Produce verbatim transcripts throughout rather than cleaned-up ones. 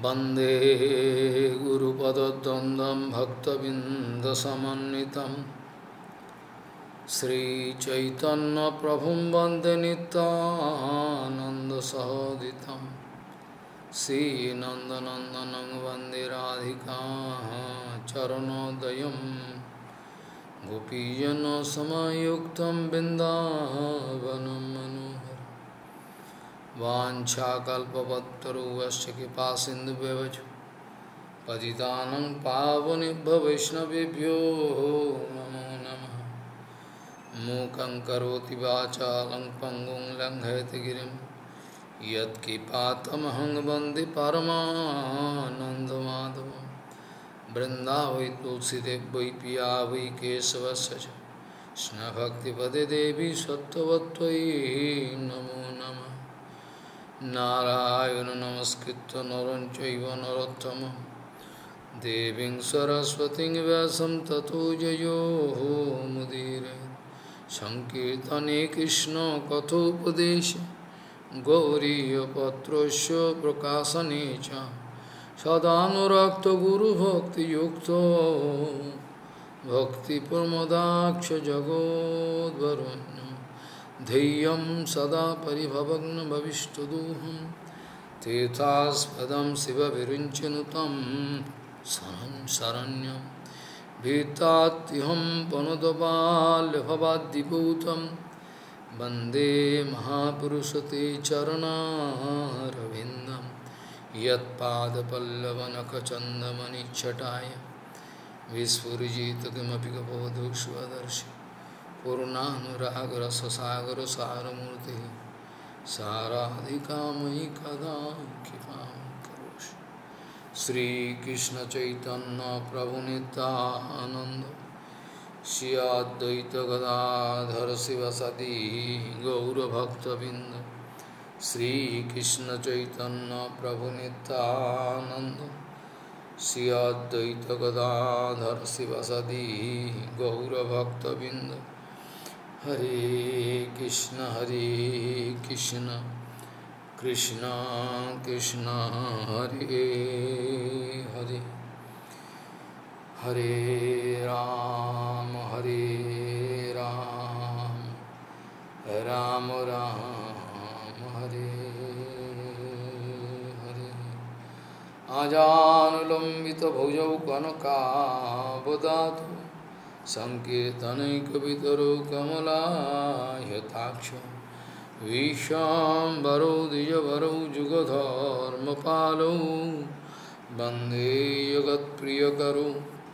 वंदे गुरुपदद्वन्द्वं भक्तबिंदसमन्वितं श्रीचैतन्यप्रभुं वन्दे नित्यानन्दसहोदितं श्रीनन्दनन्दनं वन्दे राधिका चरणोदयं गोपीजनसमायुक्तं बिन्दावनं मनोहरं वाञ्छाकल्पतरुश्च कृपासिन्धुभ्यश्च पतितानं पावनेभ्यो वैष्णवेभ्यो नमो नमः। मूकं करोति वाचालं पङ्गुं लङ्घयति गिरिं यत्किपातमहं वन्दे परमानन्दमाधवं। वृन्दावै तुलसीदेव वै पिया वै केशवस्य च कृष्णभक्तिपदे देवी सत्त्ववत्त्वयि नमो नमः। नारायण नमस्कृत्य नरं चैव नरोत्तमं देवीं सरस्वतीं व्यासं ततो जयो मुदीरये। संकीर्तने कृष्ण कथोपदेशे गौरीयपत्रस्य प्रकाशने च सदानुरक्तो गुरुभक्तियुक्तो भक्तिप्रमोदाक्ष जगोद्वरुण्य धैर्यं सदा परिभवग्नभविष्टदोहं तीर्थास्पदं शिवविरिञ्चनुतं शरण्यं भीतात्यहं पनुतपाल्यभवाद्दिपूतं वन्दे महापुरुषते चरणारविन्दं यत्पादपल्लवनखचन्दमनिच्छटाय विस्फुरिजित किमपि कपोधु स्वदर्शि पूर्णानुरागरससागरसारमूर्तिः साराधिकामयि कदा कृपां करोषि। श्रीकृष्ण चैतन्य प्रभु नित्यानंद श्री अद्वैत गदाधर शिवसदि गौरभक्तबिंद। श्रीकृष्ण चैतन्य प्रभु नित्यानंद श्री अद्वैत गदाधर शिवसदि गौरभक्तबिंद। हरे कृष्ण हरे कृष्ण कृष्ण कृष्ण हरे हरे हरे राम हरे राम राम राम हरे हरे। आजानुलंबित भुजौ कनकावदातु संकीर्तनैकवितरो कमलायताक्षो विश्वाम्बरो द्विजवरो जुगधर्मपालो वन्दे जगत्प्रियकरो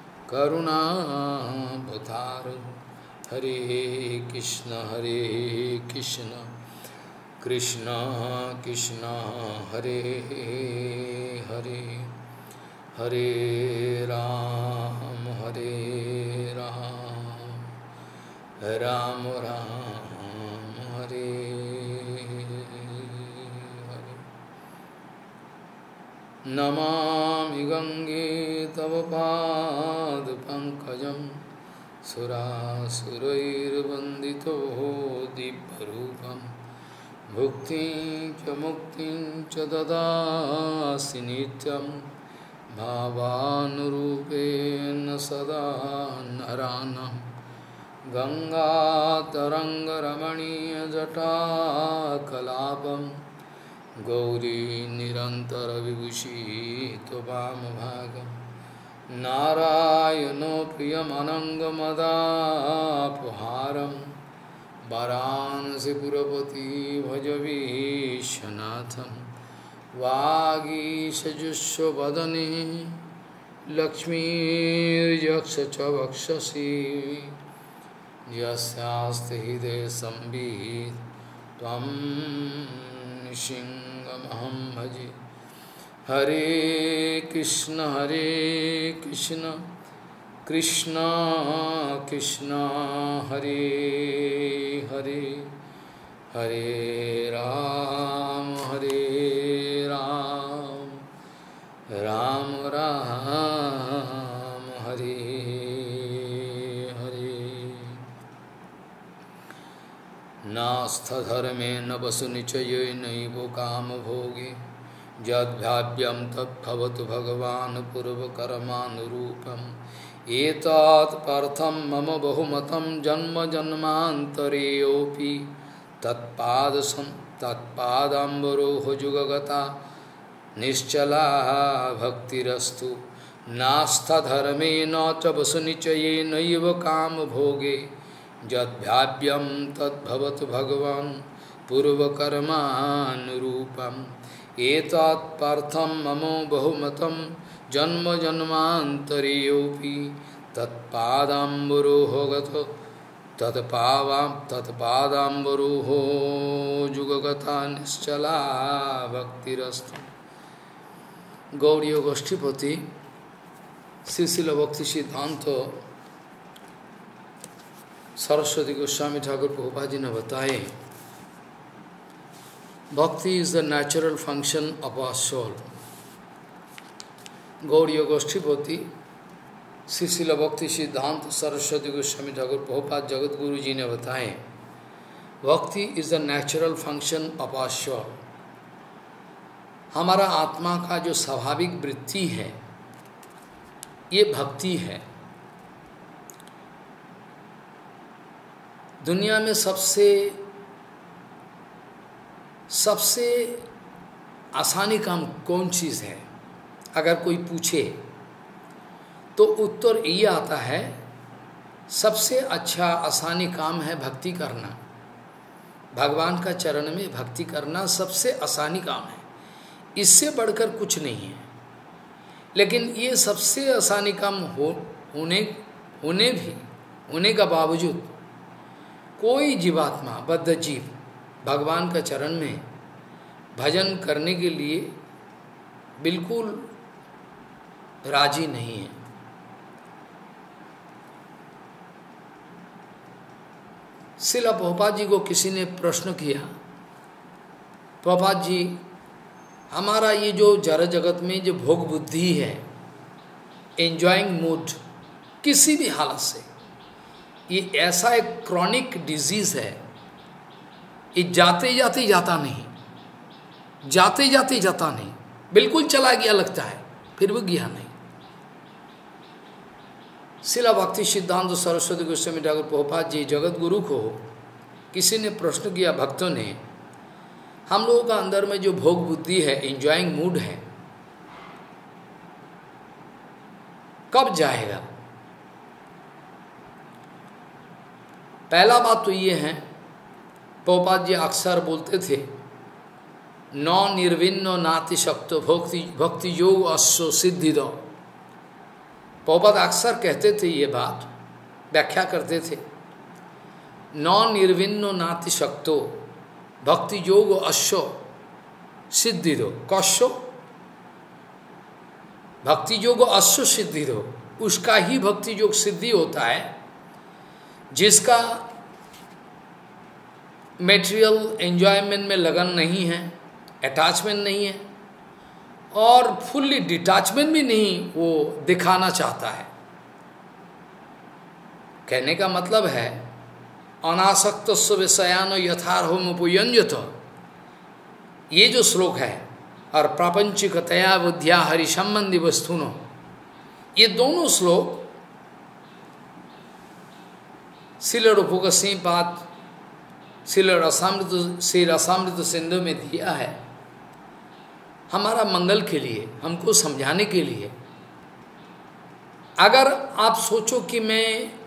करुणावतारो। हरे कृष्ण हरे कृष्ण कृष्ण कृष्ण हरे हरे हरे राम हरे राम राम राम हरे हरे। नमामि गंगे तव पादपङ्कजं सुरासुरैर्वन्दितो दिव्यरूपं भुक्तिं च मुक्तिं च ददासि नित्यं भावानुरूपेण सदा नरानं। गंगातरङ्गरमणीयजटाकलापं गौरी निरन्तरविभूषी त्ववामभागं। नारायणो प्रियमनङ्गमदापहारं वाराणसीपुरपति भजवीशनाथं। वागीशजुष्वदने लक्ष्मीर्यक्ष च वक्षसि यस्यास्ति हृदये संवित् त्वं नृसिंहमहं भजे। हरे कृष्ण हरे कृष्ण कृष्ण कृष्ण हरे हरे हरे राम हरे राम राम राम हरे हरे। नास्थधर्मेण वसुनिचये नैव कामभोगे यद्भाव्यं तद्भवतु भगवान् पूर्वकर्मानुरूपम् एतत् पार्थं मम बहुमतं जन्म जन्मान्तरेऽपि तत्पादसं तत्पादाम्बरोह जुगगता निश्चला भक्तिरस्तु नास्थधर्मे न च वसुनिचये नैव कामभोगे यद्भाव्यं तद्भवतु भगवान् पूर्वकर्मानुरूपम् एतत् पार्थं मम बहुमतं जन्म जन्मान्तरेऽपि तत्पादाम्बरोह गतो तत्पावां तत्पादाम्बरोह जुगगता निश्चला भक्तिरस्तु। गौड़ीय गोष्ठीपति श्री श्रील भक्ति सिद्धांत सरस्वती गोस्वामी ठाकुर प्रभुपाद जी ने बताए, Bhakti is the natural function of our soul. Gauriya Goshtipati, Sri Srila Bhakti Siddhanta Saraswati Goswami Thakur Prabhupada Jagat Guru Ji ने बताए, Bhakti is the natural function of our soul. हमारा आत्मा का जो स्वाभाविक वृत्ति है, ये भक्ति है। दुनिया में सबसे सबसे आसानी काम कौन चीज़ है, अगर कोई पूछे तो उत्तर ये आता है, सबसे अच्छा आसानी काम है भक्ति करना। भगवान का चरण में भक्ति करना सबसे आसानी काम है, इससे बढ़कर कुछ नहीं है। लेकिन ये सबसे आसानी काम हो होने होने भी होने का बावजूद कोई जीवात्मा बद्ध जीव भगवान का चरण में भजन करने के लिए बिल्कुल राजी नहीं है। श्रील प्रभुपाद जी को किसी ने प्रश्न किया, प्रभुपाद जी हमारा ये जो जड़ जगत में जो भोग बुद्धि है, एंजॉइंग मूड किसी भी हालत से, ये ऐसा एक क्रॉनिक डिजीज है, ये जाते जाते जाता नहीं, जाते जाते जाता नहीं, बिल्कुल चला गया लगता है, फिर वो गया नहीं। श्रील भक्ति सिद्धांत सरस्वती गोस्वामी ठाकुर प्रभुपाद जी जगत गुरु को किसी ने प्रश्न किया, भक्तों ने, हम लोगों का अंदर में जो भोग बुद्धि है, एंजॉइंग मूड है, कब जाएगा? पहला बात तो ये है, प्रभुपाद जी अक्सर बोलते थे, नौ निर्विन्नो नाति शक्तो भक्ति भक्ति योग अश्व सिद्धि दो। प्रभुपाद अक्सर कहते थे ये बात, व्याख्या करते थे, नौ निर्विन्नो नाति शक्तो भक्ति योग अश्व सिद्धि दो। कौशो भक्ति योग अश्व सिद्धि दो, उसका ही भक्ति योग सिद्धि होता है जिसका मेटेरियल एंजॉयमेंट में लगन नहीं है, अटैचमेंट नहीं है, और फुल्ली डिटैचमेंट भी नहीं वो दिखाना चाहता है। कहने का मतलब है, अनासक्त विषयान यथार्होमुपयंजत, ये जो श्लोक है, और प्रापंचिकतया बुद्धिया हरि संबंधी वस्तुनो, ये दोनों श्लोक श्रील रूप गोस्वामीपाद श्रील रसामृत श्री रसामृत सिंधु में दिया है, हमारा मंगल के लिए, हमको समझाने के लिए। अगर आप सोचो कि मैं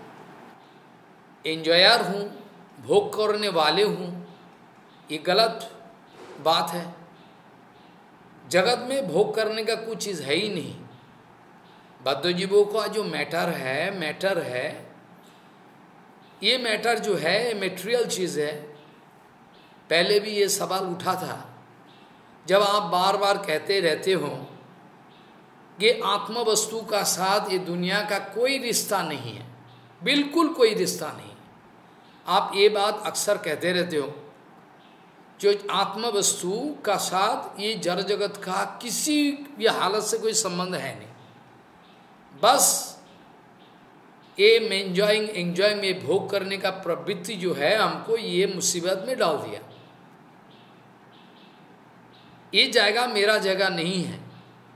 एंजॉयर हूँ, भोग करने वाले हूँ, ये गलत बात है। जगत में भोग करने का कुछ चीज़ है ही नहीं। बद्ध जीवों का जो मैटर है मैटर है ये मैटर जो है मेटेरियल चीज़ है। पहले भी ये सवाल उठा था, जब आप बार बार कहते रहते हो कि आत्म वस्तु का साथ ये दुनिया का कोई रिश्ता नहीं है, बिल्कुल कोई रिश्ता नहीं। आप ये बात अक्सर कहते रहते हो, जो आत्म वस्तु का साथ ये जड़ जगत का किसी भी हालत से कोई संबंध है नहीं। बस ये एंजॉइंग एंजॉय में भोग करने का प्रवृत्ति जो है, हमको ये मुसीबत में डाल दिया। ये जगह मेरा जगह नहीं है।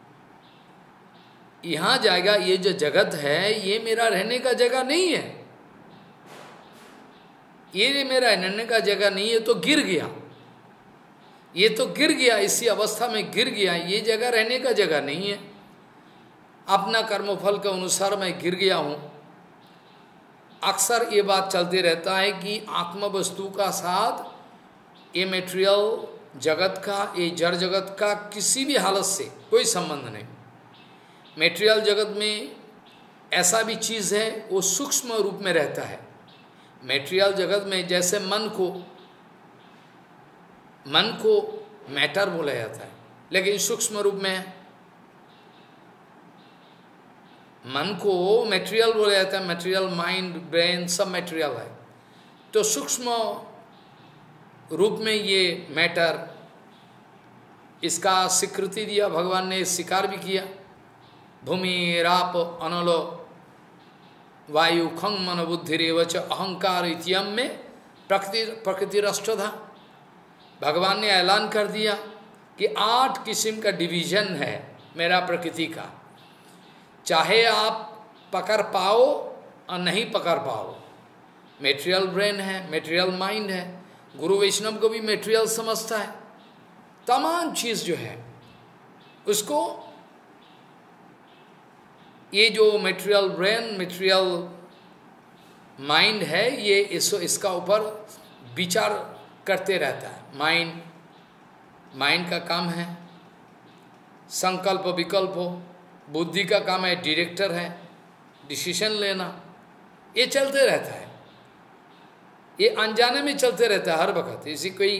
यहाँ जाएगा, ये जो जगत है ये मेरा रहने का जगह नहीं है, ये मेरा रहने का जगह नहीं है, तो गिर गया, ये तो गिर गया, इसी अवस्था में गिर गया, ये जगह रहने का जगह नहीं है। अपना कर्मफल के अनुसार मैं गिर गया हूँ। अक्सर ये बात चलते रहता है कि आत्म वस्तु का साथ ये मेटेरियल जगत का, ये जड़ जगत का किसी भी हालत से कोई संबंध नहीं। मेटेरियल जगत में ऐसा भी चीज़ है वो सूक्ष्म रूप में रहता है। मेटेरियल जगत में जैसे मन को मन को मैटर बोला जाता है, लेकिन सूक्ष्म रूप में मन को मेटेरियल बोला जाता है। मेटेरियल माइंड ब्रेन सब मेटेरियल है। तो सूक्ष्म रूप में ये मैटर, इसका स्वीकृति दिया भगवान ने, स्वीकार भी किया। भूमि राप अनलो वायु खंग मन बुद्धि रेवच अहंकार इतियम में प्रकृति प्रकृति राष्ट्रधा। भगवान ने ऐलान कर दिया कि आठ किस्म का डिवीजन है मेरा प्रकृति का, चाहे आप पकड़ पाओ और नहीं पकड़ पाओ। मेटेरियल ब्रेन है, मेटेरियल माइंड है, गुरु वैष्णव को भी मेटेरियल समझता है। तमाम चीज़ जो है उसको, ये जो मेटेरियल ब्रेन मेटेरियल माइंड है, ये इसो इसका ऊपर विचार करते रहता है। माइंड माइंड का काम है संकल्प विकल्प, बुद्धि का काम है डायरेक्टर है, डिसीजन लेना। ये चलते रहता है, ये अनजाने में चलते रहता है हर वक्त। इसी कोई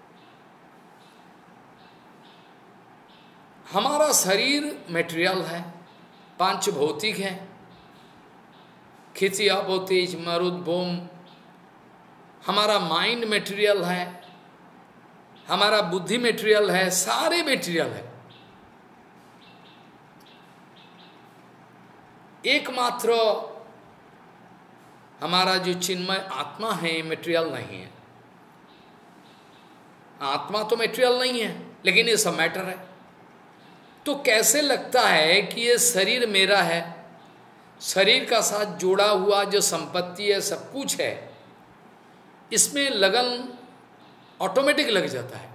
हमारा शरीर मेटेरियल है, पांच भौतिक है, खिची अपोतेज मरुद बोम। हमारा माइंड मेटेरियल है, हमारा बुद्धि मेटेरियल है, सारे मेटेरियल है। एकमात्र हमारा जो चिन्मय आत्मा है मेटेरियल नहीं है। आत्मा तो मेटेरियल नहीं है, लेकिन ये सब मैटर है। तो कैसे लगता है कि ये शरीर मेरा है? शरीर का साथ जोड़ा हुआ जो संपत्ति है, सब कुछ है, इसमें लगन ऑटोमेटिक लग जाता है,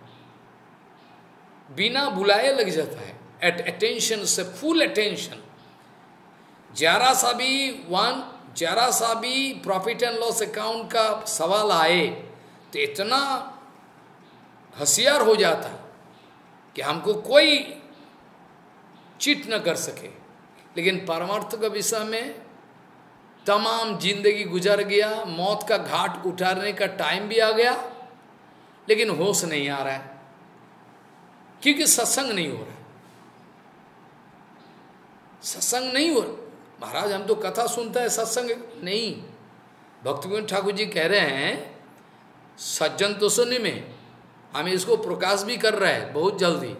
बिना बुलाए लग जाता है। एट अटेंशन से फुल अटेंशन। जरा सा भी वन जरा सा भी प्रॉफिट एंड लॉस अकाउंट का सवाल आए तो इतना होशियार हो जाता कि हमको कोई चीट न कर सके। लेकिन परमार्थ का विषय में तमाम जिंदगी गुजर गया, मौत का घाट उतारने का टाइम भी आ गया, लेकिन होश नहीं आ रहा है, क्योंकि सत्संग नहीं हो रहा। सत्संग नहीं हो रहा। महाराज हम तो कथा सुनता है, सत्संग नहीं। भक्त गोविंद ठाकुर जी कह रहे हैं सज्जन तो सुनने में, हम इसको प्रकाश भी कर रहे हैं बहुत जल्दी।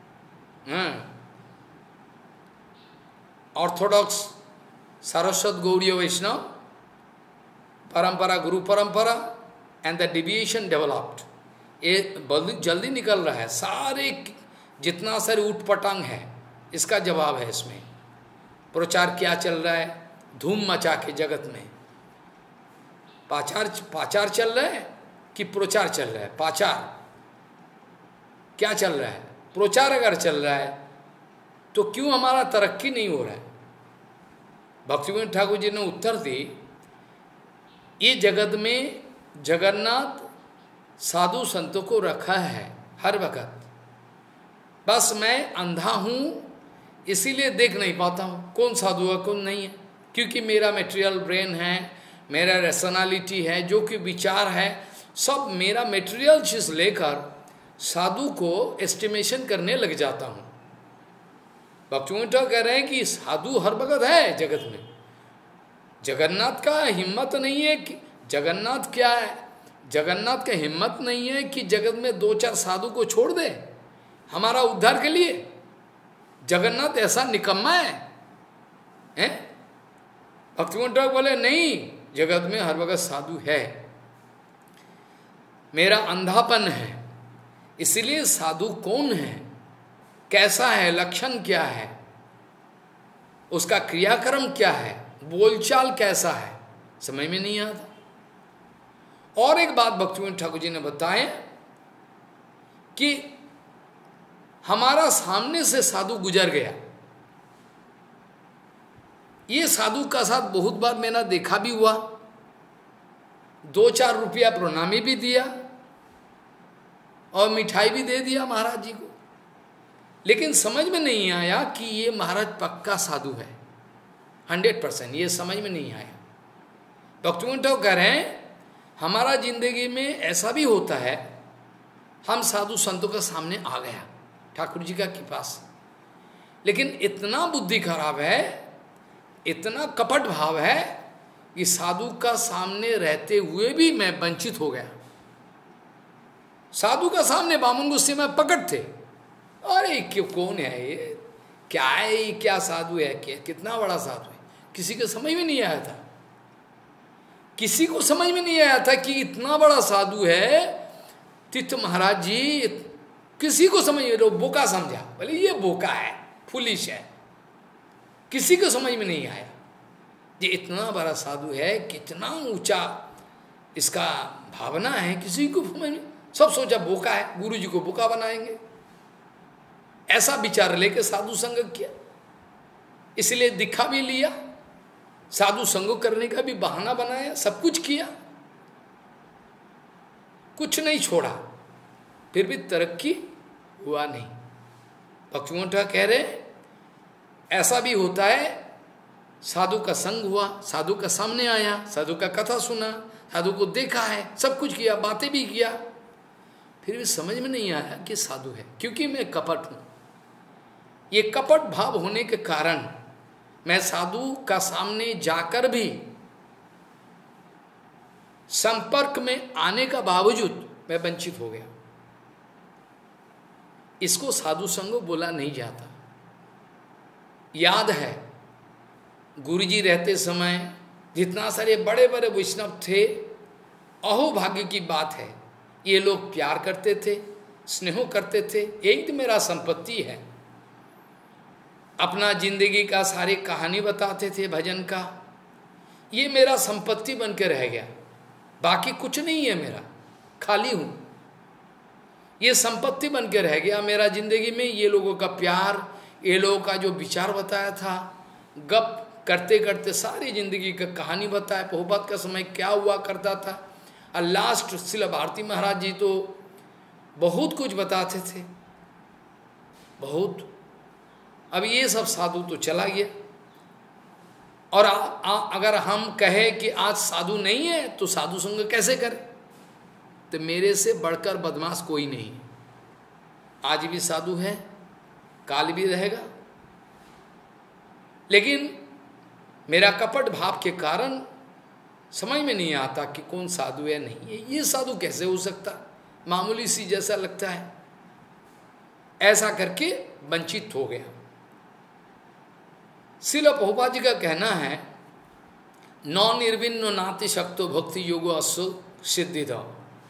ऑर्थोडॉक्स सारस्वत गौड़ीय वैष्णव परंपरा, गुरु परंपरा एंड द डिविएशन डेवलप्ड, ये जल्दी निकल रहा है। सारे जितना सारे उठपटांग है इसका जवाब है इसमें। प्रचार क्या चल रहा है, धूम मचा के जगत में पाचार पाचार चल रहा है कि प्रचार चल रहा है? पाचार क्या चल रहा है? प्रचार अगर चल रहा है तो क्यों हमारा तरक्की नहीं हो रहा है? भक्तिविनोद ठाकुर जी ने उत्तर दी, ये जगत में जगन्नाथ साधु संतों को रखा है हर वक्त, बस मैं अंधा हूँ इसीलिए देख नहीं पाता हूँ कौन साधु है कौन नहीं है। क्योंकि मेरा मेटेरियल ब्रेन है, मेरा रैशनैलिटी है, जो कि विचार है, सब मेरा मेटेरियल चीज लेकर साधु को एस्टिमेशन करने लग जाता हूँ। भक्तिविनोद ठाकुर कह रहे हैं कि साधु हर वक्त है जगत में। जगन्नाथ का हिम्मत नहीं है कि जगन्नाथ क्या है, जगन्नाथ का हिम्मत नहीं है कि जगत में दो चार साधु को छोड़ दे हमारा उद्धार के लिए। जगन्नाथ ऐसा निकम्मा है, हैं? भक्तिविनोद ठाकुर बोले नहीं, जगत में हर वक्त साधु है। मेरा अंधापन है, इसलिए साधु कौन है, कैसा है, लक्षण क्या है, उसका क्रियाक्रम क्या है, बोलचाल कैसा है, समझ में नहीं आता। और एक बात भक्तिविनोद ठाकुर जी ने बताया कि हमारा सामने से साधु गुजर गया, ये साधु का साथ बहुत बार मैंने देखा भी हुआ, दो चार रुपया प्रणामी भी दिया और मिठाई भी दे दिया महाराज जी को, लेकिन समझ में नहीं आया कि ये महाराज पक्का साधु है, हंड्रेड परसेंट ये समझ में नहीं आया। भक्तिविनोद ठाकुर कह रहे हैं हमारा जिंदगी में ऐसा भी होता है, हम साधु संतों के सामने आ गया ठाकुर जी का कृपा से, लेकिन इतना बुद्धि खराब है, इतना कपट भाव है कि साधु का सामने रहते हुए भी मैं वंचित हो गया। साधु का सामने बामन गुस्से में पकड़ थे, अरे क्यों, कौन है ये, क्या है ये, क्या साधु है, क्या कितना बड़ा साधु है, किसी को समझ में नहीं आया था, किसी को समझ में नहीं आया था कि इतना बड़ा साधु है। तीर्थ महाराज जी किसी को समझ में, बोका समझा, बोले ये बोका है, फुलिश है, किसी को समझ में नहीं आया ये इतना बड़ा साधु है, कितना ऊंचा इसका भावना है, किसी को समझ में, सब सोचा बोका है, गुरु जी को बोका बनाएंगे, ऐसा विचार लेके साधु संग किया, इसलिए दिखा भी लिया, साधु संग करने का भी बहाना बनाया, सब कुछ किया, कुछ नहीं छोड़ा, फिर भी तरक्की हुआ नहीं। भक्तिविनोद ठाकुर कह रहे ऐसा भी होता है, साधु का संग हुआ, साधु का सामने आया, साधु का कथा सुना, साधु को देखा है, सब कुछ किया, बातें भी किया, फिर भी समझ में नहीं आया कि साधु है, क्योंकि मैं कपट हूं। ये कपट भाव होने के कारण मैं साधु का सामने जाकर भी संपर्क में आने का बावजूद मैं वंचित हो गया। इसको साधु संग बोला नहीं जाता। याद है गुरुजी रहते समय जितना सारे बड़े बड़े वैष्णव थे, अहोभाग्य की बात है, ये लोग प्यार करते थे, स्नेह करते थे, यही तो मेरा संपत्ति है, अपना जिंदगी का सारी कहानी बताते थे भजन का, ये मेरा संपत्ति बन के रह गया, बाकी कुछ नहीं है मेरा, खाली हूं, ये संपत्ति बन के रह गया मेरा जिंदगी में। ये लोगों का प्यार, ये लोगों का जो विचार बताया था, गप करते करते सारी जिंदगी का कहानी बताया, प्रभुपाद का समय क्या हुआ करता था, और लास्ट श्रील भारती महाराज जी तो बहुत कुछ बताते थे, बहुत। अब ये सब साधु तो चला गया, और आ, आ, अगर हम कहें कि आज साधु नहीं है तो साधु संग कैसे करें, तो मेरे से बढ़कर बदमाश कोई नहीं। आज भी साधु है, काल भी रहेगा, लेकिन मेरा कपट भाव के कारण समझ में नहीं आता कि कौन साधु है, नहीं है, ये साधु कैसे हो सकता, मामूली सी जैसा लगता है, ऐसा करके वंचित हो गया। श्रील प्रभुपाद जी का कहना है, नौ निर्विन्न नाति शक्तो भक्ति योगो अश्व सिद्धिदा।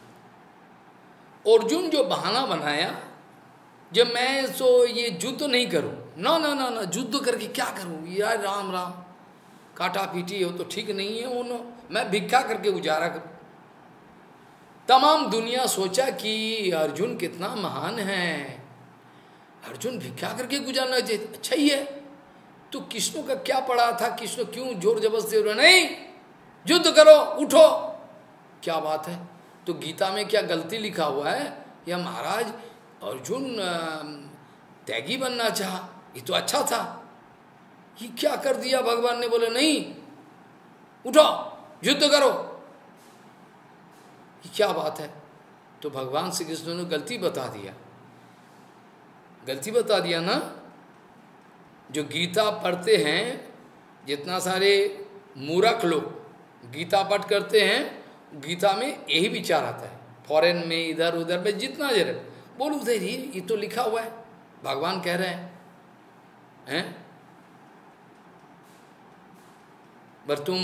अर्जुन जो बहाना बनाया, जब मैं तो ये युद्ध नहीं करूं, ना ना ना ना युद्ध करके क्या करूं, यार राम राम काटा पीटी हो तो ठीक नहीं है, उन्हों मैं भिक्षा करके गुजारा करूं। तमाम दुनिया सोचा कि अर्जुन कितना महान है, अर्जुन भिक्षा करके गुजारना चाहिए, अच्छा ही है। तो कृष्ण का क्या पड़ा था, कृष्ण क्यों जोर जबरदस्ती हो रहा, नहीं युद्ध करो, उठो, क्या बात है। तो गीता में क्या गलती लिखा हुआ है, या महाराज अर्जुन त्यागी बनना चाहा, ये तो अच्छा था, ये क्या कर दिया भगवान ने, बोले नहीं उठो युद्ध करो, ये क्या बात है। तो भगवान श्री कृष्ण ने गलती बता दिया, गलती बता दिया ना। जो गीता पढ़ते हैं, जितना सारे मूर्ख लोग गीता पाठ करते हैं, गीता में यही विचार आता है, फॉरेन में इधर उधर में जितना जर बोल उधर ही, ये तो लिखा हुआ है, भगवान कह रहे हैं, हैं? पर तुम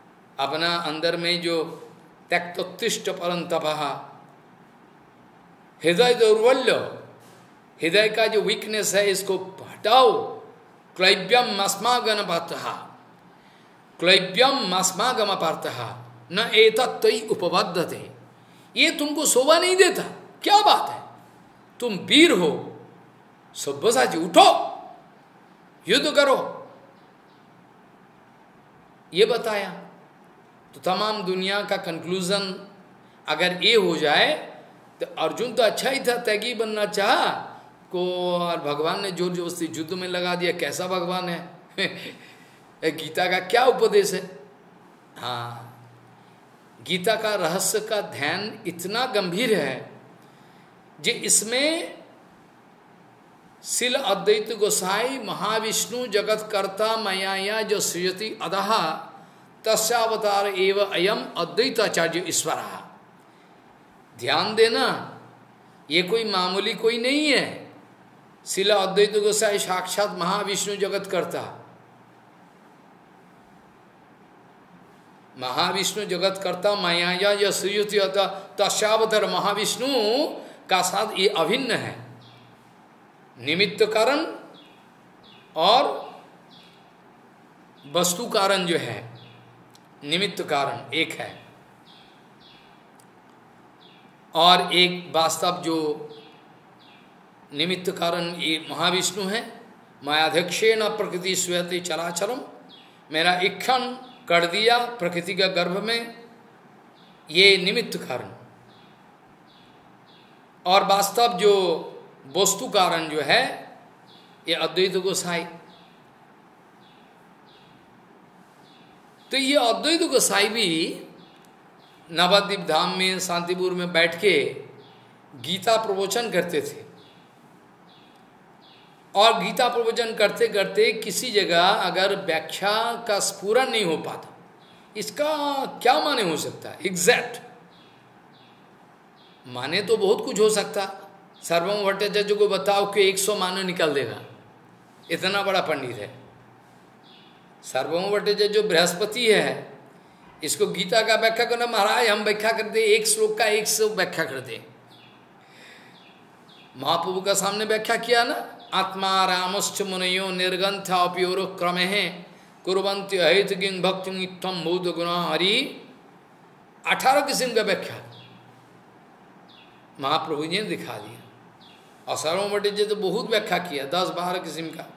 अपना अंदर में जो त्यक्तोत्तिष्ठ परंतपः, हृदय दौर्बल्य, हृदय का जो वीकनेस है इसको हटाओ। क्लैव्यम मस्मागम पार्थः, क्लैव्यम मस्मागम पार्थः न एतत्तयि उपबद्धते। ये तुमको शोभा नहीं देता, क्या बात है, तुम वीर हो, सभ्यसाची उठो, युद्ध करो, ये बताया। तो तमाम दुनिया का कंक्लूजन अगर ये हो जाए तो अर्जुन तो अच्छा ही था, त्यागी बनना चाहा को, और भगवान ने जोर जबरदस्ती युद्ध में लगा दिया। कैसा भगवान है गीता का क्या उपदेश है। हाँ, गीता का रहस्य का ध्यान इतना गंभीर है जे इसमें शिल अद्वैत गोसाई महाविष्णु जगत कर्ता मयाया जो सृजति अदह तस्यावतार एव अयम अद्वैताचार्य ईश्वर। ध्यान देना, ये कोई मामूली कोई नहीं है। शिल अद्वैत गोसाई साक्षात महाविष्णु जगत कर्ता, महाविष्णु जगत कर्ता माया या सृजति अतः तस्यावतार महाविष्णु का साथ ये अभिन्न है। निमित्त कारण और वस्तु कारण जो है, निमित्त कारण एक है और एक वास्तव जो निमित्त कारण ये महाविष्णु है। मायाध्यक्षेण प्रकृति स्वयते चराचरम, मेरा इक्षण कर दिया प्रकृति का गर्भ में, ये निमित्त कारण। और वास्तव जो वस्तु कारण जो है ये अद्वैत गोसाई। तो ये अद्वैत गोसाई भी नवद्वीप धाम में शांतिपुर में बैठ के गीता प्रवचन करते थे। और गीता प्रवचन करते करते किसी जगह अगर व्याख्या का स्फुरन नहीं हो पाता, इसका क्या माने हो सकता है एग्जैक्ट माने, तो बहुत कुछ हो सकता। सर्वम भट्टाचार्य को बताओ कि एक सौ माने निकाल देगा, इतना बड़ा पंडित है। सर्वम भट्टाचार्य जो बृहस्पति है, इसको गीता का व्याख्या करना, महाराज हम व्याख्या करते एक श्लोक का एक सौ व्याख्या करते। महाप्रभु का सामने व्याख्या किया ना, आत्मा रामश्च मुनयो निर्गंथाप्योर क्रमे कुर्वन्ति अहितगिं भक्ति इत्थम भूत गुणा हरि। अठारह किस्म का व्याख्या महाप्रभु जी ने दिखा दिया। और सर्वम भट्टाचार्य तो बहुत व्याख्या किया, दस बारह किस्म का।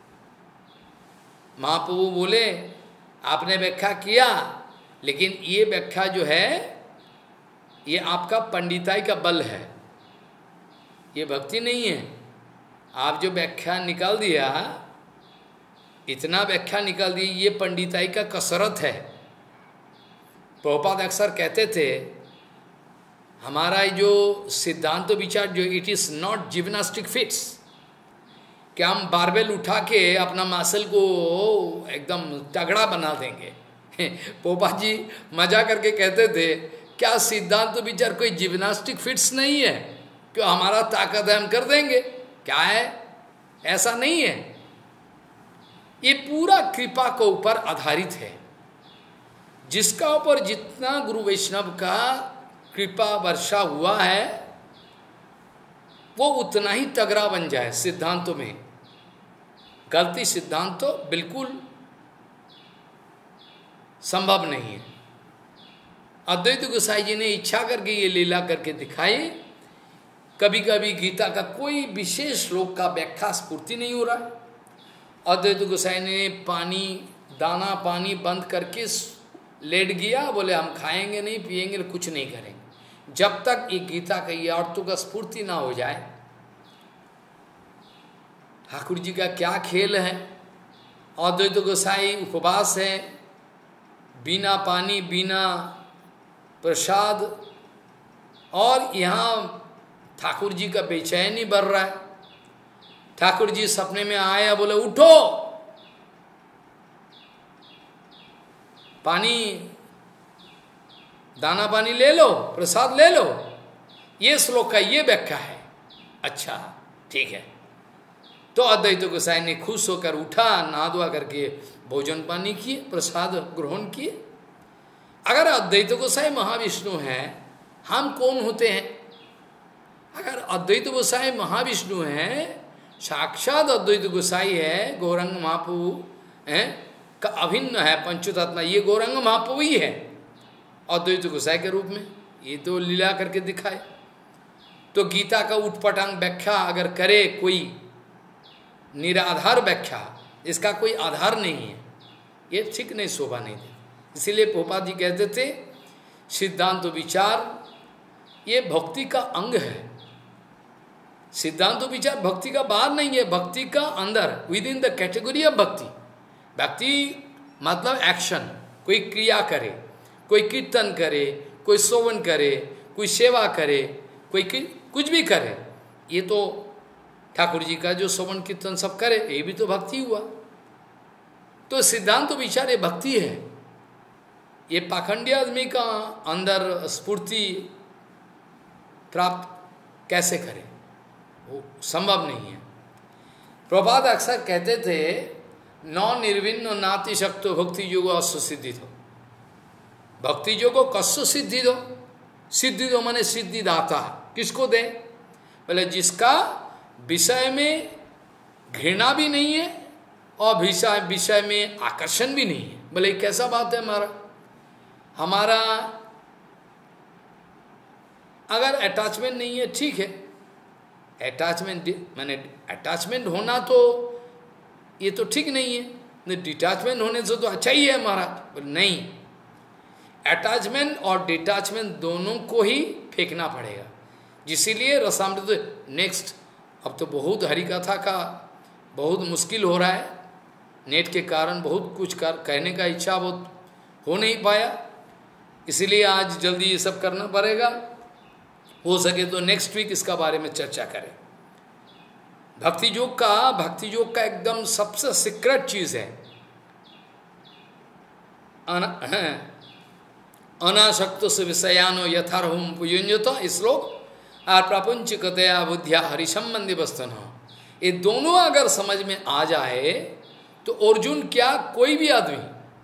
महाप्रभु बोले आपने व्याख्या किया, लेकिन ये व्याख्या जो है ये आपका पंडिताई का बल है, ये भक्ति नहीं है। आप जो व्याख्या निकाल दिया, इतना व्याख्या निकाल दी, ये पंडिताई का कसरत है। प्रभुपाद अक्सर कहते थे हमारा जो सिद्धांत विचार जो it is not gymnastic fits, क्या हम बारबेल उठा के अपना मासल को एकदम तगड़ा बना देंगे। पोपा जी मजा करके कहते थे क्या सिद्धांत विचार कोई जिम्नास्टिक फिट्स नहीं है, क्यों हमारा ताकत है हम कर देंगे, क्या है, ऐसा नहीं है। ये पूरा कृपा के ऊपर आधारित है। जिसका ऊपर जितना गुरु वैष्णव का कृपा वर्षा हुआ है वो उतना ही तगड़ा बन जाए। सिद्धांतों में गलती सिद्धांत तो बिल्कुल संभव नहीं है। अद्वैत गोसाई जी ने इच्छा करके ये लीला करके दिखाई। कभी कभी गीता का कोई विशेष श्लोक का व्याख्या स्फूर्ति नहीं हो रहा, अद्वैत गोसाई ने पानी दाना पानी बंद करके लेट गया, बोले हम खाएंगे नहीं पिएंगे कुछ नहीं करेंगे जब तक ये गीता का ये अर्थों का स्फूर्ति ना हो जाए। ठाकुर जी का क्या खेल है, अद्वैत गोसाई उपवास है, बिना पानी बिना प्रसाद, और यहाँ ठाकुर जी का बेचैनी बढ़ रहा है। ठाकुर जी सपने में आया, बोले उठो पानी दाना पानी ले लो, प्रसाद ले लो। ये श्लोक का ये व्याख्या है। अच्छा ठीक है। तो अद्वैत गोसाई ने खुश होकर उठा, नहा धोआ करके भोजन पानी किए, प्रसाद ग्रहण किए। अगर अद्वैत गोसाई महाविष्णु हैं, हम कौन होते हैं? अगर अद्वैत गोसाई महाविष्णु है, साक्षात अद्वैत गोसाई है, गौरंग महाप्रभु है का अभिन्न है पंचतत्व, ये गौरंग महाप्रभु ही है अद्वैत गोसाई के रूप में, ये तो लीला करके दिखाए। तो गीता का उठपटांग व्याख्या अगर करे कोई निराधार व्याख्या, इसका कोई आधार नहीं है, ये ठीक नहीं, शोभा नहीं दे। इसीलिए पोपा जी कहते थे सिद्धांत तो विचार ये भक्ति का अंग है। सिद्धांत तो विचार भक्ति का बाहर नहीं है, भक्ति का अंदर, within the category of bhakti. भक्ति मतलब एक्शन, कोई क्रिया करे, कोई कीर्तन करे, कोई श्रवण करे, कोई सेवा करे, कोई कुछ भी करे, ये तो ठाकुर जी का जो श्रवण कीर्तन सब करे, ये भी तो भक्ति हुआ। तो सिद्धांत तो विचार ये भक्ति है। ये पाखंडी आदमी का अंदर स्फूर्ति प्राप्त कैसे करे, वो संभव नहीं है। प्रभात अक्सर कहते थे नौ निर्विन्न नाति शक्तो भक्ति योगो अश्व सिद्धि दो, भक्ति योगो कस्व सिद्धि दो, सिद्धि दो माने सिद्धि दाता, किसको दे? बोले जिसका विषय में घृणा भी नहीं है और विषय विषय में आकर्षण भी नहीं है। बोले कैसा बात है, हमारा हमारा अगर अटैचमेंट नहीं है ठीक है, अटैचमेंट माने अटैचमेंट होना तो ये तो ठीक नहीं है, डिटैचमेंट होने से तो अच्छा ही है हमारा। बोले नहीं, अटैचमेंट और डिटैचमेंट दोनों को ही फेंकना पड़ेगा। इसीलिए रसामृत नेक्स्ट, अब तो बहुत हरि कथा का बहुत मुश्किल हो रहा है, नेट के कारण बहुत कुछ कर, कहने का इच्छा बहुत हो नहीं पाया, इसीलिए आज जल्दी ये सब करना पड़ेगा। हो सके तो नेक्स्ट वीक इसका बारे में चर्चा करें। भक्ति योग का भक्ति योग का एकदम सबसे सीक्रेट चीज है अनाशक्त से विषयानो यथारहुम पुयुंजत, श्लोक और प्रापंचिकतया बुद्धिया हरि संबंधी वस्तन। ये दोनों अगर समझ में आ जाए तो अर्जुन क्या कोई भी आदमी,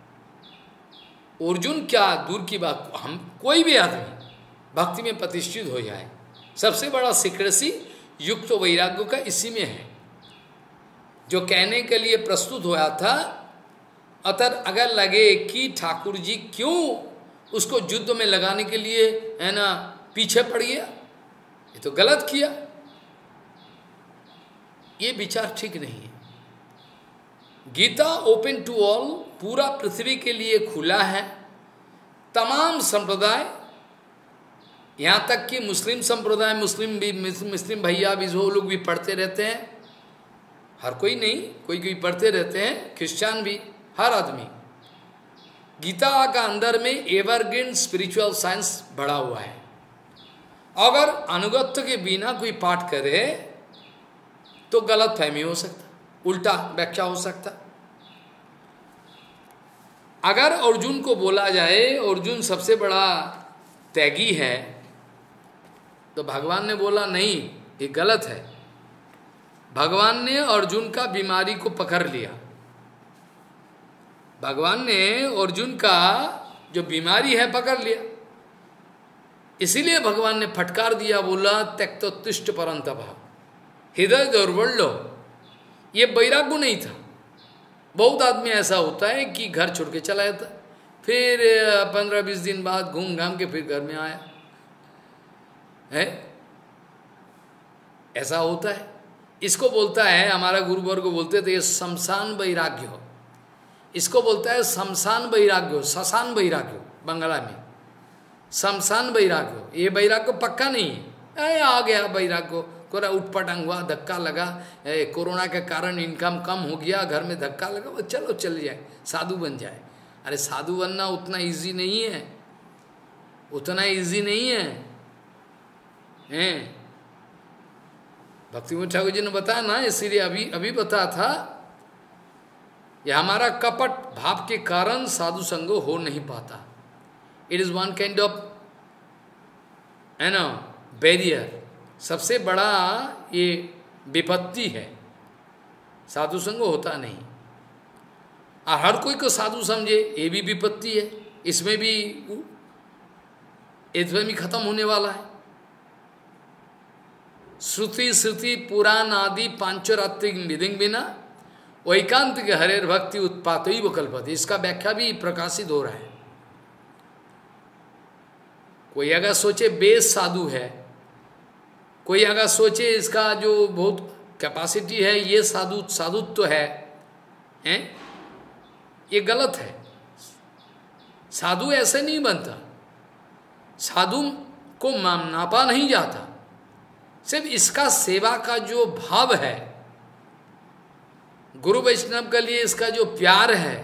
अर्जुन क्या दूर की बात, हम कोई भी आदमी भक्ति में प्रतिष्ठित हो जाए। सबसे बड़ा सीक्रेसी युक्त तो वैराग्य का इसी में है, जो कहने के लिए प्रस्तुत हुआ था। अतर अगर लगे कि ठाकुर जी क्यों उसको युद्ध में लगाने के लिए है ना पीछे पड़ गया, ये तो गलत किया, ये विचार ठीक नहीं है। गीता ओपन टू ऑल, पूरा पृथ्वी के लिए खुला है, तमाम संप्रदाय, यहाँ तक कि मुस्लिम संप्रदाय, मुस्लिम भी मुस्लिम भैया भी जो लोग भी पढ़ते रहते हैं, हर कोई नहीं, कोई कोई पढ़ते रहते हैं, क्रिश्चियन भी, हर आदमी। गीता का अंदर में एवरग्रीन स्पिरिचुअल साइंस बढ़ा हुआ है। अगर अनुगत्य के बिना कोई पाठ करे तो गलत फहमी हो सकता, उल्टा व्याख्या हो सकता। अगर अर्जुन को बोला जाए अर्जुन सबसे बड़ा त्यागी है, तो भगवान ने बोला नहीं, ये गलत है। भगवान ने अर्जुन का बीमारी को पकड़ लिया, भगवान ने अर्जुन का जो बीमारी है पकड़ लिया, इसीलिए भगवान ने फटकार दिया, बोला त्यक्तोत्तिष्ठ परंतप, हृदय दुर्बल। ये वैराग्य नहीं था। बहुत आदमी ऐसा होता है कि घर छोड़ के चला जाता, फिर पंद्रह बीस दिन बाद घूम घाम के फिर घर में आया है, ऐसा होता है। इसको बोलता है, हमारा गुरुवर्ग को बोलते थे, ये शमशान वैराग्य हो, इसको बोलता है शमशान वैराग्य हो, शशान वैराग्य हो बंगला में, शमशान वैराग्य हो। ये वैराग्य पक्का नहीं है, आ गया वैराग्य, कोरा उठपटांग हुआ, धक्का लगा, कोरोना के कारण इनकम कम हो गया, घर में धक्का लगा, वो चलो चल जाए, साधु बन जाए। अरे साधु बनना उतना इजी नहीं है, उतना इजी नहीं है, हैं? भक्ति ठाकुर जी ने बताया ना, इसीलिए अभी अभी बताया था, यह हमारा कपट भाव के कारण साधु संग हो नहीं पाता। It is one kind of है ना बैरियर, सबसे बड़ा ये विपत्ति है, साधु संग होता नहीं। और हर कोई को साधु समझे, ये भी विपत्ति है, इसमें भी इसमें भी खत्म होने वाला है। श्रुति श्रुति पुराण आदि पांचरात्रिक विधिंग बिना वैकांत के हरेर भक्ति उत्पात ही वो कल्पते। इसका व्याख्या भी प्रकाशित हो रहा है। कोई अगर सोचे बेस साधु है, कोई अगर सोचे इसका जो बहुत कैपेसिटी है ये साधु साधुत्व तो है, हैं? ये गलत है। साधु ऐसे नहीं बनता, साधु को नापा नहीं जाता। सिर्फ इसका सेवा का जो भाव है, गुरु वैष्णव के लिए इसका जो प्यार है,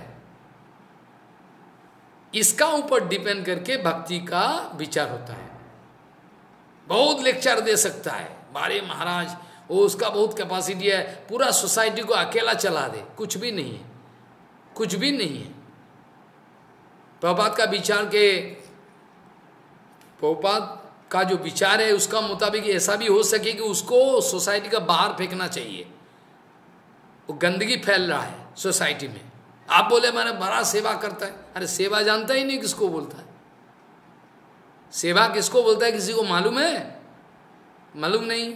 इसका ऊपर डिपेंड करके भक्ति का विचार होता है। बहुत लेक्चर दे सकता है, बारे महाराज वो उसका बहुत कैपेसिटी है, पूरा सोसाइटी को अकेला चला दे, कुछ भी नहीं है, कुछ भी नहीं है। प्रभुपाद का विचार के प्रभुपाद का जो विचार है उसका मुताबिक ऐसा भी हो सके कि उसको सोसाइटी का बाहर फेंकना चाहिए। वो गंदगी फैल रहा है सोसाइटी में। आप बोले मैंने बड़ा सेवा करता है, अरे सेवा जानता ही नहीं किसको बोलता है। सेवा किसको बोलता है किसी को मालूम है? मालूम नहीं।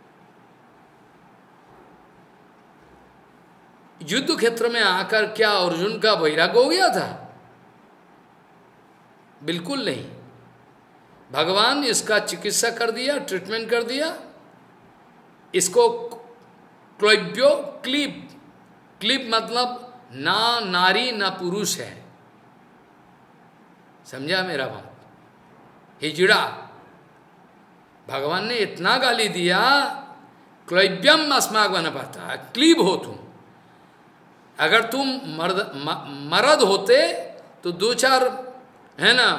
युद्ध क्षेत्र में आकर क्या अर्जुन का वैराग्य हो गया था? बिल्कुल नहीं। भगवान इसका चिकित्सा कर दिया, ट्रीटमेंट कर दिया। इसको क्लैब्यो क्लीप, क्लीप मतलब ना नारी ना पुरुष है, समझा मेरा बात? हिजड़ा भगवान ने इतना गाली दिया, क्लैब्यम अस्माक बना पाता, क्लीब हो तुम। अगर तुम मर्द म, मर्द होते तो दो चार, है ना,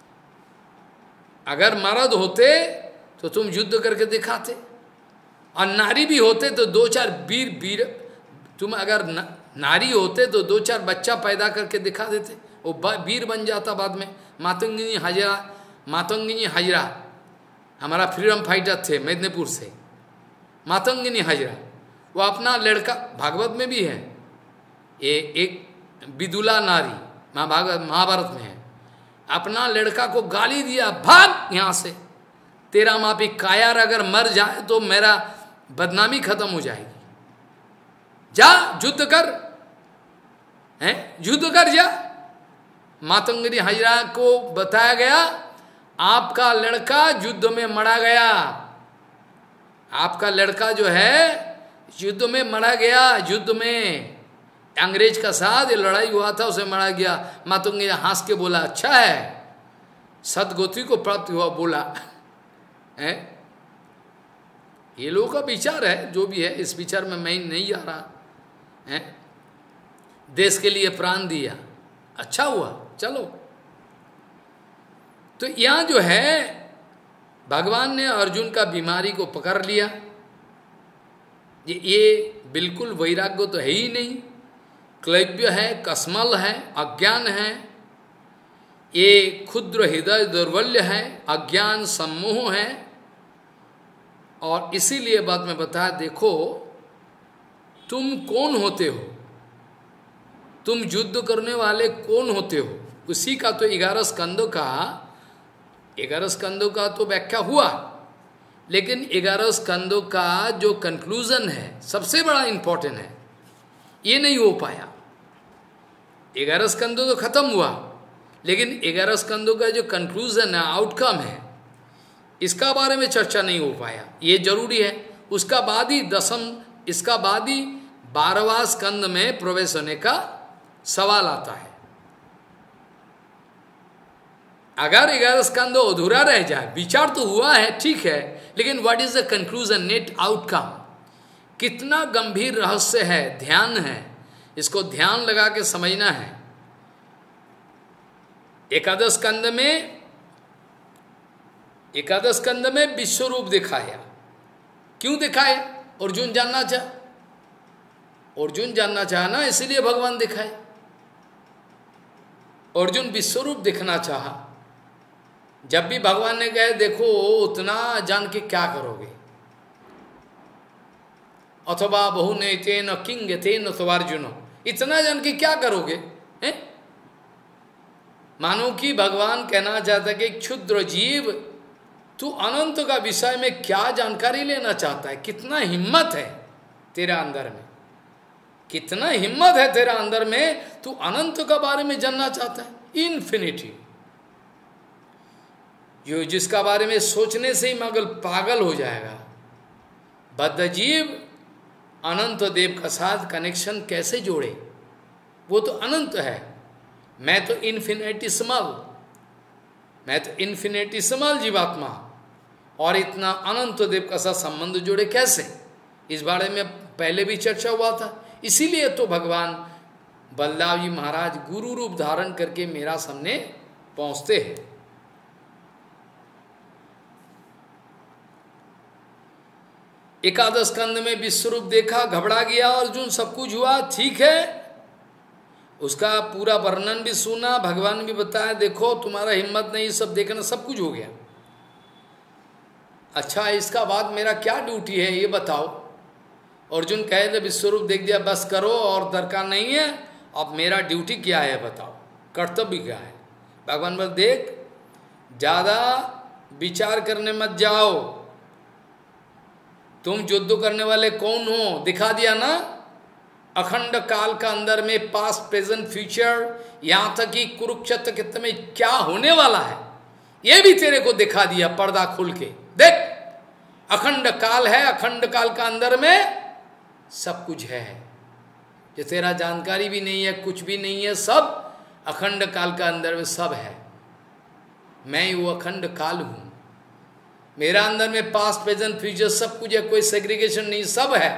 अगर मर्द होते तो तुम युद्ध करके दिखाते, और नारी भी होते तो दो चार वीर वीर तुम अगर न, नारी होते तो दो चार बच्चा पैदा करके दिखा देते, वो वीर बन जाता बाद में। मातंगिनी हाजरा, मातंगिनी हाजरा हमारा फ्रीडम फाइटर थे मेदिनीपुर से, मातंगिनी हाजरा, वो अपना लड़का, भागवत में भी है, ये एक विदुला नारी महाभारत महाभारत में है, अपना लड़का को गाली दिया, भाग यहाँ से, तेरा मापी कायर अगर मर जाए तो मेरा बदनामी खत्म हो जाएगी, जा युद्ध कर, हैं, युद्ध कर जा। मातंगिनी हाजरा को बताया गया आपका लड़का युद्ध में मरा गया, आपका लड़का जो है युद्ध में मरा गया, युद्ध में अंग्रेज का साथ ये लड़ाई हुआ था, उसे मारा गया। मातंगिनी हंस के बोला अच्छा है, सदगति को प्राप्त हुआ, बोला है। ये लोगों का विचार है, जो भी है, इस विचार में मैं नहीं जा रहा है। देश के लिए प्राण दिया, अच्छा हुआ, चलो। तो यहां जो है भगवान ने अर्जुन का बीमारी को पकड़ लिया। ये, ये बिल्कुल वैराग्य तो है ही नहीं, क्लैब्य है, कसमल है, अज्ञान है, ये क्षुद्र हृदय दुर्बल्य है, अज्ञान सम्मोह है। और इसीलिए बात में बताया, देखो तुम कौन होते हो, तुम युद्ध करने वाले कौन होते हो, उसी का तो ग्यारह स्कंदों का ग्यारह स्कंदों का तो व्याख्या हुआ, लेकिन ग्यारह स्कंदों का जो कंक्लूजन है सबसे बड़ा इंपॉर्टेंट है, ये नहीं हो पाया। ग्यारह स्कंदों तो खत्म हुआ, लेकिन ग्यारह स्कंदों का जो कंक्लूजन है, आउटकम है, इसका बारे में चर्चा नहीं हो पाया, ये जरूरी है। उसका बाद ही दसम, इसका बाद ही बारहवां स्कंद में प्रवेश होने का सवाल आता है। अगर ग्यारह स्कंद अधूरा रह जाए, विचार तो हुआ है, ठीक है, लेकिन what is the conclusion, net outcome, कितना गंभीर रहस्य है, ध्यान है, इसको ध्यान लगा के समझना है। एकादश स्कंद में एकादश स्कंद में विश्व रूप दिखाया, क्यों दिखाया? अर्जुन जानना चाह, अर्जुन जानना चाहा ना, इसलिए भगवान दिखाए। अर्जुन विश्व रूप दिखना चाहा। जब भी भगवान ने कहे देखो उतना जान के क्या करोगे, अथवा बहु ने तेन किंग तेन अथवा अर्जुन, इतना जान के क्या करोगे, हैं? मानो कि भगवान कहना चाहता कि क्षुद्र जीव तू अनंत का विषय में क्या जानकारी लेना चाहता है? कितना हिम्मत है तेरा अंदर में, कितना हिम्मत है तेरा अंदर में, तू अनंत का बारे में जानना चाहता है। इन्फिनिटी, जो जिसका बारे में सोचने से ही मगल पागल हो जाएगा। बद्धजीव अनंत देव का साथ कनेक्शन कैसे जोड़े? वो तो अनंत है, मैं तो इन्फिनिटिसिमल, मैं तो इन्फिनिटिसिमल जीवात्मा, और इतना अनंत देव का साथ संबंध जोड़े कैसे? इस बारे में पहले भी चर्चा हुआ था। इसीलिए तो भगवान बलदाव जी महाराज गुरु रूप धारण करके मेरा सामने पहुंचते हैं। एकादश स्कंद में विश्वरूप देखा, घबरा गया अर्जुन, सब कुछ हुआ ठीक है, उसका पूरा वर्णन भी सुना, भगवान भी बताया देखो तुम्हारा हिम्मत नहीं, सब देखना, सब कुछ हो गया। अच्छा, इसका बाद मेरा क्या ड्यूटी है ये बताओ। अर्जुन कहे थे विश्वरूप देख दिया, बस करो और दरकार नहीं है, अब मेरा ड्यूटी क्या है बताओ, कर्तव्य क्या है। भगवान बोले देख, ज्यादा विचार करने मत जाओ, तुम युद्ध करने वाले कौन हो दिखा दिया ना। अखंड काल का अंदर में पास्ट प्रेजेंट फ्यूचर, यहां तक कि कुरुक्षेत्र क्षेत्र में क्या होने वाला है ये भी तेरे को दिखा दिया, पर्दा खुल के देख। अखंड काल है, अखंड काल का अंदर में सब कुछ है, जो तेरा जानकारी भी नहीं है, कुछ भी नहीं है, सब अखंड काल का अंदर में सब है। मैं वो अखंड काल हूं, मेरा अंदर में पास्ट प्रेजेंट फ्यूचर सब कुछ है, कोई सेग्रीगेशन नहीं, सब है,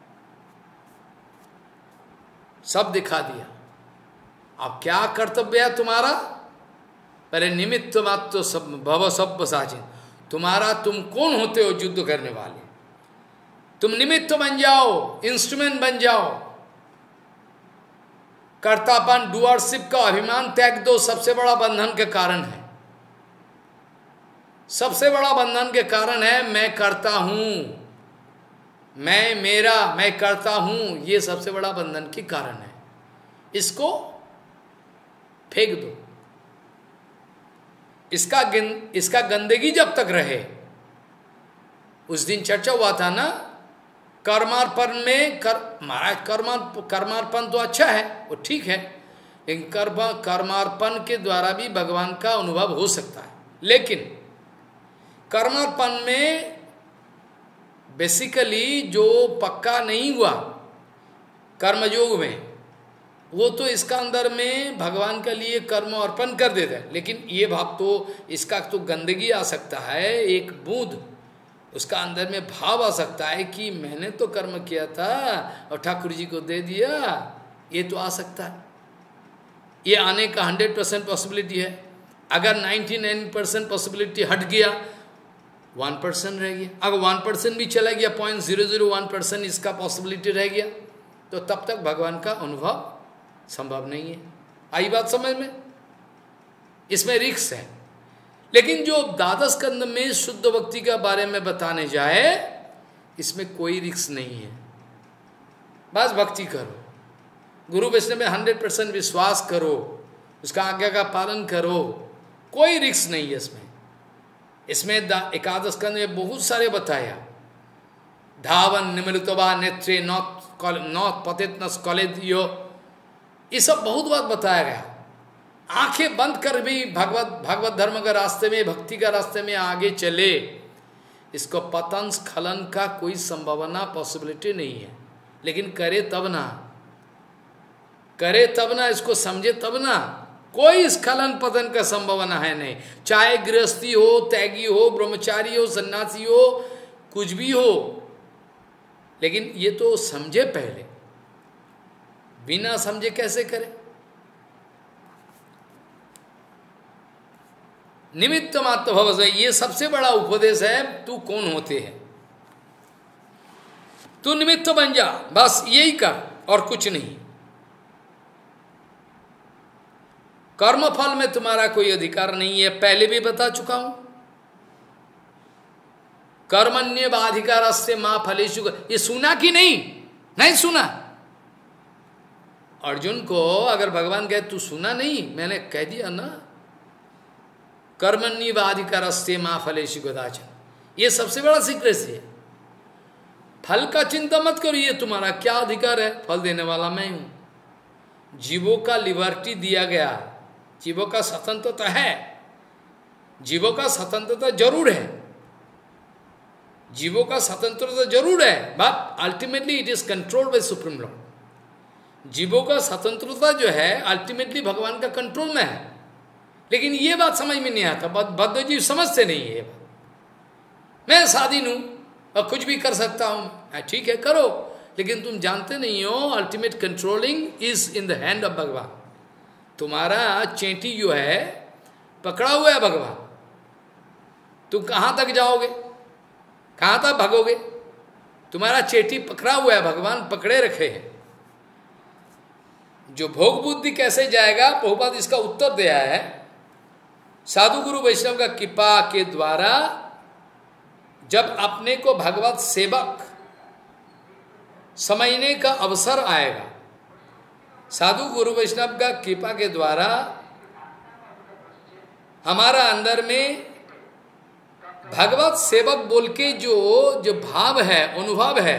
सब दिखा दिया। अब क्या कर्तव्य है तुम्हारा? पहले निमित्त मात्र सब भव सब साचिन, तुम्हारा तुम कौन होते हो युद्ध करने वाले? तुम निमित्त बन जाओ, इंस्ट्रूमेंट बन जाओ। कर्तापन डुअरशिप का अभिमान त्याग दो, सबसे बड़ा बंधन के कारण है, सबसे बड़ा बंधन के कारण है मैं करता हूं, मैं मेरा, मैं करता हूं, ये सबसे बड़ा बंधन के कारण है। इसको फेंक दो। इसका इसका गंदगी जब तक रहे, उस दिन चर्चा हुआ था ना, कर्मार्पण में कर महाराज कर्मा कर्मार्पण तो अच्छा है, वो ठीक है, लेकिन कर्म कर्मार्पण के द्वारा भी भगवान का अनुभव हो सकता है। लेकिन कर्मार्पण में बेसिकली जो पक्का नहीं हुआ कर्मयोग में, वो तो इसका अंदर में भगवान के लिए कर्म अर्पण कर देता है, लेकिन ये भाव तो इसका तो गंदगी आ सकता है, एक बूंद उसका अंदर में भाव आ सकता है कि मैंने तो कर्म किया था और ठाकुर जी को दे दिया, ये तो आ सकता है। ये आने का हंड्रेड परसेंट पॉसिबिलिटी है। अगर नाइन्टी नाइन परसेंट पॉसिबिलिटी हट गया, वन परसेंट रह गया, अगर वन परसेंट भी चला गया, point zero zero one percent इसका पॉसिबिलिटी रह गया, तो तब तक भगवान का अनुभव संभव नहीं है। आई बात समझ में? इसमें रिक्स है। लेकिन जो द्वादश स्कंद में शुद्ध भक्ति के बारे में बताने जाए, इसमें कोई रिक्स नहीं है। बस भक्ति करो, गुरु वैष्णव में हंड्रेड परसेंट विश्वास करो, उसका आज्ञा का पालन करो, कोई रिक्स नहीं है इसमें। इसमें एकादश स्कंद में बहुत सारे बताया, धावन निमृतवा नेत्रे नौत नौत पतित न स्कलेदियो, ये सब बहुत बात बताया गया। आंखें बंद कर भी भगवत भगवत धर्म के रास्ते में, भक्ति का रास्ते में आगे चले, इसको पतन स्खलन का कोई संभावना पॉसिबिलिटी नहीं है। लेकिन करे तब ना, करे तब ना, इसको समझे तब ना, कोई स्खलन पतन का संभावना है नहीं। चाहे गृहस्थी हो, त्यागी हो, ब्रह्मचारी हो, सन्यासी हो, कुछ भी हो, लेकिन ये तो समझे पहले, बिना समझे कैसे करे? निमित्त मात्र भव, ये सबसे बड़ा उपदेश है। तू कौन होते हैं? तू निमित्त बन जा, बस यही कर और कुछ नहीं। कर्म फल में तुम्हारा कोई अधिकार नहीं है, पहले भी बता चुका हूं। कर्मण्य बाधिकार से मां फलेशु, ये सुना कि नहीं? नहीं सुना। अर्जुन को अगर भगवान कहे तू सुना नहीं, मैंने कह दिया ना, कर्मण्यवाधिकारस्ते मां फलेषु कदाचन। ये सबसे बड़ा सीक्रेट है। फल का चिंता मत करो, ये तुम्हारा क्या अधिकार है, फल देने वाला मैं हूं। जीवों का लिबर्टी दिया गया, जीवों का स्वतंत्रता है, जीवों का स्वतंत्रता जरूर है, जीवों का स्वतंत्रता जरूर है, but ultimately it is controlled by supreme lord. जीवों का स्वतंत्रता जो है अल्टीमेटली भगवान का कंट्रोल में है। लेकिन ये बात समझ में नहीं आता, बद्ध जीव समझते नहीं है ये बात। मैं स्वाधीन हूं और कुछ भी कर सकता हूं, ठीक है करो, लेकिन तुम जानते नहीं हो ultimate controlling is in the hand of Bhagavan. तुम्हारा चेंटी जो है पकड़ा हुआ है भगवान, तुम कहां तक जाओगे, कहां तक भागोगे? तुम्हारा चेटी पकड़ा हुआ है, भगवान पकड़े रखे हैं। जो भोग बुद्धि कैसे जाएगा, प्रभुपाद इसका उत्तर दिया है। साधु गुरु वैष्णव का कृपा के द्वारा जब अपने को भगवत सेवक समझने का अवसर आएगा, साधु गुरु वैष्णव का कृपा के द्वारा हमारा अंदर में भगवत सेवक बोल के जो जो भाव है, अनुभव है,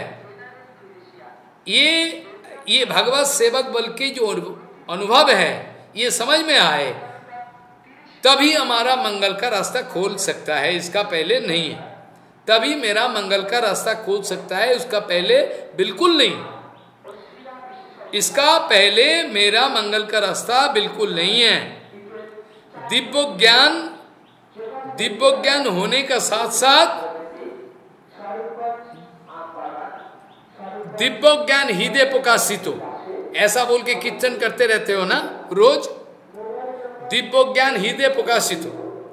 ये ये भगवत सेवक बोल के जो अनुभव है, ये समझ में आए, तभी हमारा मंगल का रास्ता खोल सकता है, इसका पहले नहीं है। तभी मेरा मंगल का रास्ता खोल सकता है, उसका पहले बिल्कुल नहीं। इसका पहले मेरा मंगल का रास्ता बिल्कुल नहीं है। दिव्य ज्ञान, दिव्य ज्ञान होने का साथ साथ दिव्य ज्ञान हृदय प्रकाशितो, ऐसा बोल के कीर्तन करते रहते हो ना रोज, दिव्य ज्ञान हृदय प्रकाशितो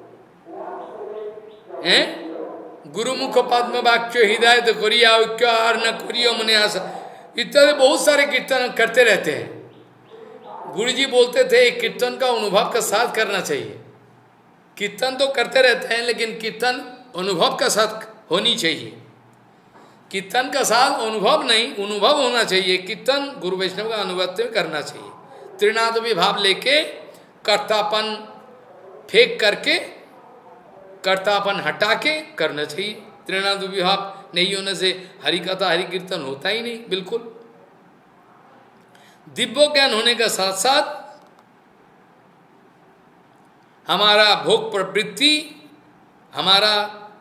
है। गुरुमुख पद्म वाक्य हृदय तो करिया और न करियो मने आशा, इत्यादि बहुत सारे कीर्तन करते रहते हैं। गुरु जी बोलते थे कीर्तन का अनुभव का साथ करना चाहिए। कीर्तन तो करते रहते हैं, लेकिन कीर्तन अनुभव का साथ होनी चाहिए। कीर्तन का साथ अनुभव नहीं, अनुभव होना चाहिए। कीर्तन गुरु वैष्णव का अनुभव में करना चाहिए। त्रिनाद विभाव लेके कर्तापन फेंक करके, कर्तापन हटा के करना चाहिए। त्रिनाद विभाव नहीं होने से हरि कथा हरि कीर्तन होता ही नहीं, बिल्कुल। दिव्य ज्ञान होने का साथ साथ हमारा भोग प्रवृत्ति, हमारा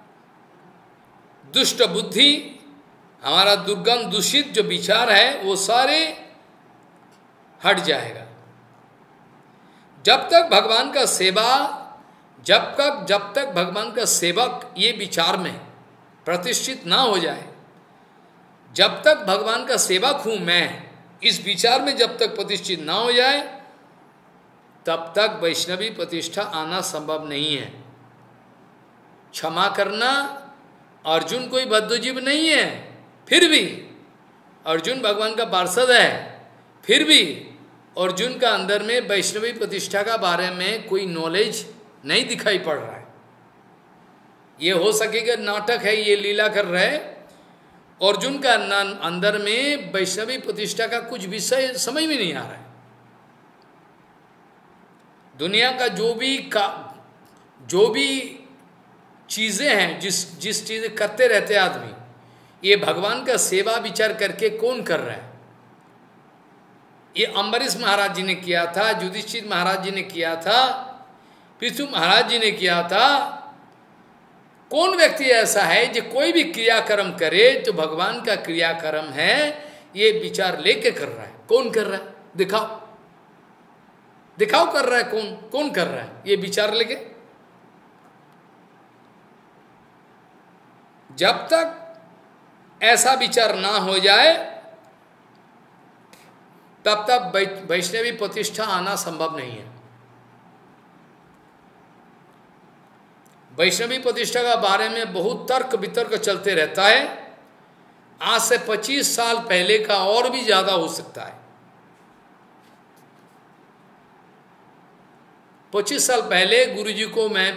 दुष्ट बुद्धि, हमारा दुर्गम दूषित जो विचार है, वो सारे हट जाएगा। जब तक भगवान का सेवा, जब तक जब तक भगवान का सेवक ये विचार में प्रतिष्ठित ना हो जाए, जब तक भगवान का सेवक हूं मैं, इस विचार में जब तक प्रतिष्ठित ना हो जाए, तब तक वैष्णवी प्रतिष्ठा आना संभव नहीं है। क्षमा करना, अर्जुन कोई बद्धजीव नहीं है, फिर भी अर्जुन भगवान का पार्षद है, फिर भी अर्जुन का अंदर में वैष्णवी प्रतिष्ठा का बारे में कोई नॉलेज नहीं दिखाई पड़ रहा है। ये हो सकेगा नाटक है, ये लीला कर रहे हैं। अर्जुन का अंदर में वैष्णवी प्रतिष्ठा का कुछ विषय समझ में नहीं आ रहा है। दुनिया का जो भी का जो भी चीजें हैं, जिस जिस चीजें करते रहते आदमी, ये भगवान का सेवा विचार करके कौन कर रहा है? ये अम्बरीश महाराज जी ने किया था, युधिष्ठिर महाराज जी ने किया था, पृथु महाराज जी ने किया था। कौन व्यक्ति ऐसा है जो कोई भी क्रियाक्रम करे तो भगवान का क्रियाक्रम है, ये विचार लेके कर रहा है? कौन कर रहा है? दिखाओ, दिखाओ कर रहा है कौन? कौन कर रहा है ये विचार लेके? जब तक ऐसा विचार ना हो जाए, तब तक वैष्णवी प्रतिष्ठा आना संभव नहीं है। वैष्णवी प्रतिष्ठा का बारे में बहुत तर्क वितर्क चलते रहता है। आज से पच्चीस साल पहले का और भी ज्यादा हो सकता है। पच्चीस साल पहले गुरुजी को मैं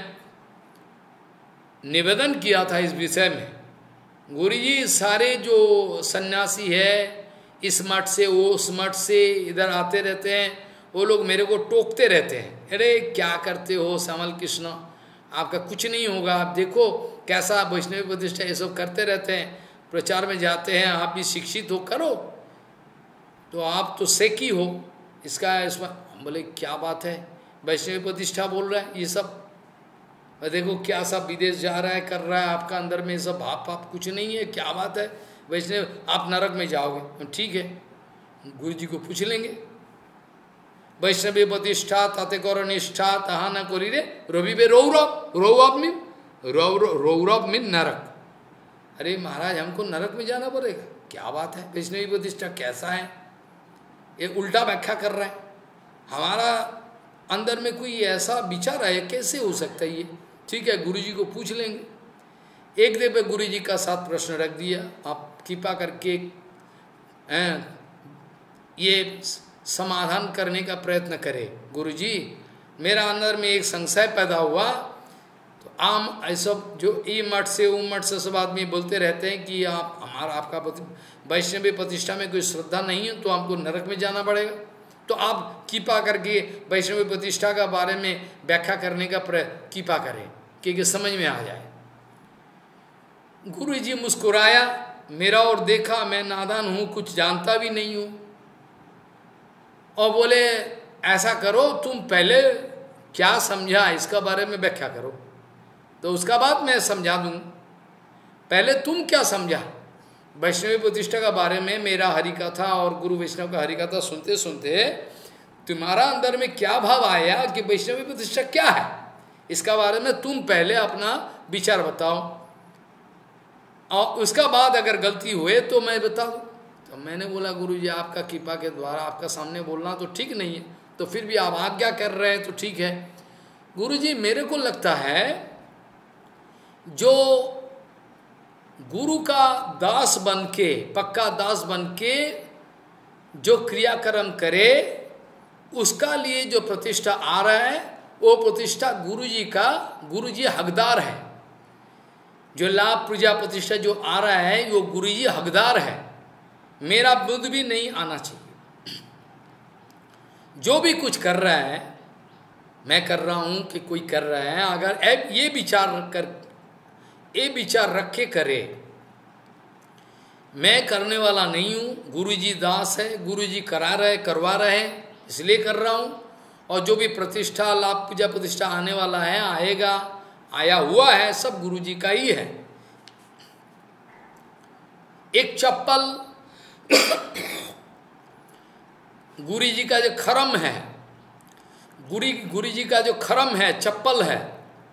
निवेदन किया था इस विषय में। गुरुजी सारे जो सन्यासी है, इस मठ से वो उस मठ से इधर आते रहते हैं, वो लोग मेरे को टोकते रहते हैं, अरे क्या करते हो श्यामल कृष्ण, आपका कुछ नहीं होगा, आप देखो कैसा वैष्णवी प्रतिष्ठा ये सब करते रहते हैं, प्रचार में जाते हैं, आप भी शिक्षित हो, करो, तो आप तो सेकी हो इसका। इसमें हम बोले क्या बात है, वैष्णवी प्रतिष्ठा बोल रहा है ये सब, देखो क्या सब विदेश जा रहा है, कर रहा है, आपका अंदर में सब भाप पाप कुछ नहीं है, क्या बात है, वैष्णव आप नरक में जाओगे। ठीक है, गुरु जी को पूछ लेंगे। वैष्णवी प्रतिष्ठा ताते करो निष्ठा तहा न करी रे रवि रौरव रौरव मीन रौरव मीन नरक। अरे महाराज हमको नरक में जाना पड़ेगा, क्या बात है, वैष्णवी प्रतिष्ठा कैसा है, ये उल्टा व्याख्या कर रहा है। हमारा अंदर में कोई ऐसा विचार है, कैसे हो सकता है ये। ठीक है, गुरु जी को पूछ लेंगे। एक दिन पे गुरु जी का साथ प्रश्न रख दिया, आप कृपा करके हैं, ये समाधान करने का प्रयत्न करें। गुरु जी मेरा अंदर में एक संशय पैदा हुआ, तो आम ऐसा जो ई मठ से वो मठ से सब आदमी बोलते रहते हैं कि आप हमारा आपका वैष्णवी प्रतिष्ठा में कोई श्रद्धा नहीं है तो हमको नरक में जाना पड़ेगा, तो आप कृपा करके वैष्णवी प्रतिष्ठा का बारे में व्याख्या करने का प्रयत्न कृपा करें क्योंकि समझ में आ जाए। गुरु जी मुस्कुराया मेरा और देखा मैं नादान हूँ, कुछ जानता भी नहीं हूँ, और बोले ऐसा करो तुम पहले क्या समझा इसका बारे में व्याख्या करो, तो उसका बाद मैं समझा दूँ। पहले तुम क्या समझा वैष्णवी प्रतिष्ठा का बारे में, मेरा हरिकथा और गुरु वैष्णव का हरिकथा सुनते सुनते तुम्हारा अंदर में क्या भाव आया कि वैष्णवी प्रतिष्ठा क्या है, इसका बारे में तुम पहले अपना विचार बताओ, और उसका बाद अगर गलती हुए तो मैं बता दूँ। तो मैंने बोला गुरु जी आपका कृपा के द्वारा आपका सामने बोलना तो ठीक नहीं है, तो फिर भी आप आज्ञा कर रहे हैं तो ठीक है। गुरु जी मेरे को लगता है जो गुरु का दास बन के, पक्का दास बन के जो क्रियाक्रम करे, उसका लिए जो प्रतिष्ठा आ रहा है वो प्रतिष्ठा गुरु जी का, गुरु जी हकदार है। जो लाभ पूजा प्रतिष्ठा जो आ रहा है वो गुरु जी हकदार है, मेरा बुद्ध भी नहीं आना चाहिए। जो भी कुछ कर रहा है, मैं कर रहा हूँ कि कोई कर रहा है, अगर ये विचार कर ये विचार रख के करे, मैं करने वाला नहीं हूँ, गुरु जी दास है, गुरु जी करा रहे करवा रहे हैं इसलिए कर रहा हूँ, और जो भी प्रतिष्ठा लाभ पूजा प्रतिष्ठा आने वाला है, आएगा, आया हुआ है, सब गुरु जी का ही है। एक चप्पल गुरु जी का जो खरम है, गुरु गुरु जी का जो खरम है, चप्पल है,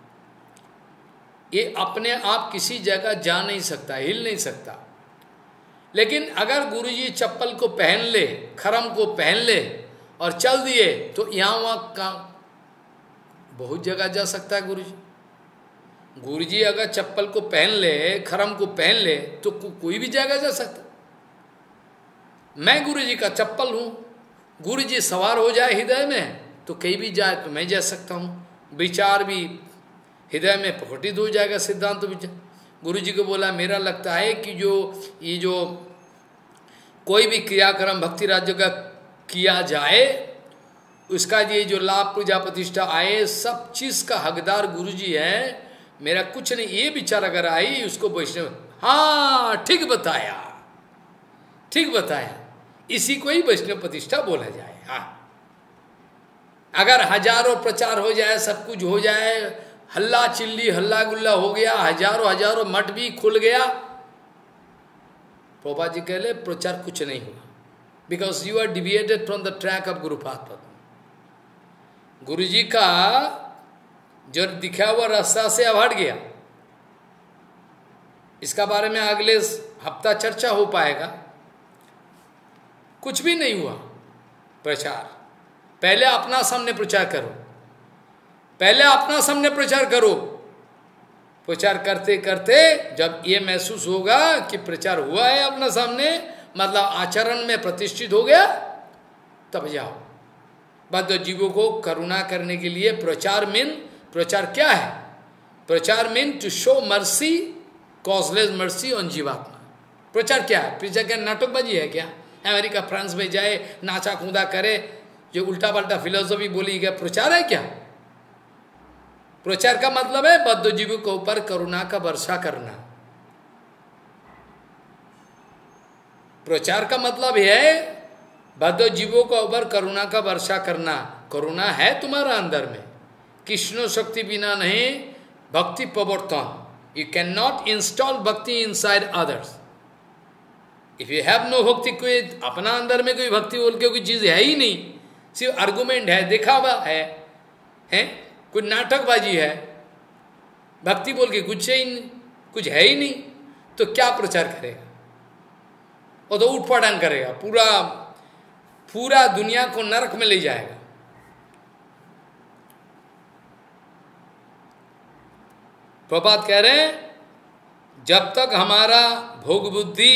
ये अपने आप किसी जगह जा नहीं सकता, हिल नहीं सकता। लेकिन अगर गुरु जी चप्पल को पहन ले, खरम को पहन ले और चल दिए तो यहाँ वहाँ का बहुत जगह जा सकता है गुरु जी। गुरु जी अगर चप्पल को पहन ले, खरम को पहन ले तो को, कोई भी जगह जा सकता। मैं गुरु जी का चप्पल हूँ, गुरु जी सवार हो जाए हृदय में तो कहीं भी जाए तो मैं जा सकता हूँ, विचार भी हृदय में प्रकटित हो जाएगा, सिद्धांत तो विचार। गुरु जी को बोला मेरा लगता है कि जो ये जो कोई भी क्रियाक्रम भक्ति राज्य का किया जाए, उसका ये जो लाभ पूजा प्रतिष्ठा आए, सब चीज का हकदार गुरु जी है, मेरा कुछ नहीं। ये विचार अगर आई उसको वैष्णव, हाँ ठीक बताया, ठीक बताया, इसी को ही वैष्णव प्रतिष्ठा बोला जाए। हाँ, अगर हजारों प्रचार हो जाए, सब कुछ हो जाए, हल्ला चिल्ली हल्ला गुल्ला हो गया, हजारों हजारों मठ भी खुल गया, प्रभुपा जी कह ले प्रचार कुछ नहीं हुआ, because you are deviated from the track of gurupada padma. गुरु जी का जो दिखा हुआ रास्ता से अब हट गया। इसका बारे में अगले हफ्ता चर्चा हो पाएगा। कुछ भी नहीं हुआ प्रचार। पहले अपना सामने प्रचार करो, पहले अपना सामने प्रचार करो। प्रचार करते करते जब ये महसूस होगा कि प्रचार हुआ है अपना सामने, मतलब आचरण में प्रतिष्ठित हो गया, तब जाओ। बद्ध जीवों को करुणा करने के लिए प्रचार मीन, प्रचार क्या है? प्रचार mean to show mercy, causeless mercy on jivatma. प्रचार क्या है? प्रचार क्या नाटकबाजी है क्या? अमेरिका फ्रांस में जाए, नाचा कूदा करे, जो उल्टा पल्टा फिलोसफी बोली, क्या प्रचार है क्या? प्रचार का मतलब है बद्ध जीवों के ऊपर करुणा का वर्षा करना। प्रचार का मतलब है बद्ध जीवों के ऊपर करुणा का वर्षा करना। करुणा है तुम्हारा अंदर में, कृष्ण शक्ति बिना नहीं भक्ति प्रवर्तन। You can not install bhakti inside others. If you have no bhakti, कोई अपना अंदर में कोई भक्ति बोल के कोई चीज है ही नहीं, सिर्फ आर्गुमेंट है, दिखावा है, है कुछ नाटकबाजी है, भक्ति बोल के कुछ ही नहीं, कुछ है ही नहीं, तो क्या प्रचार करेगा? वो तो उठ पटांग करेगा, पूरा पूरा दुनिया को नरक में ले जाएगा। प्रभात कह रहे हैं जब तक हमारा भोग बुद्धि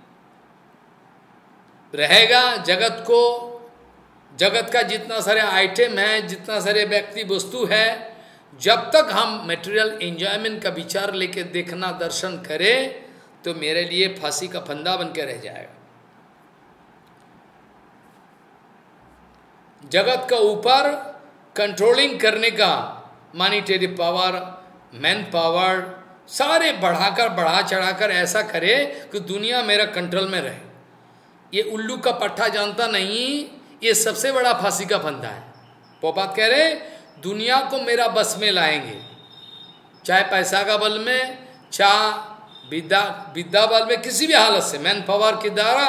रहेगा, जगत को, जगत का जितना सारे आइटम है, जितना सारे व्यक्ति वस्तु है, जब तक हम मटेरियल एंजॉयमेंट का विचार लेके देखना दर्शन करें तो मेरे लिए फांसी का फंदा बन के रह जाएगा। जगत का ऊपर कंट्रोलिंग करने का मॉनिटरी पावर, मैन पावर सारे बढ़ाकर बढ़ा चढ़ाकर ऐसा करे कि दुनिया मेरा कंट्रोल में रहे। ये उल्लू का पट्टा जानता नहीं, ये सबसे बड़ा फांसी का फंदा है। पोपात कह रहे दुनिया को मेरा बस में लाएंगे, चाहे पैसा का बल में, चाहे विद्या विद्या बल में, किसी भी हालत से मैन पावर के द्वारा।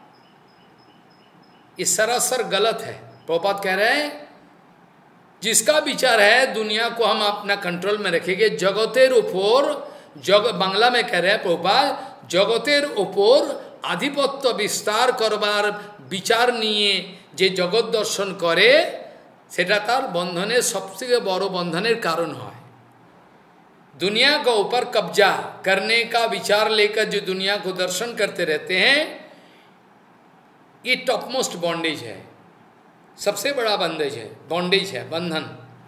ये सरासर गलत है। पोपात कह रहे हैं जिसका विचार है दुनिया को हम अपना कंट्रोल में रखेंगे, जगतेर ऊपर, जग बांग्ला में कह रहे हैं प्रभुपाद, जगतेर ऊपर आधिपत्य विस्तार करबार विचार निये जे जगत दर्शन करे सेटा तार बंधने सबसे बड़ो बंधनेर कारण है। दुनिया के ऊपर कब्जा करने का विचार लेकर जो दुनिया को दर्शन करते रहते हैं, ये टॉप मोस्ट बॉन्डेज है, सबसे बड़ा बंदेज है, बॉन्डेज है, बंधन।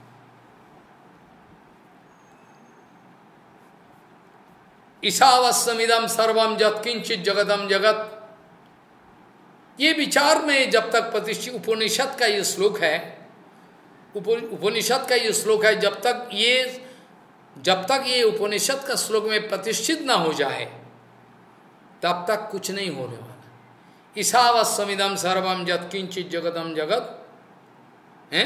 ईशावास्यमिदं सर्वम यत्किंचित जगतम जगत, ये विचार में जब तक प्रतिष्ठित, उपनिषद का ये श्लोक है, उपनिषद का ये श्लोक है, जब तक ये जब तक ये उपनिषद का श्लोक में प्रतिष्ठित ना हो जाए तब तक कुछ नहीं होने वाला। ईशावास्यमिदं सर्वम यत्किंचित जगतम जगत है,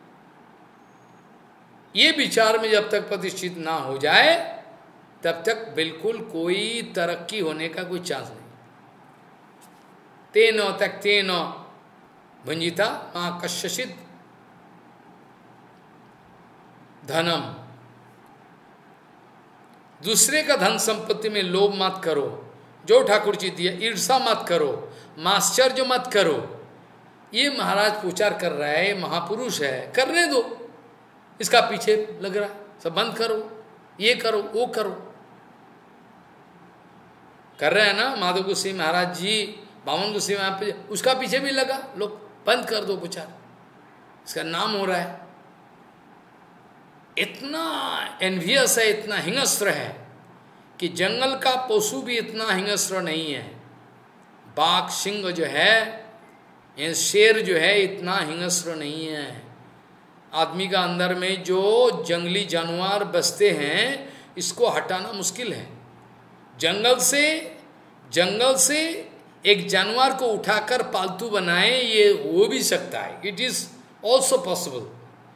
ये विचार में जब तक प्रतिष्ठित ना हो जाए तब तक बिल्कुल कोई तरक्की होने का कोई चांस नहीं। तेनो तक तेनो भंजिता मां कश्यसित धनम, दूसरे का धन संपत्ति में लोभ मत करो, जो ठाकुर जी दिया, ईर्षा मत करो, माश्चर्य मत करो। ये महाराज प्रचार कर रहा है, महापुरुष है, करने दो, इसका पीछे लग रहा है, सब बंद करो, ये करो, वो करो, कर रहे हैं ना माधव गोसाई महाराज जी, बामन गोसाई महाराज, उसका पीछे भी लगा, लोग बंद कर दो प्रचार, इसका नाम हो रहा है। इतना एनवियस है, इतना हिंस्र है कि जंगल का पशु भी इतना हिंस्र नहीं है। बाघ सिंह जो है, शेर जो है, इतना हिंस्र नहीं है। आदमी का अंदर में जो जंगली जानवर बसते हैं, इसको हटाना मुश्किल है। जंगल से जंगल से एक जानवर को उठाकर पालतू बनाए, ये हो भी सकता है, इट इज ऑल्सो पॉसिबल।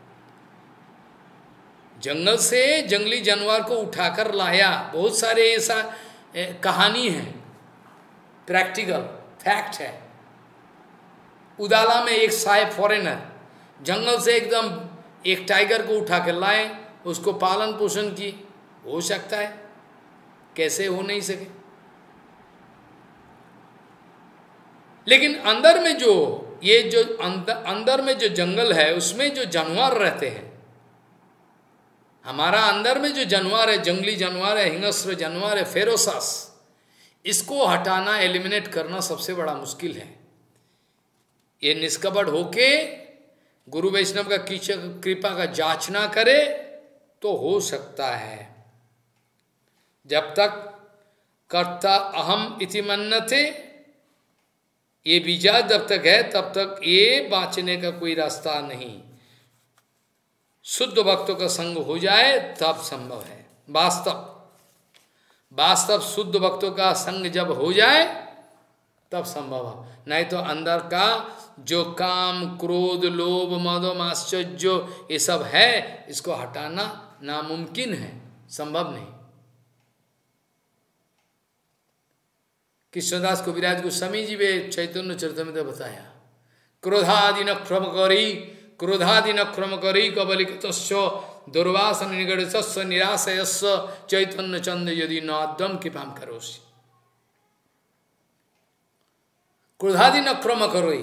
जंगल से जंगली जानवर को उठाकर लाया, बहुत सारे ऐसा कहानी है, प्रैक्टिकल फैक्ट है। उदाला में एक साहेब फॉरेनर जंगल से एकदम एक टाइगर को उठा कर लाए, उसको पालन पोषण की, हो सकता है, कैसे हो नहीं सके। लेकिन अंदर में जो ये जो अंदर, अंदर में जो जंगल है, उसमें जो जानवर रहते हैं, हमारा अंदर में जो जानवर है, जंगली जानवर है, हिंस्र जानवर है, फेरोसास, इसको हटाना, एलिमिनेट करना सबसे बड़ा मुश्किल है। ये निष्कपट होके गुरु वैष्णव का कृपा का जांचना करे तो हो सकता है। जब तक कर्ता अहम इति मन्नते, ये बीजा जब तक है तब तक ये बाँचने का कोई रास्ता नहीं। शुद्ध भक्तों का संग हो जाए तब संभव है। वास्तव वास्तव शुद्ध भक्तों का संग जब हो जाए तब संभव है, नहीं तो अंदर का जो काम क्रोध लोभ मद आश्चर्य ये सब है, इसको हटाना नामुमकिन है, संभव नहीं। कृष्णदास कविराज गोस्वामी जी वे चैतन्य चरितमृत बताया, क्रोधादि न क्रम करी क्रोधादि न क्रम करी कबलिक दुर्वासन निगड़ निराशयस्व चैतन्य चंद यदि नाद्यम कृपाम करोसि। क्रोधादि न क्रम करोई,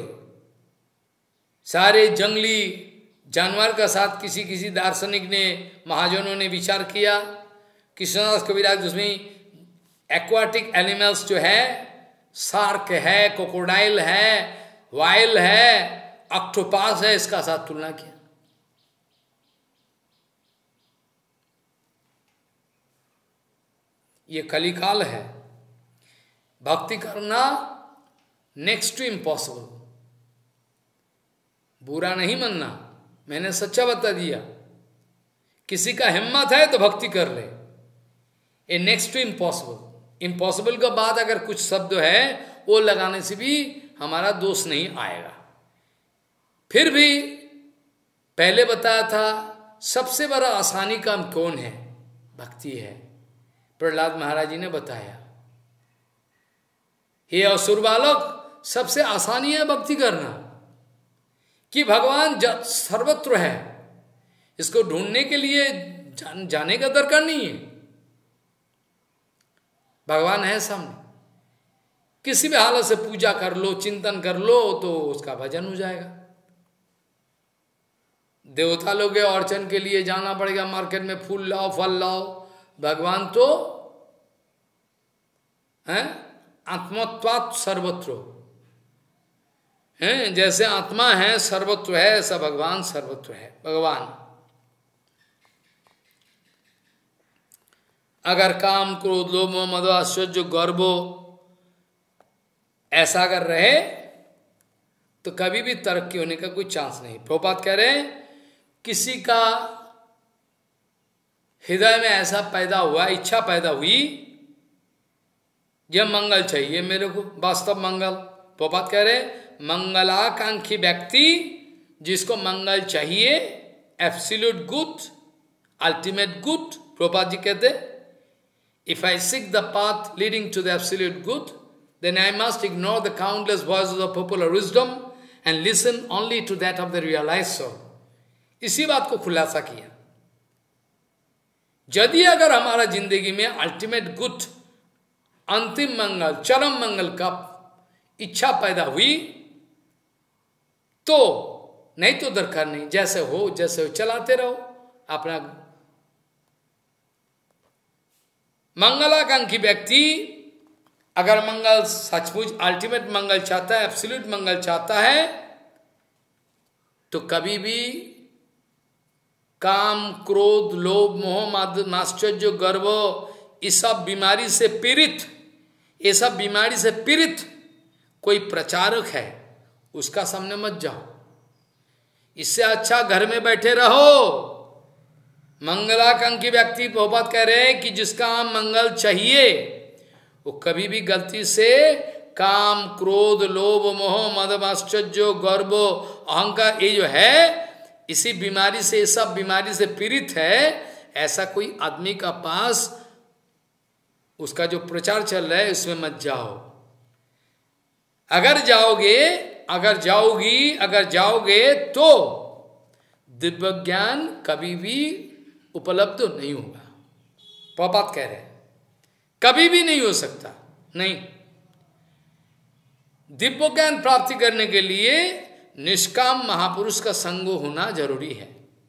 सारे जंगली जानवर का साथ किसी किसी दार्शनिक ने महाजनों ने विचार किया, कृष्णदास कविराज उसमें एक्वाटिक एनिमल्स जो है, शार्क है, क्रोकोडाइल है, वाइल है, ऑक्टोपस है, इसका साथ तुलना किया। ये कलिकाल है, भक्ति करना नेक्स्ट टू इम्पॉसिबल। बुरा नहीं मानना, मैंने सच्चा बता दिया। किसी का हिम्मत है तो भक्ति कर ले, a next to impossible. Impossible का बाद अगर कुछ शब्द है वो लगाने से भी हमारा दोष नहीं आएगा। फिर भी पहले बताया था सबसे बड़ा आसानी काम कौन है? भक्ति है। प्रहलाद महाराज जी ने बताया, हे असुर बालक, सबसे आसानी है भक्ति करना, कि भगवान सर्वत्र है, इसको ढूंढने के लिए जान, जाने का दरकार नहीं है। भगवान है सामने, किसी भी हालत से पूजा कर लो, चिंतन कर लो तो उसका भजन हो जाएगा। देवता लोग अर्चन के लिए जाना पड़ेगा, मार्केट में फूल लाओ, फल लाओ। भगवान तो है आत्मत्वात् सर्वत्र है, जैसे आत्मा है सर्वत्र है, ऐसा भगवान सर्वत्र है। भगवान अगर काम क्रोध लोभ मोह मद आश्चर्य गर्व ऐसा अगर रहे तो कभी भी तरक्की होने का कोई चांस नहीं। प्रभुपाद कह रहे हैं, किसी का हृदय में ऐसा पैदा हुआ, इच्छा पैदा हुई, यह मंगल चाहिए मेरे को, वास्तव मंगल। प्रभुपाद कह रहे मंगलाकांक्षी व्यक्ति जिसको मंगल चाहिए, absolute good, ultimate good. Prabhupada ji कहते, if I seek the path leading to the absolute good, then I must ignore the countless voices of popular wisdom and listen only to that of the realized soul. इसी बात को खुलासा किया। यदि अगर हमारा जिंदगी में अल्टीमेट गुड, अंतिम मंगल, चरम मंगल का इच्छा पैदा हुई तो नहीं तो दरकार नहीं, जैसे हो जैसे हो चलाते रहो अपना। मंगलाकांक्षी व्यक्ति अगर मंगल सचमुच अल्टीमेट मंगल चाहता है, एब्सोल्यूट मंगल चाहता है, तो कभी भी काम क्रोध लोभ मोह मद आश्चर्य गर्व इस सब बीमारी से पीड़ित, ये सब बीमारी से पीड़ित कोई प्रचारक है उसका सामने मत जाओ। इससे अच्छा घर में बैठे रहो। मंगलाकांक्षी व्यक्ति बहुत कह रहे हैं कि जिसका मंगल चाहिए वो कभी भी गलती से काम क्रोध लोभ मोह मद आश्चर्य गर्व अहंकार ये जो है, इसी बीमारी से, ये सब बीमारी से पीड़ित है, ऐसा कोई आदमी का पास उसका जो प्रचार चल रहा है उसमें मत जाओ। अगर जाओगे अगर जाओगी अगर जाओगे तो दिव्य ज्ञान कभी भी उपलब्ध नहीं होगा। प्रभुपाद कह रहे हैं कभी भी नहीं हो सकता। नहीं, दिव्य ज्ञान प्राप्ति करने के लिए निष्काम महापुरुष का संग होना जरूरी है।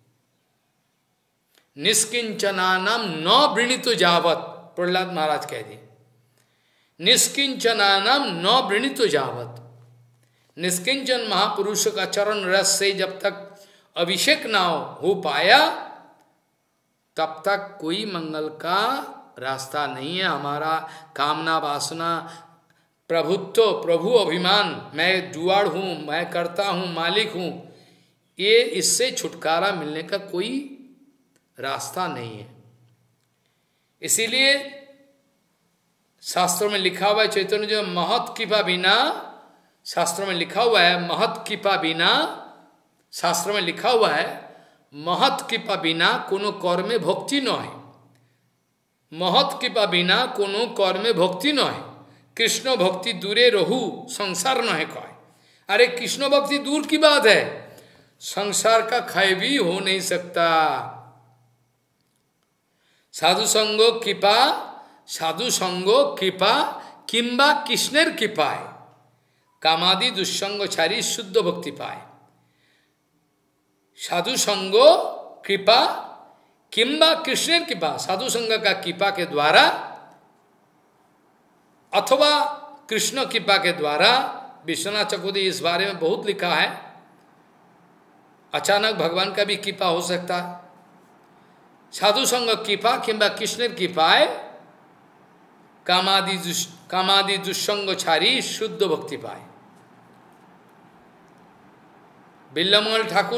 निष्किंचनानाम न वृणीतो जावत, प्रहलाद महाराज कह दिए, निष्किंचनानाम न वृणीतो जावत। निष्किंचन महापुरुष का चरण रस से जब तक अभिषेक ना हो पाया तब तक कोई मंगल का रास्ता नहीं है। हमारा कामना वासना प्रभुत्व प्रभु अभिमान, मैं जुआड़ हूँ, मैं करता हूँ, मालिक हूँ, ये इससे छुटकारा मिलने का कोई रास्ता नहीं है। इसीलिए शास्त्रों में लिखा हुआ है, चैतन्य जो महत कृपा बिना, शास्त्रों में लिखा हुआ है महत कृपा बिना, शास्त्रों में लिखा हुआ है महत कृपा बिना कोनो कर्मे भक्ति न है। महत कृपा बिना कोनो कर्मे भक्ति न है। कृष्ण भक्ति दूरे रहू संसार न है कहे। अरे कृष्ण भक्ति दूर की बात है, संसार का क्षय भी हो नहीं सकता। साधु संगो कृपा, साधु संगो कृपा किंबा कृष्णेर कृपाय कामादि दुस्संग छारी शुद्ध भक्ति पाए। साधु संगो कृपा किंबा कृष्णेर कृपा, साधु संग का कृपा के द्वारा अथवा कृष्ण कृपा के द्वारा। विश्वनाथ चक्रवर्ती इस बारे में बहुत लिखा है। अचानक भगवान का भी कृपा हो सकता है। साधु संग कृपा किंबा कृष्णेर कृपाय कामादि दुष कामादि दुस्संग छारी शुद्ध भक्ति पाए। बिल्लमंगल ठाकुर,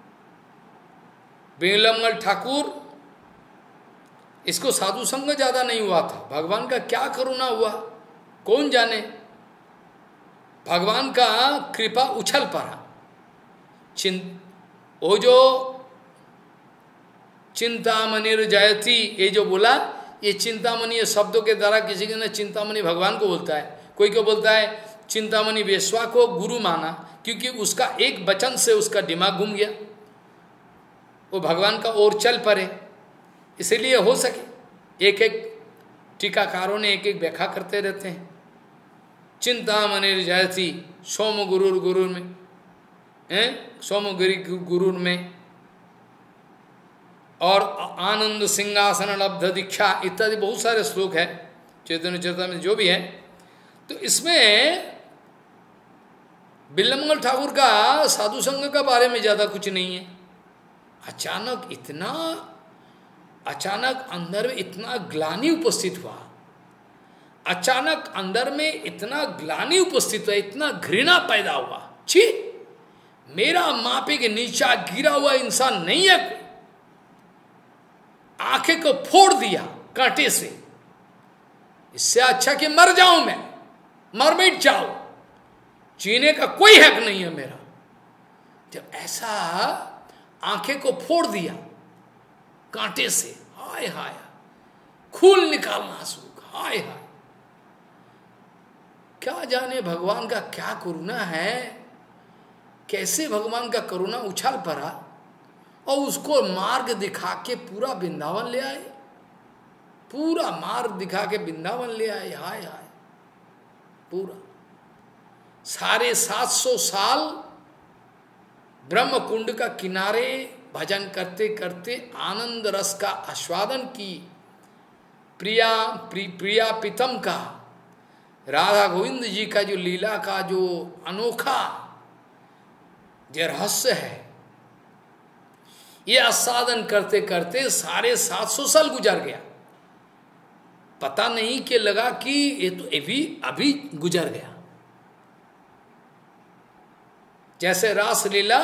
बिल्लमंगल ठाकुर, इसको साधु संग ज्यादा नहीं हुआ था। भगवान का क्या करुणा हुआ कौन जाने। भगवान का कृपा उछल पड़ा। चिंत वो जो चिंतामणि जयती, ये जो बोला, ये चिंतामणि, ये शब्दों के द्वारा किसी के ने चिंतामणि भगवान को बोलता है, कोई को बोलता है चिंतामणि वेश्वा को गुरु माना, क्योंकि उसका एक वचन से उसका दिमाग घूम गया, वो भगवान का ओर चल पड़े। इसलिए हो सके एक एक टीकाकारों ने एक एक व्याख्या करते रहते हैं। चिंतामणि जयती सोम गुरुर गुरुर में, सोम गुरु गुरुर में, और आनंद सिंहासन लब्ध दीक्षा इत्यादि बहुत सारे श्लोक है चैतन्य चरितामृत में जो भी है। तो इसमें बिल्लमंगल ठाकुर का साधु संग का बारे में ज्यादा कुछ नहीं है। अचानक इतना अचानक अंदर में इतना ग्लानि उपस्थित हुआ, अचानक अंदर में इतना ग्लानि उपस्थित हुआ, इतना घृणा पैदा हुआ। छी, मेरा मापे के नीचा गिरा हुआ इंसान नहीं है। आंखें को फोड़ दिया कांटे से। इससे अच्छा कि मर जाऊं मैं, मर मिट जाऊं, जीने का कोई हक नहीं है मेरा। जब ऐसा आंखें को फोड़ दिया कांटे से, हाय हाय, खून निकालना शुरू, हाय हाय। क्या जाने भगवान का क्या करुणा है, कैसे भगवान का करुणा उछाल पड़ा और उसको मार्ग दिखा के पूरा वृंदावन ले आए, पूरा मार्ग दिखा के वृंदावन ले आए। हाय हाय, पूरा साढ़े सात सौ साल ब्रह्म कुंड का किनारे भजन करते करते आनंद रस का आस्वादन की, प्रिया प्रि, प्रिया पितम का, राधा गोविंद जी का जो लीला का जो अनोखा जो रहस्य है, ये आस्वादन करते करते साढ़े सात सौ साल गुजर गया। पता नहीं कि लगा कि ये तो अभी अभी गुजर गया। जैसे रासलीला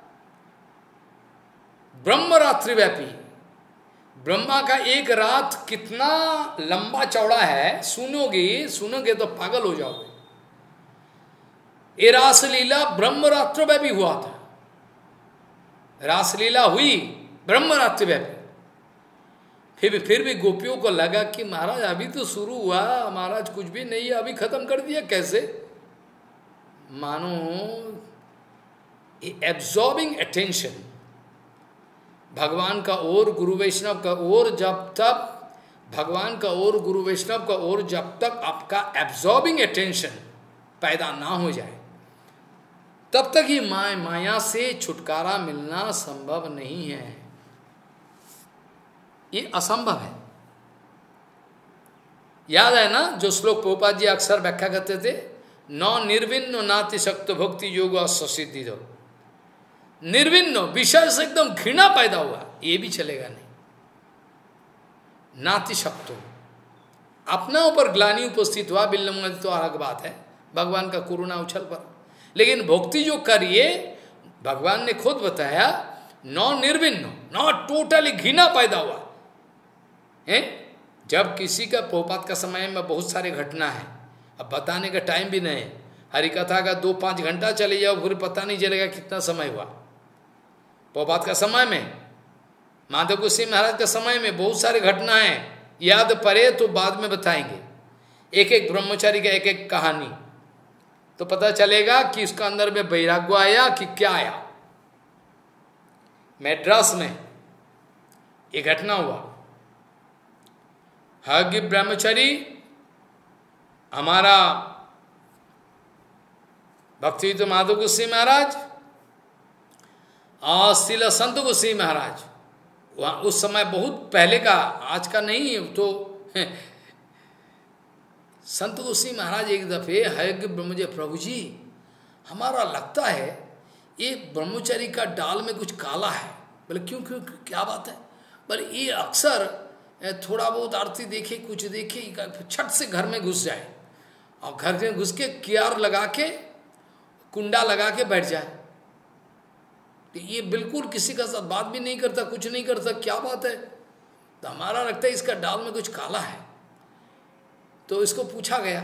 ब्रह्म रात्रि व्यापी, ब्रह्मा का एक रात कितना लंबा चौड़ा है, सुनोगे सुनोगे तो पागल हो जाओगे। ये रासलीला ब्रह्म रात्रि व्यापी हुआ था। रासलीला हुई ब्रह्म रात्रि व्यापी। फिर भी फिर भी गोपियों को लगा कि महाराज अभी तो शुरू हुआ, महाराज कुछ भी नहीं है, अभी खत्म कर दिया कैसे। मानो एब्जॉर्बिंग अटेंशन भगवान का और गुरु वैष्णव का और, जब तक भगवान का और गुरु वैष्णव का और जब तक आपका एब्जॉर्बिंग अटेंशन पैदा ना हो जाए, तब तक ही माया माया से छुटकारा मिलना संभव नहीं है। ये असंभव है। याद है ना जो श्लोक प्रभुपाद जी अक्सर व्याख्या करते थे, न निर्विन्न नाति शक्त भक्ति योग सिद्धि दो। निर्विन्न विषय से एकदम घृणा पैदा हुआ, ये भी चलेगा नहीं। नाति शक्तो, अपना ऊपर ग्लानि उपस्थित हुआ, बिल्लम तो अलग बात है, भगवान का करुणा उछल पर। लेकिन भक्ति जो करिए, भगवान ने खुद बताया, नॉन निर्विन्न, नॉट टोटली घृणा पैदा हुआ है। जब किसी का पोपात का समय में बहुत सारे घटना है, अब बताने का टाइम भी नहीं है। हरिकथा का दो पाँच घंटा चले जाओ फिर पता नहीं चलेगा कितना समय हुआ। पोपात का समय में, माधव गोस्वामी महाराज का समय में बहुत सारे घटना है, याद पड़े तो बाद में बताएंगे। एक एक ब्रह्मचारी का एक एक कहानी, तो पता चलेगा कि इसका अंदर में वैराग्य आया कि क्या आया। मैड्रास में ये घटना हुआ। हग ब्रह्मचारी हमारा भक्ति तो माधव गोस्वामी महाराज और शिला संत गोस्वामी महाराज, वहाँ उस समय बहुत पहले का, आज का नहीं तो संत गोस्वामी महाराज एक दफे हयज्ञ ब्रह्मजय, प्रभु जी हमारा लगता है ये ब्रह्मचारी का डाल में कुछ काला है। बोले क्यों क्यों क्या बात है? बोले ये अक्सर थोड़ा बहुत आरती देखे कुछ देखे छट से घर में घुस जाए और घर में घुस के कियार लगा के कुंडा लगा के बैठ जाए। तो ये बिल्कुल किसी का साथ बात भी नहीं करता, कुछ नहीं करता, क्या बात है? तो हमारा लगता है इसका डाल में कुछ काला है। तो इसको पूछा गया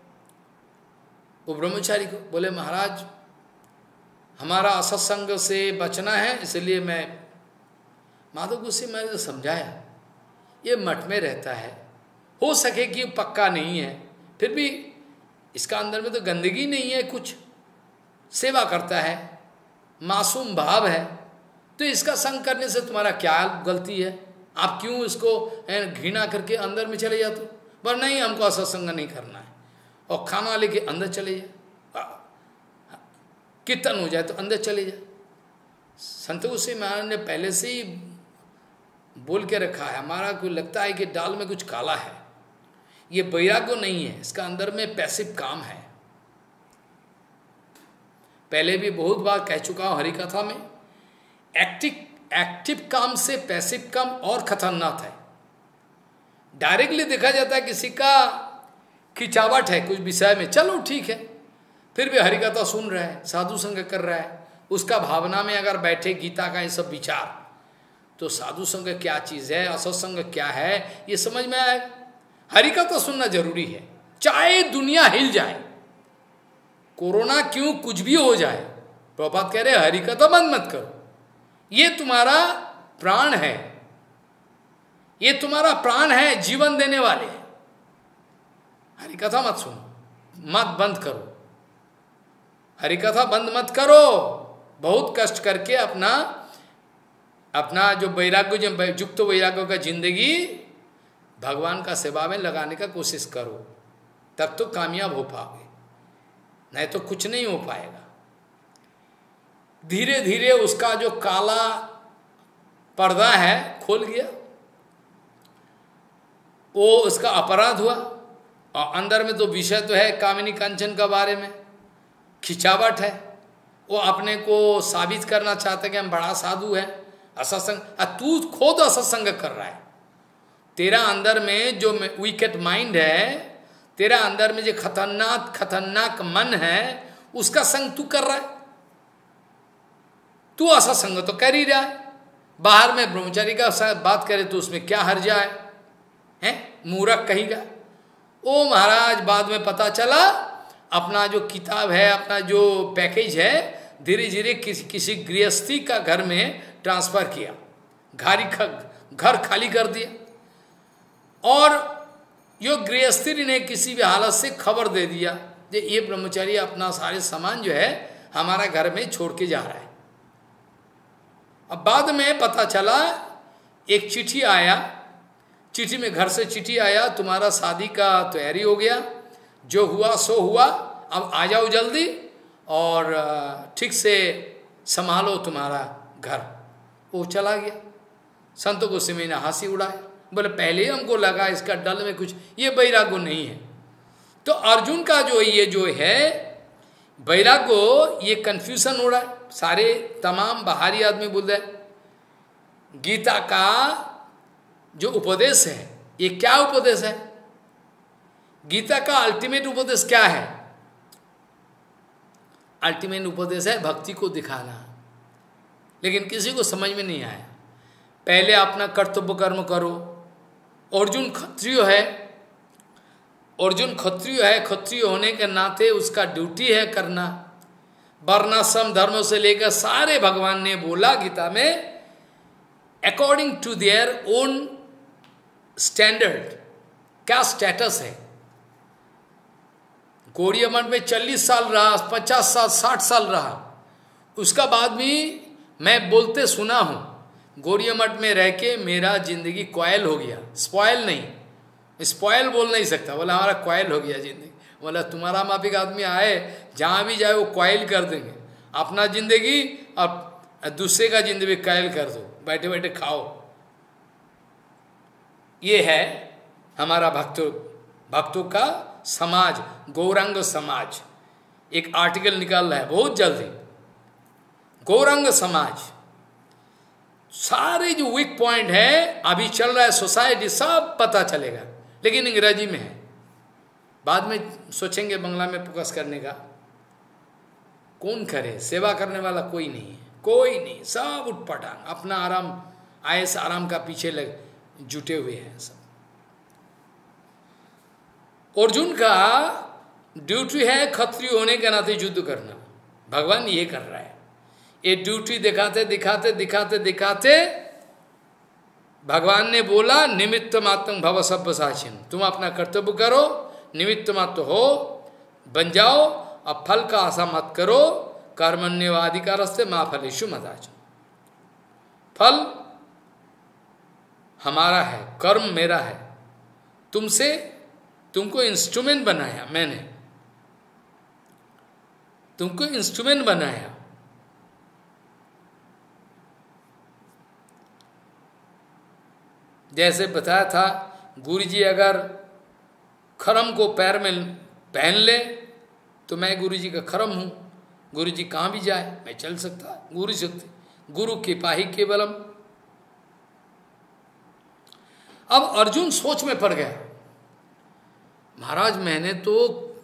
वो ब्रह्मचारी को, बोले महाराज हमारा असत्संग से बचना है, इसलिए मैं माधव गोस्वामी मैंने तो समझाया ये मठ में रहता है, हो सके कि पक्का नहीं है, फिर भी इसका अंदर में तो गंदगी नहीं है, कुछ सेवा करता है, मासूम भाव है, तो इसका संग करने से तुम्हारा क्या गलती है? आप क्यों इसको घृणा करके अंदर में चले जाते हो? पर नहीं, हमको असत्संग नहीं करना है, और खाना लेके अंदर चले जाए, कीर्तन हो जाए तो अंदर चले जाए। संत गोस्वामी महाराज ने पहले से ही बोल के रखा है, हमारा को लगता है कि डाल में कुछ काला है, ये वैराग्य नहीं है, इसका अंदर में पैसिव काम है। पहले भी बहुत बार कह चुका हूं हरिकथा में, एक्टिव एक्टिव काम से पैसिव काम और खतरनाक है। डायरेक्टली देखा जाता है किसी का खिंचावट है कुछ विषय में, चलो ठीक है, फिर भी हरिकथा सुन रहा है, साधु संग कर रहा है, उसका भावना में अगर बैठे गीता का ये सब विचार, तो साधु संग क्या चीज है, असत्संग क्या है, ये समझ में आएगा। हरिकथा सुनना जरूरी है, चाहे दुनिया हिल जाए, कोरोना क्यों कुछ भी हो जाए, प्रभुपाद कह रहे हरिकथा बंद मत करो, ये तुम्हारा प्राण है, ये तुम्हारा प्राण है, जीवन देने वाले। हरिकथा मत सुनो, मत बंद करो, हरिकथा बंद मत करो। बहुत कष्ट करके अपना अपना जो वैराग्य, जो युक्त वैराग्य का जिंदगी भगवान का सेवा में लगाने का कोशिश करो, तब तो कामयाब हो पाओगे, नहीं तो कुछ नहीं हो पाएगा। धीरे धीरे उसका जो काला पर्दा है खोल गया, वो उसका अपराध हुआ, और अंदर में तो विषय तो है कामिनी कंचन का बारे में, खिंचावट है, वो अपने को साबित करना चाहता है कि हम बड़ा साधु है। असत्संग, तू खुद असत्संग कर रहा है, तेरा अंदर में जो विकेट माइंड है, तेरा अंदर में जो खतरनाक खतरनाक मन है, उसका संग तू कर रहा है। तू असत्संग तो कर ही रहा है, बाहर में ब्रह्मचारी का बात करे तो उसमें क्या हर्जा है, हैं? मूर्ख कहेगा। ओ महाराज बाद में पता चला अपना जो किताब है, अपना जो पैकेज है, धीरे धीरे किसी किसी गृहस्थी का घर में ट्रांसफर किया, घारी घर खाली कर दिया, और यो गृहस्थी ने किसी भी हालत से खबर दे दिया कि ये ब्रह्मचारी अपना सारे सामान जो है हमारा घर में छोड़ के जा रहा है। अब बाद में पता चला एक चिट्ठी आया, चिट्ठी में घर से चिट्ठी आया, तुम्हारा शादी का तैयारी हो गया, जो हुआ सो हुआ, अब आ जाओ जल्दी और ठीक से संभालो तुम्हारा घर। वो चला गया। संत गोस्वामी ने हंसी उड़ाया, बोले पहले ही हमको लगा इसका डल में कुछ, ये वैराग्य नहीं है। तो अर्जुन का जो ये जो है वैराग्य, ये कंफ्यूजन हो रहा है। सारे तमाम बाहरी आदमी बोल रहे गीता का जो उपदेश है, ये क्या उपदेश है? गीता का अल्टीमेट उपदेश क्या है? अल्टीमेट उपदेश है भक्ति को दिखाना, लेकिन किसी को समझ में नहीं आया। पहले अपना कर्तव्य कर्म करो। अर्जुन क्षत्रिय है, अर्जुन क्षत्रिय है, क्षत्रिय होने के नाते उसका ड्यूटी है करना। वर्णाश्रम धर्म से लेकर सारे भगवान ने बोला गीता में, according to their own standard, क्या स्टेटस है। गौड़ीय मठ में चालीस साल रहा, पचास साल, साठ साल रहा, उसका बाद भी मैं बोलते सुना हूं, गौड़ीय मठ में रह के मेरा जिंदगी क्वाइल हो गया। स्पॉयल नहीं, स्पॉयल बोल नहीं सकता, बोला हमारा क्वाइल हो गया जिंदगी। बोला तुम्हारा माफिक आदमी आए जहां भी जाए वो क्वाइल कर देंगे। अपना जिंदगी और दूसरे का जिंदगी क्वाइल कर दो, बैठे बैठे खाओ। ये है हमारा भक्तों भक्तों का समाज, गौरांग समाज। एक आर्टिकल निकाल रहा है बहुत जल्दी, गौरांग समाज। सारे जो वीक पॉइंट है अभी चल रहा है सोसाइटी, सब पता चलेगा, लेकिन अंग्रेजी में है। बाद में सोचेंगे बंगला में फोकस करने का। कौन करे, सेवा करने वाला कोई नहीं है, कोई नहीं, सब उठपटांग अपना आराम, आयस आराम का पीछे लग जुटे हुए हैं सब। अर्जुन का ड्यूटी है क्षत्रिय होने के नाते युद्ध करना, भगवान ये कर रहा है। ये ड्यूटी दिखाते दिखाते दिखाते दिखाते भगवान ने बोला निमित्त मात्रं भव सब्यसाचिन्, तुम अपना कर्तव्य करो, निमित्त मात्र हो बन जाओ, अब फल का आशा मत करो। कर्मण्येवाधिकारस्ते मा फलेषु मदाचन, फल हमारा है, कर्म मेरा है, तुमसे तुमको इंस्ट्रूमेंट बनाया मैंने, तुमको इंस्ट्रूमेंट बनाया। जैसे बताया था, गुरुजी अगर खरम को पैर में पहन ले तो मैं गुरुजी का खरम हूं, गुरुजी कहां भी जाए मैं चल सकता, गुरु शक्ति, गुरु कृपा ही केवलम। अब अर्जुन सोच में पड़ गया, महाराज मैंने तो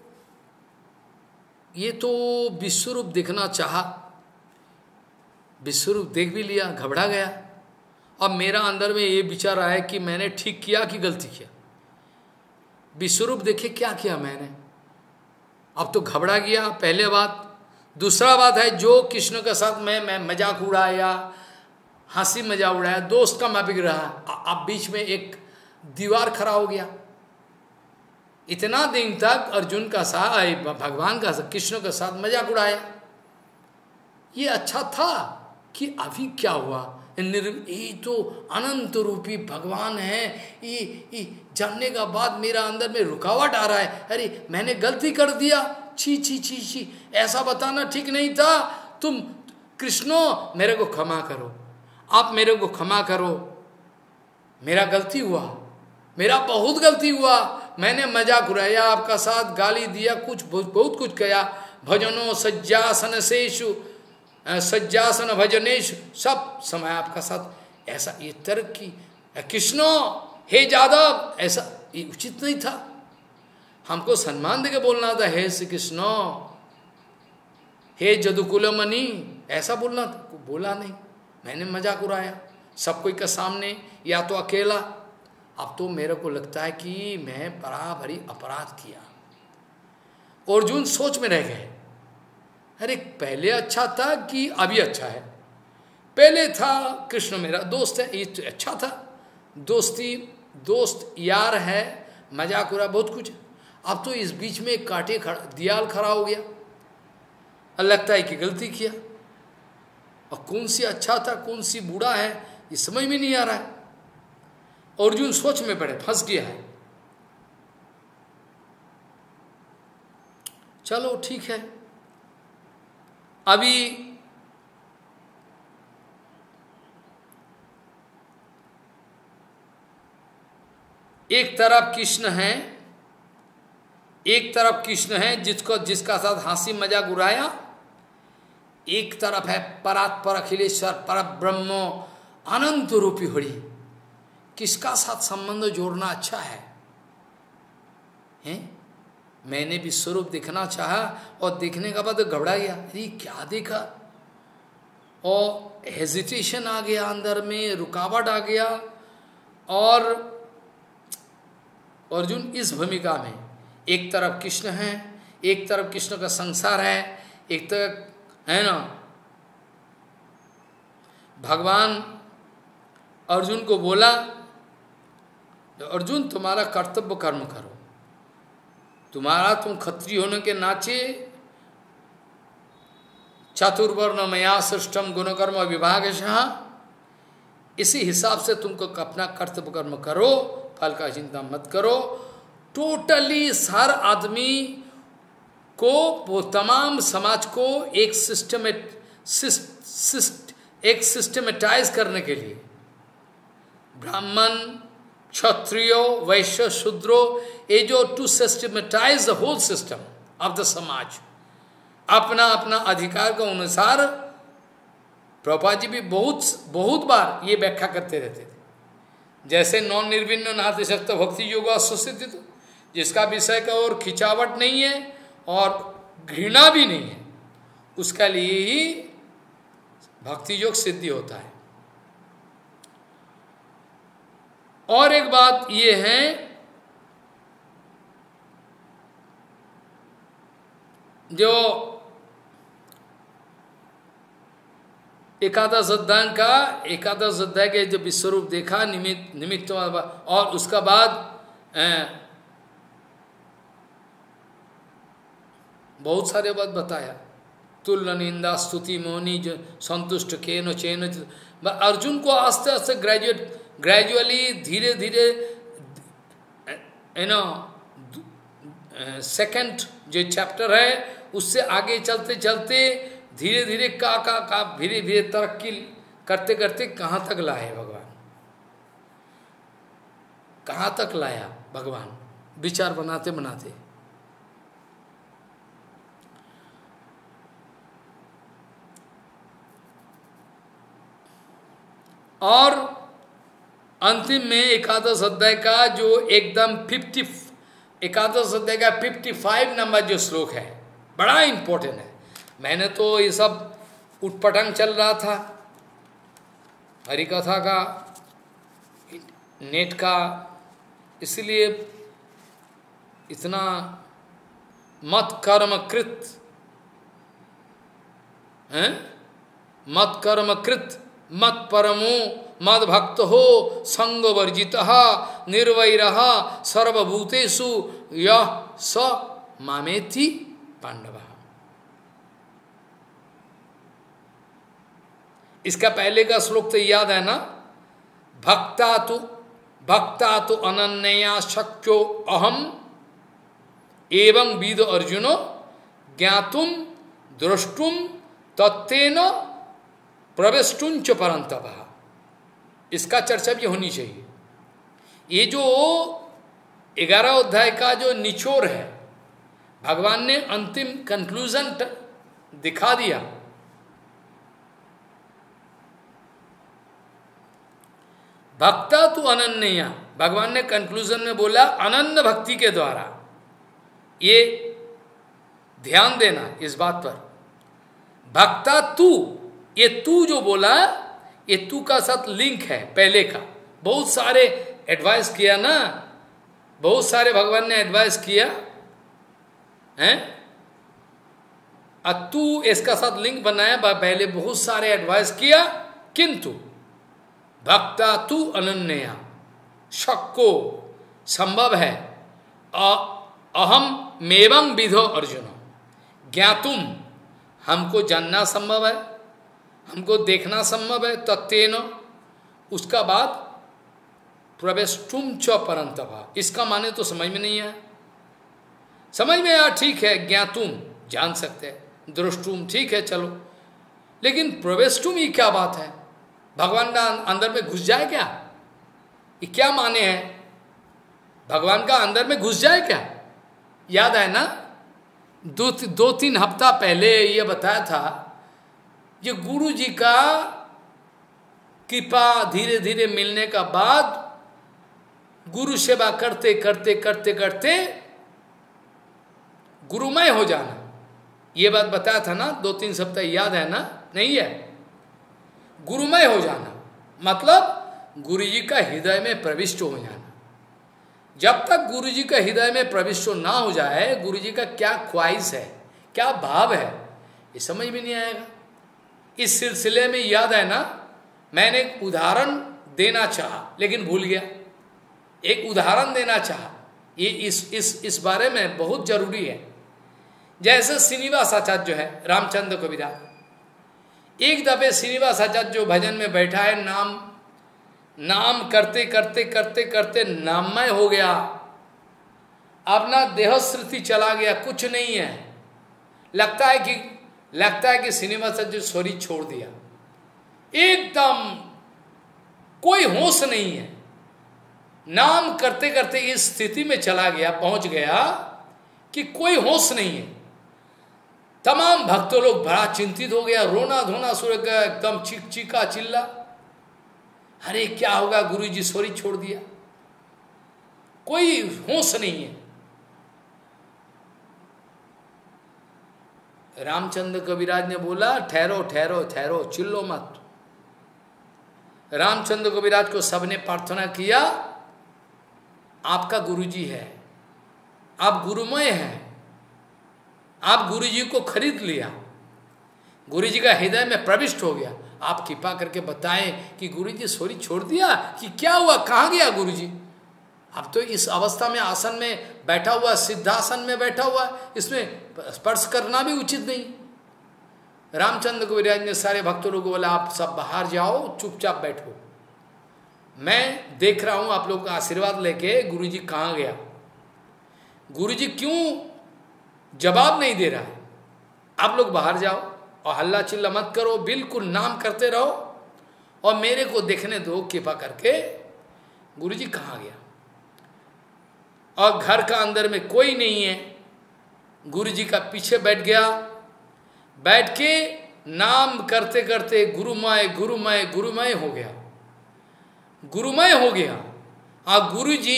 ये तो विश्वरूप देखना चाहा, विश्वरूप देख भी लिया, घबरा गया। अब मेरा अंदर में ये विचार आया कि मैंने ठीक किया कि गलती किया। विश्वरूप देखे क्या किया मैंने, अब तो घबरा गया, पहले बात। दूसरा बात है, जो कृष्ण के साथ मैं मैं मजाक उड़ाया, हंसी मजाक उड़ाया, दोस्त का माफिक रहा, अब बीच में एक दीवार खड़ा हो गया। इतना दिन तक अर्जुन का साथ, भगवान का साथ, कृष्ण के साथ मजाक उड़ाया, ये अच्छा था कि अभी क्या हुआ, ये तो अनंत रूपी भगवान है, ये, ये जानने का बाद मेरा अंदर में रुकावट आ रहा है। अरे मैंने गलती कर दिया, छी छी छी छी, ऐसा बताना ठीक नहीं था। तुम कृष्णो मेरे को क्षमा करो, आप मेरे को क्षमा करो, मेरा गलती हुआ, मेरा बहुत गलती हुआ, मैंने मजाक उड़ाया, आपका साथ गाली दिया, कुछ बहुत, बहुत कुछ किया। भजनो सज्जासन शेषु सज्जासन भजनेश, सब समय आपका साथ ऐसा ये तर्क की, कृष्णो हे जादव, ऐसा ये उचित नहीं था। हमको सम्मान देके बोलना था, हे श्री कृष्णो, हे जदुकुलमणि, ऐसा बोलना था, बोला नहीं, मैंने मजाक उड़ाया सब कोई के सामने, या तो अकेला। अब तो मेरे को लगता है कि मैं बड़ा भारी अपराध किया। अर्जुन सोच में रह गए, अरे पहले अच्छा था कि अभी अच्छा है। पहले था कृष्ण मेरा दोस्त है, ये तो अच्छा था, दोस्ती दोस्त यार है, मजाक उड़ा बहुत कुछ। अब तो इस बीच में कांटे खड़ा, दियाल खड़ा हो गया, और लगता है कि गलती किया, और कौन सी अच्छा था कौन सी बुरा है ये समझ में नहीं आ रहा है। अर्जुन सोच में पड़े, फंस गया है। चलो ठीक है, अभी एक तरफ कृष्ण है, एक तरफ कृष्ण है जिसको जिसका साथ हंसी मजाक उड़ाया, एक तरफ है परात्पर अखिलेश्वर पर ब्रह्म अनंत रूपी हरि। किसका साथ संबंध जोड़ना अच्छा है, हैं? मैंने भी स्वरूप देखना चाहा और देखने का बाद घबरा गया, अरे क्या देखा, और हेजिटेशन आ गया अंदर में, रुकावट आ गया। और अर्जुन इस भूमिका में, एक तरफ कृष्ण है, एक तरफ कृष्ण का संसार है, एक तरफ है ना भगवान अर्जुन को बोला, अर्जुन तुम्हारा कर्तव्य कर्म करो, तुम्हारा तुम क्षत्रिय होने के नाचे चतुर्वर्ण मया सृष्टम गुणकर्म विभागशः, इसी हिसाब से तुमको अपना कर्तव्य कर्म करो, फल का चिंता मत करो। टोटली हर आदमी को, वो तमाम समाज को एक सिस्टमेट सिस्ट, सिस्ट, एक सिस्टमेटाइज करने के लिए, ब्राह्मण क्षत्रियो वैश्य शूद्रो, ये जो to systematize the whole system of the समाज, अपना अपना अधिकार के अनुसार। प्रभुपाद जी भी बहुत बहुत बार ये व्याख्या करते रहते थे। जैसे नॉन निर्विण्ण नाथ शक्त भक्ति योग सुसिद्धित, जिसका विषय का और खिंचावट नहीं है और घृणा भी नहीं है, उसका लिए ही भक्ति योग सिद्धि होता है। और एक बात ये है, जो एकादश अध्याय का, एकादश अध्याय के जो विश्वरूप देखा निमित्त निमित्त, और उसका बाद बहुत सारे बात बताया, तुल्य निंदा स्तुति मोहनी जो संतुष्ट के नो चैन। अर्जुन को आस्ते आस्ते ग्रेजुएट ग्रेजुअली धीरे धीरे यू नो सेकंड जो चैप्टर है उससे आगे चलते चलते धीरे धीरे का का का धीरे धीरे तरक्की करते करते कहाँ तक लाए भगवान, कहाँ तक लाया भगवान, विचार बनाते बनाते। और अंतिम में एकादश अध्याय का जो एकदम फिफ्टी एकादश अध्याय का फिफ्टी फाइव नंबर जो श्लोक है, बड़ा इंपॉर्टेंट है। मैंने तो ये सब उटपटांग चल रहा था हरिकथा का, नेट का, इसलिए इतना मत कर्म कृत हैं, मत कर्म कृत मत परमो मद भक्त हो संग वर्जित निर्वैर सर्वभूतेषु यह स मामेति पांडव। इसका पहले का श्लोक तो याद है ना, भक्ता तो भक्ता तो अनन्या शक्यो अहम एवं विद अर्जुनो ज्ञातुम द्रष्टुम तत्तेन प्रवेष्टुंच परंतप। इसका चर्चा भी होनी चाहिए। ये जो ग्यारह अध्याय का जो निचोड़ है, भगवान ने अंतिम कंक्लूजन दिखा दिया। भक्ता तु अनन्या, भगवान ने कंक्लूजन में बोला अनन्य भक्ति के द्वारा। ये ध्यान देना इस बात पर, भक्ता तू, ये तू जो बोला, ये तू का साथ लिंक है पहले का। बहुत सारे एडवाइस किया ना, बहुत सारे भगवान ने एडवाइस किया हैं, और तू इसका साथ लिंक बनाया, पहले बहुत सारे एडवाइस किया, किंतु भक्ता तू अनन्या शक्को संभव है, अहम मेवं विधो अर्जुन, ज्ञातुम हमको जानना संभव है, हमको देखना संभव है, तत्तेन उसका बाद प्रवेष्टुम च परंतप। इसका माने तो समझ में नहीं आया, समझ में आया ठीक है, ज्ञातुम जान सकते हैं, दृष्टुम ठीक है चलो, लेकिन प्रवेष्टुम ये क्या बात है, भगवान का अंदर में घुस जाए क्या, ये क्या माने हैं, भगवान का अंदर में घुस जाए क्या। याद है ना, दो दो तीन हफ्ता पहले ये बताया था, ये गुरु जी का कृपा धीरे धीरे मिलने का बाद गुरु सेवा करते करते करते करते गुरुमय हो जाना, ये बात बताया था ना, दो तीन सप्ताह, याद है ना, नहीं है, गुरुमय हो जाना मतलब गुरु जी का हृदय में प्रविष्ट हो जाना। जब तक गुरु जी का हृदय में प्रविष्ट ना हो जाए, गुरु जी का क्या ख्वाहिश है, क्या भाव है, ये समझ में नहीं आएगा। इस सिलसिले में याद है ना, मैंने एक उदाहरण देना चाहा लेकिन भूल गया। एक उदाहरण देना चाहा, ये इस इस इस बारे में बहुत जरूरी है। जैसे श्रीनिवास आचार्य जो है, रामचंद्र कविराज, एक दफे श्रीनिवास आचार्य जो भजन में बैठा है, नाम नाम करते करते करते करते नाममय हो गया, अपना देहश्रुति चला गया, कुछ नहीं है। लगता है कि लगता है कि श्रीनिवास आचार्य शरीर छोड़ दिया, एकदम कोई होश नहीं है। नाम करते करते इस स्थिति में चला गया, पहुंच गया कि कोई होश नहीं है। तमाम भक्तों लोग बड़ा चिंतित हो गया, रोना धोना शुरू हो गया, एकदम चीख चीका चिल्ला, अरे क्या होगा, गुरु जी शरीर छोड़ दिया, कोई होश नहीं है। रामचंद्र कविराज ने बोला, ठहरो ठहरो ठहरो, चिल्लो मत। रामचंद्र कविराज को सबने प्रार्थना किया, आपका गुरुजी है, आप गुरुमय हैं, आप गुरुजी को खरीद लिया, गुरुजी का हृदय में प्रविष्ट हो गया, आप कृपा करके बताएं कि गुरुजी शरीर छोड़ दिया कि क्या हुआ, कहाँ गया गुरुजी। अब तो इस अवस्था में आसन में बैठा हुआ, सिद्धासन में बैठा हुआ, इसमें स्पर्श करना भी उचित नहीं। रामचंद्र कविराज ने सारे भक्तों लोगों को बोला, आप सब बाहर जाओ, चुपचाप बैठो, मैं देख रहा हूं आप लोगों का आशीर्वाद लेके गुरुजी कहाँ गया, गुरुजी क्यों जवाब नहीं दे रहा है। आप लोग बाहर जाओ और हल्ला चिल्ला मत करो, बिल्कुल नाम करते रहो और मेरे को देखने दो कृपा करके, गुरुजी कहाँ गया। और घर का अंदर में कोई नहीं है, गुरुजी का पीछे बैठ गया, बैठ के नाम करते करते गुरुमय गुरुमय गुरुमय हो गया, गुरुमय हो गया। और गुरुजी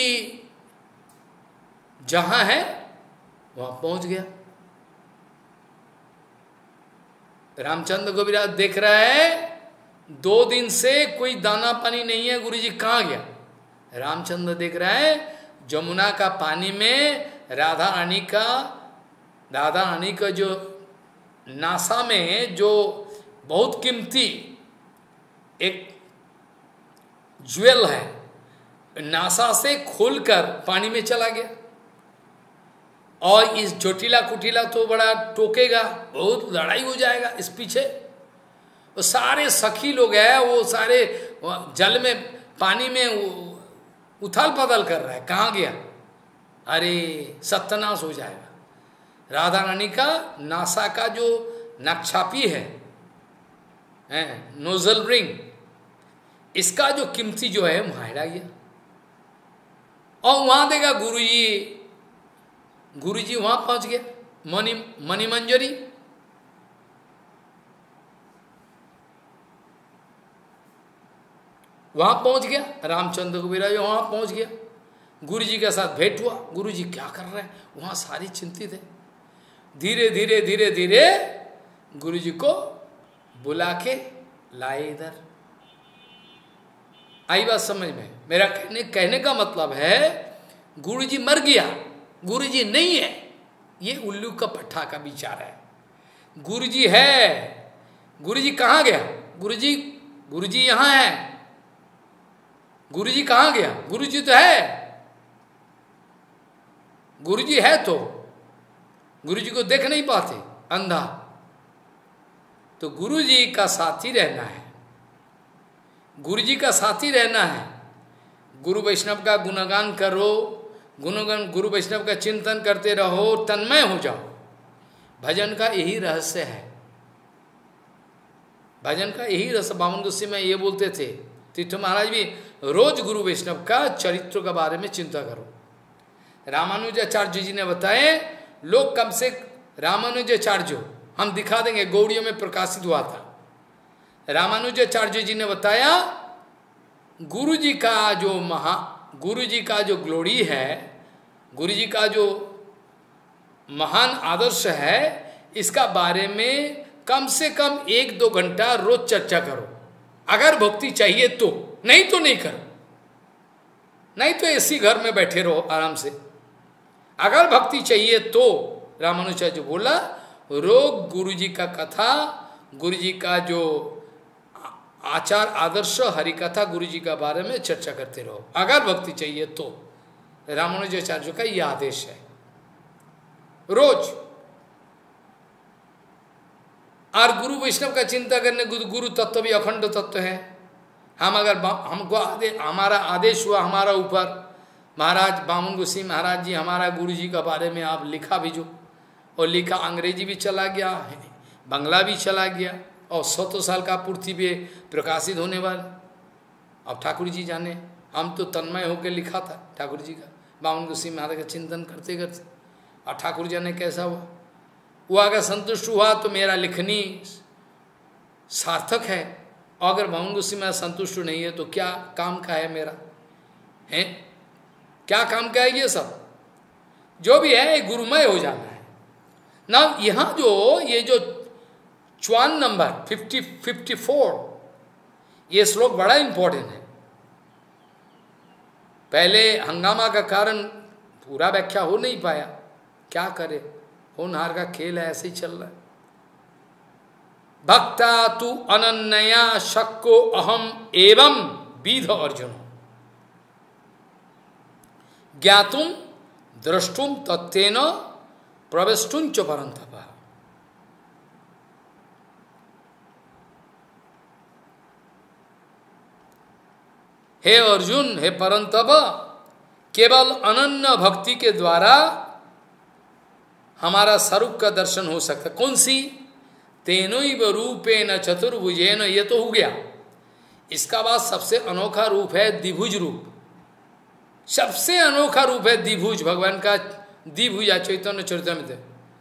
जहां है वहां पहुंच गया। रामचंद्र कविराज देख रहा है, दो दिन से कोई दाना पानी नहीं है, गुरुजी कहाँ गया। रामचंद्र देख रहा है, जमुना का पानी में राधा रानी का राधा रानी का जो नासा में जो बहुत कीमती एक ज्वेल है, नासा से खोलकर पानी में चला गया। और इस जोटिला कुटिला तो बड़ा टोकेगा, बहुत लड़ाई हो जाएगा इस पीछे। वो सारे सखी लोग हैं, वो सारे जल में पानी में उथल पथल कर रहा है, कहाँ गया, अरे सत्यानाश हो जाएगा। राधा रानी का नासा का जो नक्शापी है, है नोजल रिंग, इसका जो कीमती जो है वहां हेरा गया। और वहां देखा गुरुजी, गुरुजी वहां पहुंच गया, मणि मणिमंजरी। वहां पहुंच गया, रामचंद्र कविराज वहां पहुंच गया, गुरुजी के साथ भेंट हुआ। गुरुजी क्या कर रहे हैं, वहां सारी चिंतित है। धीरे धीरे धीरे धीरे गुरुजी को बुला के लाए इधर। आई बात समझ में। मेरा कहने कहने का मतलब है, गुरुजी मर गया, गुरुजी नहीं है, ये उल्लू का पट्टा का विचार है। गुरुजी है, गुरुजी कहाँ गया, गुरुजी गुरुजी यहाँ है, गुरुजी कहाँ गया, गुरुजी तो है, गुरुजी है तो गुरुजी को देख नहीं पाते, अंधा। तो गुरुजी का साथी रहना है, गुरुजी का साथी रहना है। गुरु वैष्णव का गुणगान करो, गुणगान गुरु वैष्णव का चिंतन करते रहो, तन्मय हो जाओ। भजन का यही रहस्य है, भजन का यही रहस्य। बामन गुस्से में ये बोलते थे, तीर्थ महाराज भी, रोज गुरु वैष्णव का चरित्र के बारे में चिंता करो। रामानुजाचार्य जी ने बताए, लोग कम से रामानुजाचार्य, हम दिखा देंगे, गौड़ियों में प्रकाशित हुआ था। रामानुजाचार्य जी ने बताया, गुरु जी का जो महा गुरु जी का जो ग्लोरी है, गुरु जी का जो महान आदर्श है, इसका बारे में कम से कम एक दो घंटा रोज चर्चा करो। अगर भक्ति चाहिए तो, नहीं तो नहीं करो, नहीं तो इसी घर में बैठे रहो आराम से। अगर भक्ति चाहिए तो रामानुजाचार्य बोला, रोग गुरु जी का कथा, गुरु जी का जो आचार आदर्श हरि कथा गुरु जी का बारे में चर्चा करते रहो, अगर भक्ति चाहिए तो। रामानुजाचार्य का यह आदेश है रोज। और गुरु वैष्णव का चिंता करने, गुरु तत्व भी अखंड तत्व है। हम अगर हमको आदे, हमारा आदेश हुआ हमारा ऊपर, महाराज बामन गोसाई महाराज जी हमारा गुरु जी का बारे में आप लिखा भेजो, और लिखा अंग्रेजी भी चला गया, बंगला भी चला गया, और सौ साल का पूर्ति पे प्रकाशित होने वाला। अब ठाकुर जी जाने, हम तो तन्मय होकर लिखा था ठाकुर जी का, बामन गोसाई महाराज का चिंतन करते करते, और ठाकुर जाने कैसा हुआ। वो अगर संतुष्ट हुआ तो मेरा लिखनी सार्थक है, और अगर बामन गोसाई महाराज संतुष्ट नहीं है तो क्या काम का है मेरा, है क्या काम का है। ये सब जो भी है गुरुमय हो जाना है ना। यहाँ जो ये जो चौवन नंबर फिफ्टी फिफ्टी फोर, ये श्लोक बड़ा इंपॉर्टेंट है। पहले हंगामा का कारण पूरा व्याख्या हो नहीं पाया, क्या करे, होनहार का खेल है, ऐसे ही चल रहा है। भक्ता तु अनन्या शक्को अहम एवं विध अर्जुन, ज्ञातुम द्रष्टुम तत्तेन प्रवेष्टुम च परंतप। हे अर्जुन, हे परंतप, केवल अनन्य भक्ति के द्वारा हमारा स्वरूप का दर्शन हो सकता। कौन सी? तेनोइव रूपेण चतुर्भुजेन, ये तो हो गया। इसका बाद सबसे अनोखा रूप है द्विभुज रूप। सबसे अनोखा रूप है द्विभुज, भगवान का द्विभुजा चैतन्य चरितामृत।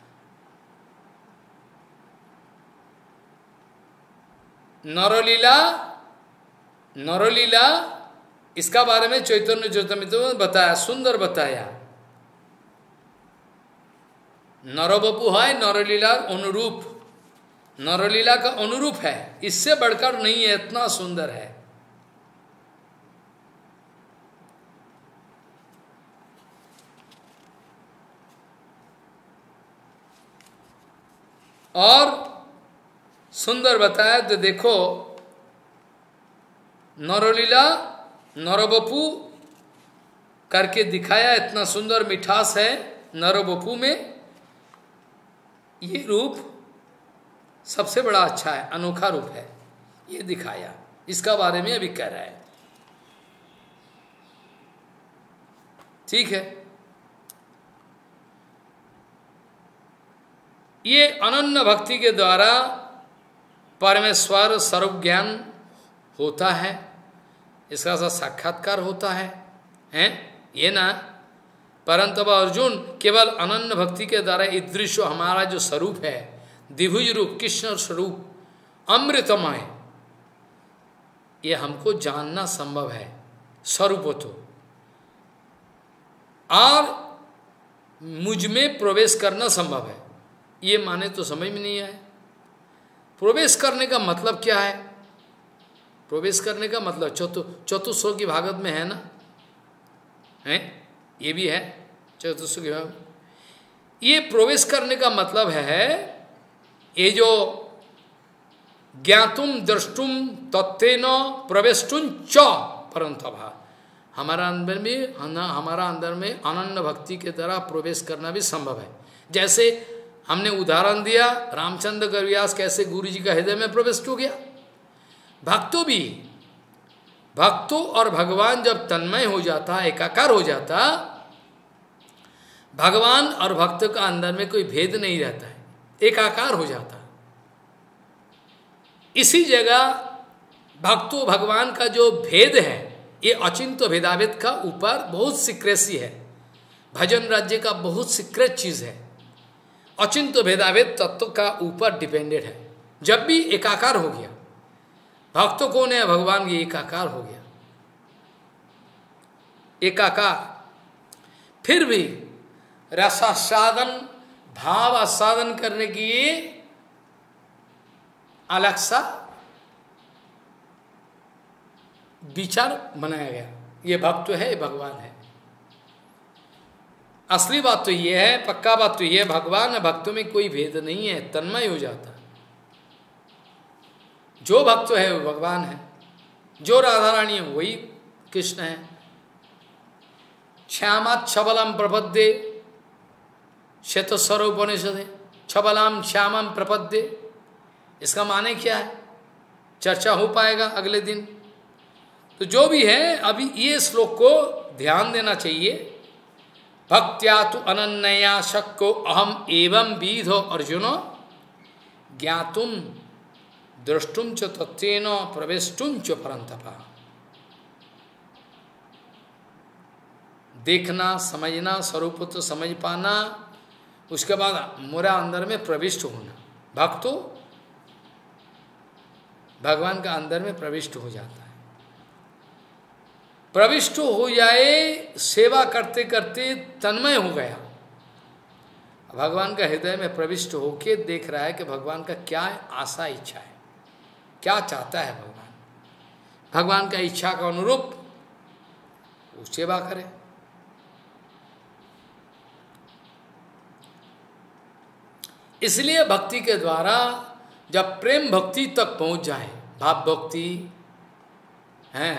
नरलीला, नरलीला इसका बारे में चैतन्य चरितामृत में बताया, सुंदर बताया। नरबपु है नरलीला अनुरूप, नरलीला का अनुरूप है, इससे बढ़कर नहीं है, इतना सुंदर है। और सुंदर बताया तो देखो, नरलीला नरबपु करके दिखाया, इतना सुंदर मिठास है नरबपु में। ये रूप सबसे बड़ा अच्छा है, अनोखा रूप है, ये दिखाया। इसका बारे में अभी कह रहा है, ठीक है। ये अनन्य भक्ति के द्वारा परमेश्वर स्वरूप ज्ञान होता है, इसका सा साक्षात्कार होता है, हैं? ये ना। परंतु अर्जुन, केवल अनन्य भक्ति के द्वारा ईदृश्य हमारा जो स्वरूप है, द्विभुज रूप, कृष्ण स्वरूप, अमृतमय, ये हमको जानना संभव है स्वरूप तो। और मुझ में प्रवेश करना संभव है, ये माने तो समझ में नहीं आए। प्रवेश करने का मतलब क्या है? प्रवेश करने का मतलब चतु चतुस्सो की भागवत में है ना, है ये भी है चतुस्सो की भागवत। ये प्रवेश करने का मतलब है, ये जो ज्ञातुम द्रष्टुम तत्तेन प्रवेष्टुम च परंतभा, हमारा अंदर में हमारा अंदर में अनन्य भक्ति के द्वारा प्रवेश करना भी संभव है। जैसे हमने उदाहरण दिया, रामचंद्र कवियास कैसे गुरु जी का हृदय में प्रविष्ट हो गया। भक्तों भी, भक्तों और भगवान जब तन्मय हो जाता, एकाकार हो जाता, भगवान और भक्त का अंदर में कोई भेद नहीं रहता है, एकाकार हो जाता। इसी जगह भक्तों भगवान का जो भेद है, ये अचिंत्य भेदाभेद का ऊपर बहुत सीक्रेसी है। भजन राज्य का बहुत सीक्रेट चीज है, अचिंत्य भेदाभेद तत्व का ऊपर डिपेंडेड है। जब भी एकाकार हो गया, भक्त कौन है? भगवान ये एकाकार हो गया, एकाकार। फिर भी रसास्वादन, भाव आस्वादन करने की ये अलग सा विचार बनाया गया, ये भक्त तो है, ये भगवान है। असली बात तो ये है, पक्का बात तो ये है, भगवान भक्तों में कोई भेद नहीं है, तन्मय हो जाता है। जो भक्त है वो भगवान है, जो राधा रानी है वही कृष्ण है। श्यामात छबलम प्रपद्ये, श्वेत स्वरूपनिषदे छबलाम श्यामम प्रपद्ये, इसका माने क्या है, चर्चा हो पाएगा अगले दिन। तो जो भी है, अभी ये श्लोक को ध्यान देना चाहिए। भक्त्या तु अनन्या शक्को अहम एवं विधो अर्जुनो ज्ञातुम द्रष्टुम च तत्वेन प्रवेष्टुम च परंतपा। देखना, समझना, स्वरूप तो समझ पाना, उसके बाद मोरा अंदर में प्रविष्ट होना। भक्तो भगवान का अंदर में प्रविष्ट हो जाता है। प्रविष्ट हो जाए, सेवा करते करते तन्मय हो गया, भगवान का हृदय में प्रविष्ट होके देख रहा है कि भगवान का क्या आशा इच्छा है, क्या चाहता है भगवान। भगवान का इच्छा का अनुरूप वो सेवा करे। इसलिए भक्ति के द्वारा जब प्रेम भक्ति तक पहुंच जाए, भाव भक्ति है,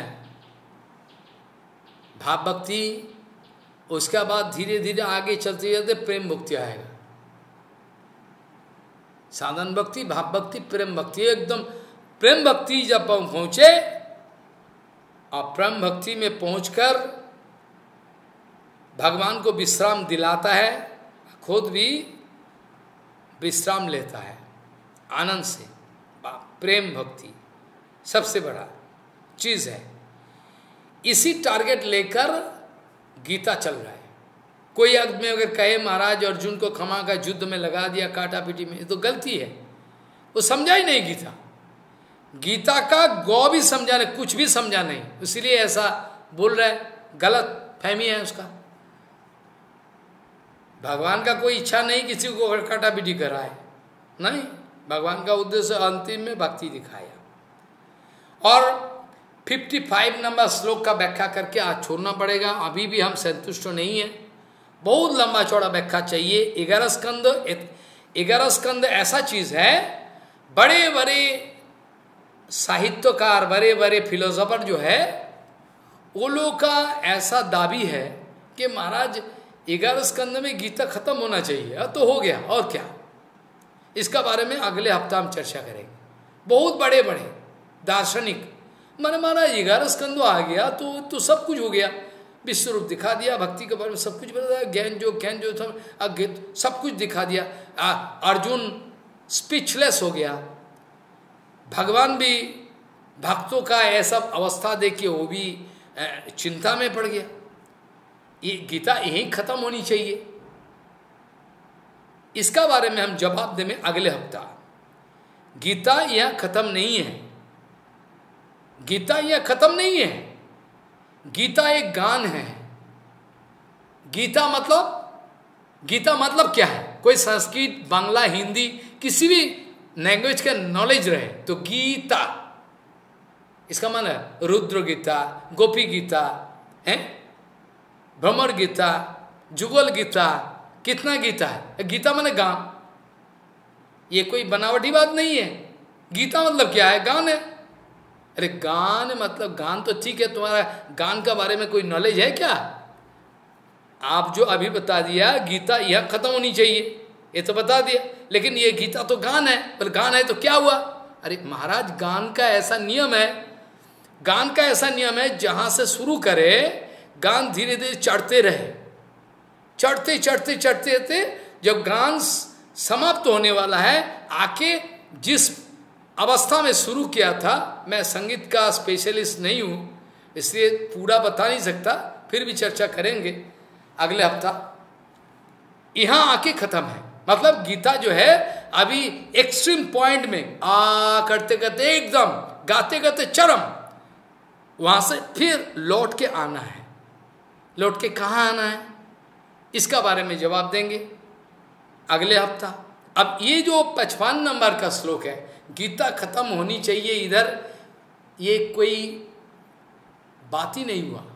भाव भक्ति, उसके बाद धीरे धीरे आगे चलते जाते प्रेम भक्ति आएगा। साधन भक्ति, भाव भक्ति, प्रेम भक्ति, एकदम प्रेम भक्ति जब पहुंचे और प्रेम भक्ति में पहुंचकर भगवान को विश्राम दिलाता है, खुद भी विश्राम लेता है आनंद से। प्रेम भक्ति सबसे बड़ा चीज है। इसी टारगेट लेकर गीता चल रहा है। कोई आदमी अगर कहे महाराज अर्जुन को खमा का युद्ध में लगा दिया, काटा पीटी में, तो गलती है, वो समझा ही नहीं गीता। गीता का गौ भी समझा नहीं, कुछ भी समझा नहीं, इसीलिए ऐसा बोल रहा है, गलत फहमी है उसका। भगवान का कोई इच्छा नहीं किसी को काटा पीटी कराए, नहीं, भगवान का उद्देश्य अंतिम में भक्ति दिखाया। और पचपन नंबर श्लोक का व्याख्या करके आज छोड़ना पड़ेगा, अभी भी हम संतुष्ट नहीं है, बहुत लंबा चौड़ा व्याख्या चाहिए। ग्यारह स्कंद, ग्यारह स्कंद ऐसा चीज है, बड़े बड़े साहित्यकार, बड़े बड़े फिलोसोफर जो है, वो लोग का ऐसा दावी है कि महाराज ग्यारह स्कंद में गीता खत्म होना चाहिए, तो हो गया और क्या। इसका बारे में अगले हफ्ता हम चर्चा करेंगे। बहुत बड़े बड़े दार्शनिक माने महाराज ग्यारह स्कंद आ गया तो तो सब कुछ हो गया, विश्व रूप दिखा दिया, भक्ति के बारे में सब कुछ बताया, ज्ञान जो ज्ञान जो था सब कुछ दिखा दिया। आ, अर्जुन स्पीचलेस हो गया, भगवान भी भक्तों का ऐसा अवस्था देखिए वो भी चिंता में पड़ गया। ये गीता यहीं खत्म होनी चाहिए, इसका बारे में हम जवाब देंगे अगले हफ्ता। गीता यह खत्म नहीं है, गीता यह खत्म नहीं है, गीता एक गान है। गीता मतलब, गीता मतलब क्या है, कोई संस्कृत, बांग्ला, हिंदी, किसी भी लैंग्वेज का नॉलेज रहे तो गीता, इसका मतलब है रुद्र गीता, गोपी गीता है, भ्रमर गीता, जुगल गीता, कितना गीता है। गीता माने गान, ये कोई बनावटी बात नहीं है। गीता मतलब क्या है, गान है। अरे गान मतलब गान तो ठीक है, तुम्हारा गान का बारे में कोई नॉलेज है क्या? आप जो अभी बता दिया गीता यह खत्म होनी चाहिए, ये तो बता दिया, लेकिन ये गीता तो गान है, पर गान है तो क्या हुआ? अरे महाराज गान का ऐसा नियम है, गान का ऐसा नियम है जहां से शुरू करे गान धीरे धीरे चढ़ते रहे, चढ़ते चढ़ते चढ़ते चढ़ते जब गान समाप्त होने वाला है, आके जिस अवस्था में शुरू किया था, मैं संगीत का स्पेशलिस्ट नहीं हूँ इसलिए पूरा बता नहीं सकता, फिर भी चर्चा करेंगे अगले हफ्ता। यहाँ आके खत्म है, मतलब गीता जो है अभी एक्सट्रीम पॉइंट में आ करते करते एकदम गाते गाते चरम, वहां से फिर लौट के आना है। लौट के कहाँ आना है इसका बारे में जवाब देंगे अगले हफ्ता। अब ये जो पचपन नंबर का श्लोक है, गीता खत्म होनी चाहिए इधर, ये कोई बात ही नहीं हुआ।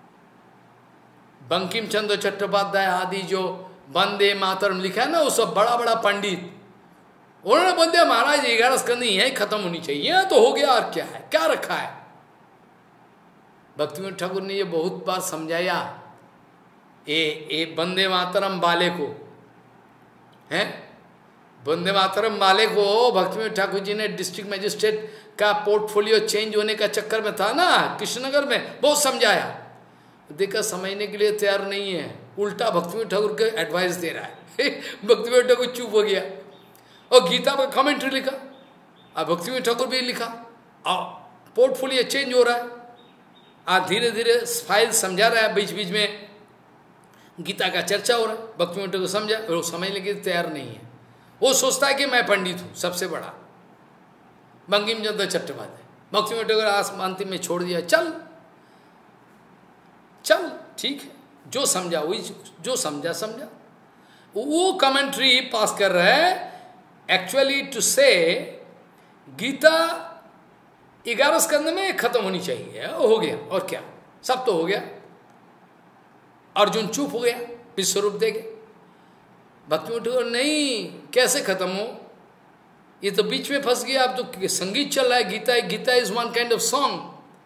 बंकिम चंद्र चट्टोपाध्याय आदि जो वंदे मातरम लिखा है ना, वो सब बड़ा बड़ा पंडित, उन्होंने बोलते महाराज ग्यारह स्कंद यही खत्म होनी चाहिए, तो हो गया, और क्या है, क्या रखा है। भक्तिविनोद ठाकुर ने ये बहुत बार समझाया, ए ए वंदे मातरम वाले को, हैं वंदे मातरम वाले को भक्तिविनोद ठाकुर जी ने डिस्ट्रिक्ट मजिस्ट्रेट का पोर्टफोलियो चेंज होने का चक्कर में था ना कृष्णनगर में, बहुत समझाया, देखा समझने के लिए तैयार नहीं है, उल्टा भक्तिविनोद ठाकुर के एडवाइस दे रहा है। भक्तिविनोद ठाकुर चुप हो गया, और गीता पर कमेंट्री लिखा, और भक्तिविनोद ठाकुर भी लिखा, और पोर्टफोलियो चेंज हो रहा है, आज धीरे धीरे फाइल समझा रहा है, बीच बीच में गीता का चर्चा हो रहा है, भक्तिविनोद ठाकुर समझा, वो समझने के लिए तैयार नहीं है, वो सोचता है कि मैं पंडित हूँ सबसे बड़ा, बंकिम चंद्र चट्टोपाध्याय। भक्तिविनोद ठाकुर आज अंतिम में छोड़ दिया, चल चल ठीक है, जो समझा वही, जो समझा समझा। वो कमेंट्री पास कर रहा है, एक्चुअली टू से गीता ग्यारह स्कंद में खत्म होनी चाहिए, हो गया, और क्या, सब तो हो गया। अर्जुन चुप हो गया, विश्वरूप देखे, भक्तिविनोद ठाकुर नहीं, कैसे खत्म हो, ये तो बीच में फंस गया, अब तो संगीत चल रहा है, Gita Gita is one kind of song.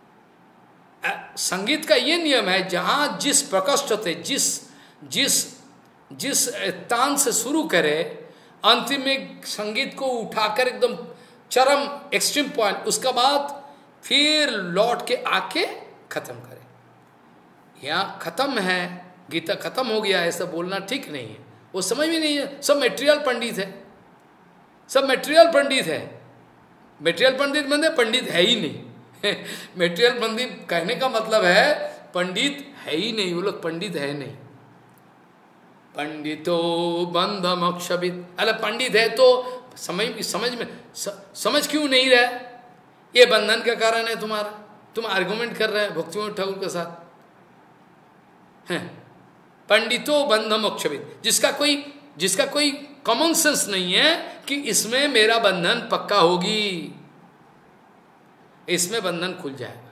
संगीत का ये नियम है, जहां जिस प्रकोष्ठ से, जिस जिस जिस तान से शुरू करे, अंतिम में संगीत को उठाकर एकदम चरम एक्सट्रीम पॉइंट, उसका बाद फिर लौट के आके खत्म करे। यहाँ खत्म है, गीता खत्म हो गया, ऐसा बोलना ठीक नहीं है, वो समझ में नहीं है। सब मेटेरियल पंडित है, सब मेटेरियल पंडित है, मेटेरियल पंडित मतलब पंडित है ही नहीं। मेटेरियल पंडित कहने का मतलब है पंडित है ही नहीं, वो लोग पंडित है नहीं। पंडितो बंधम अक्षवित, अरे पंडित है तो समझ समझ में स, समझ क्यों नहीं रहा, ये बंधन का कारण है तुम्हारा, तुम आर्गुमेंट कर रहे हैं भक्तिविनोद ठाकुर के साथ। हैं पंडितो बंधम अक्षवित, जिसका कोई जिसका कोई कॉमन सेंस नहीं है कि इसमें मेरा बंधन पक्का होगी, इसमें बंधन खुल जाएगा,